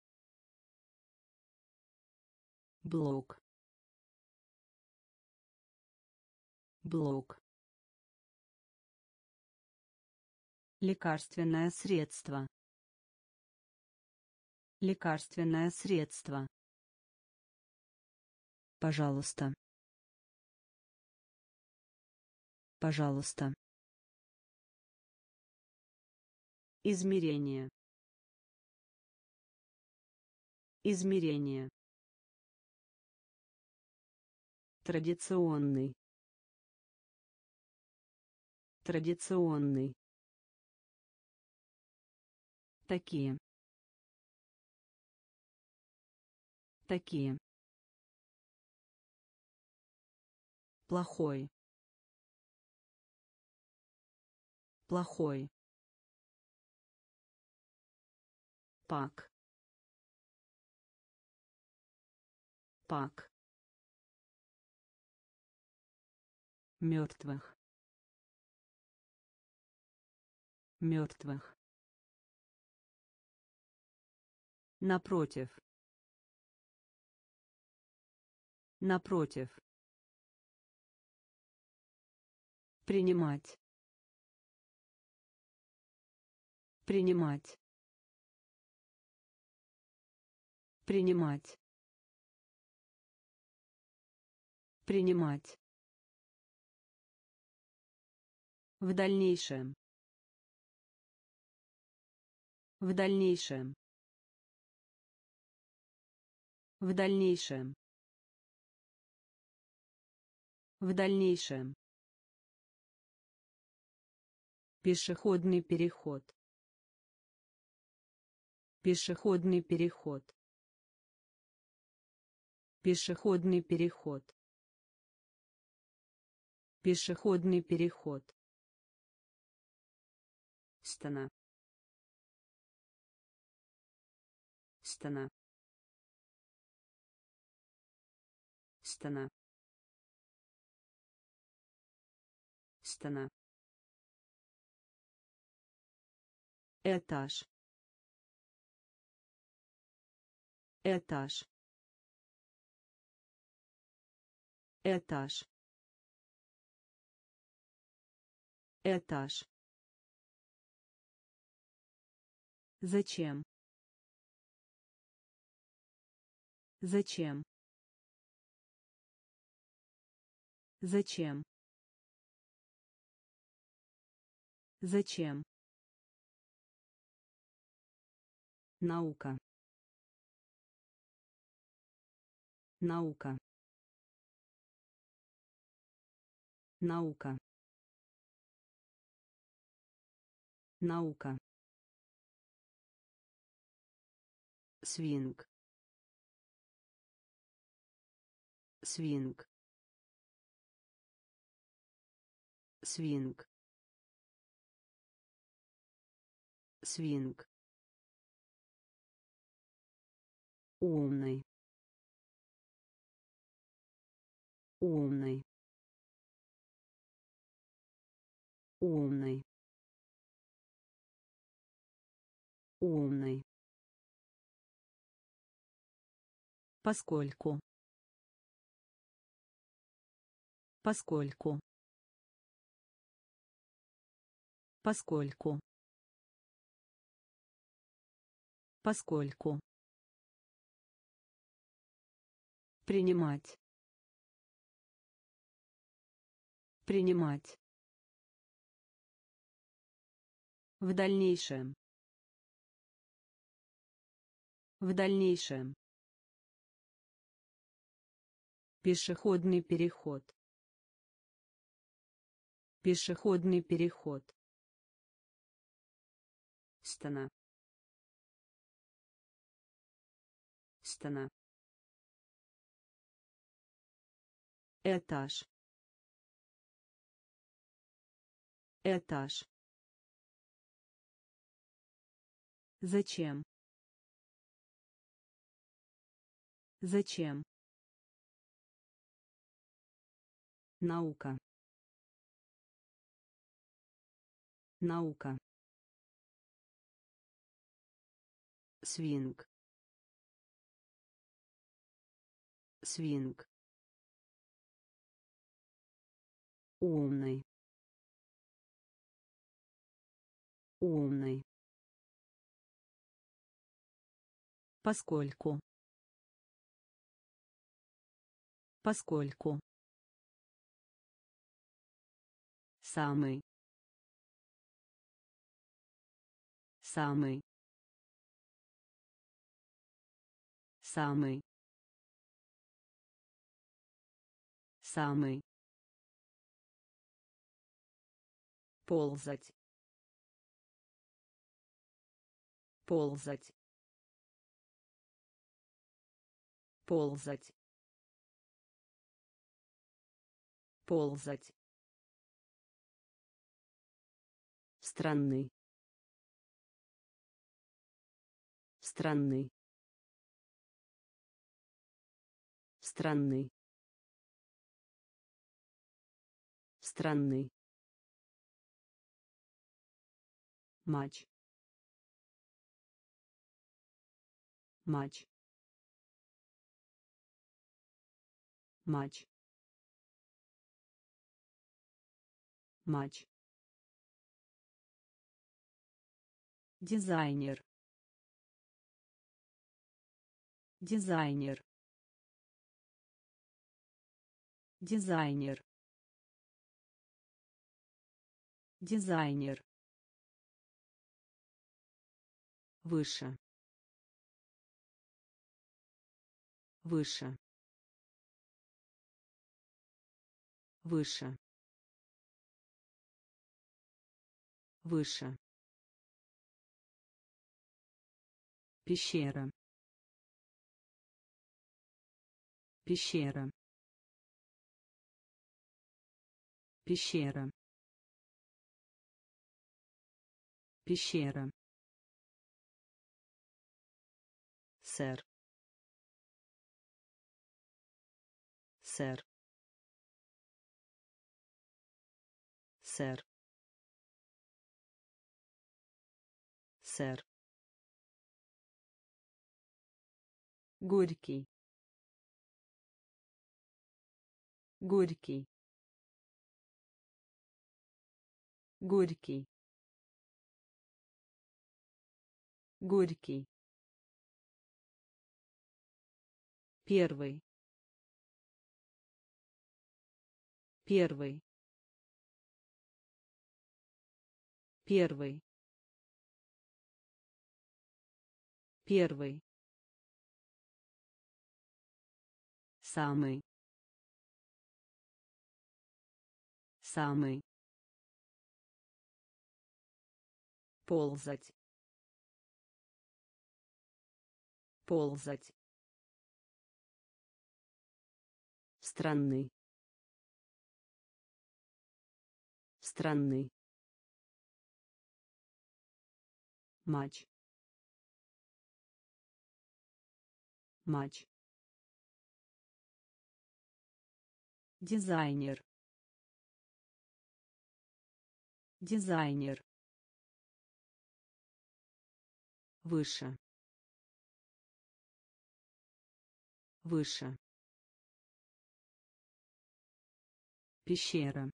Блок. Блок. Лекарственное средство. Лекарственное средство. Пожалуйста. Пожалуйста. Измерение. Измерение. Традиционный. Традиционный. Такие. Такие. Плохой. Плохой. Пак. Пак. Мертвых. Мертвых. Напротив. Напротив. принимать, принимать, принимать, принимать, в дальнейшем, в дальнейшем, в дальнейшем, в дальнейшем, пешеходный переход, пешеходный переход, пешеходный переход, пешеходный переход, стена, стена, стена, стена, этаж, этаж, этаж, этаж, зачем, зачем, зачем, зачем, наука, наука, наука, наука, свинг, свинг, свинг, свинг, умный, умный, умный, умный, поскольку, поскольку, поскольку, поскольку, принимать, принимать, в дальнейшем, в дальнейшем, пешеходный переход, пешеходный переход, стена, стена, этаж, этаж, зачем, зачем, наука, наука, свинг, свинг, умный, умный, поскольку, поскольку, самый, самый, самый, самый, ползать, ползать, ползать, ползать, странный, странный, странный, странный, матч, матч, матч, матч, дизайнер, дизайнер, дизайнер, дизайнер, выше, выше, выше, выше, пещера, пещера, пещера, пещера, сэр, сэр, сэр, сэр, горький, горький, горький, горький, первый, первый, первый, первый, самый, самый, ползать, ползать, странный, странный, матч, матч, дизайнер, дизайнер, выше, выше, пещера,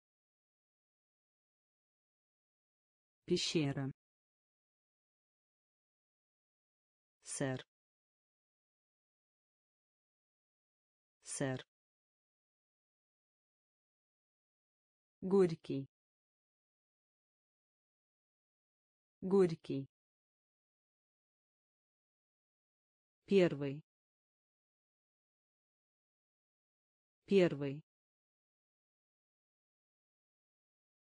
пещера, сэр, сэр, горький, горький, первый, первый,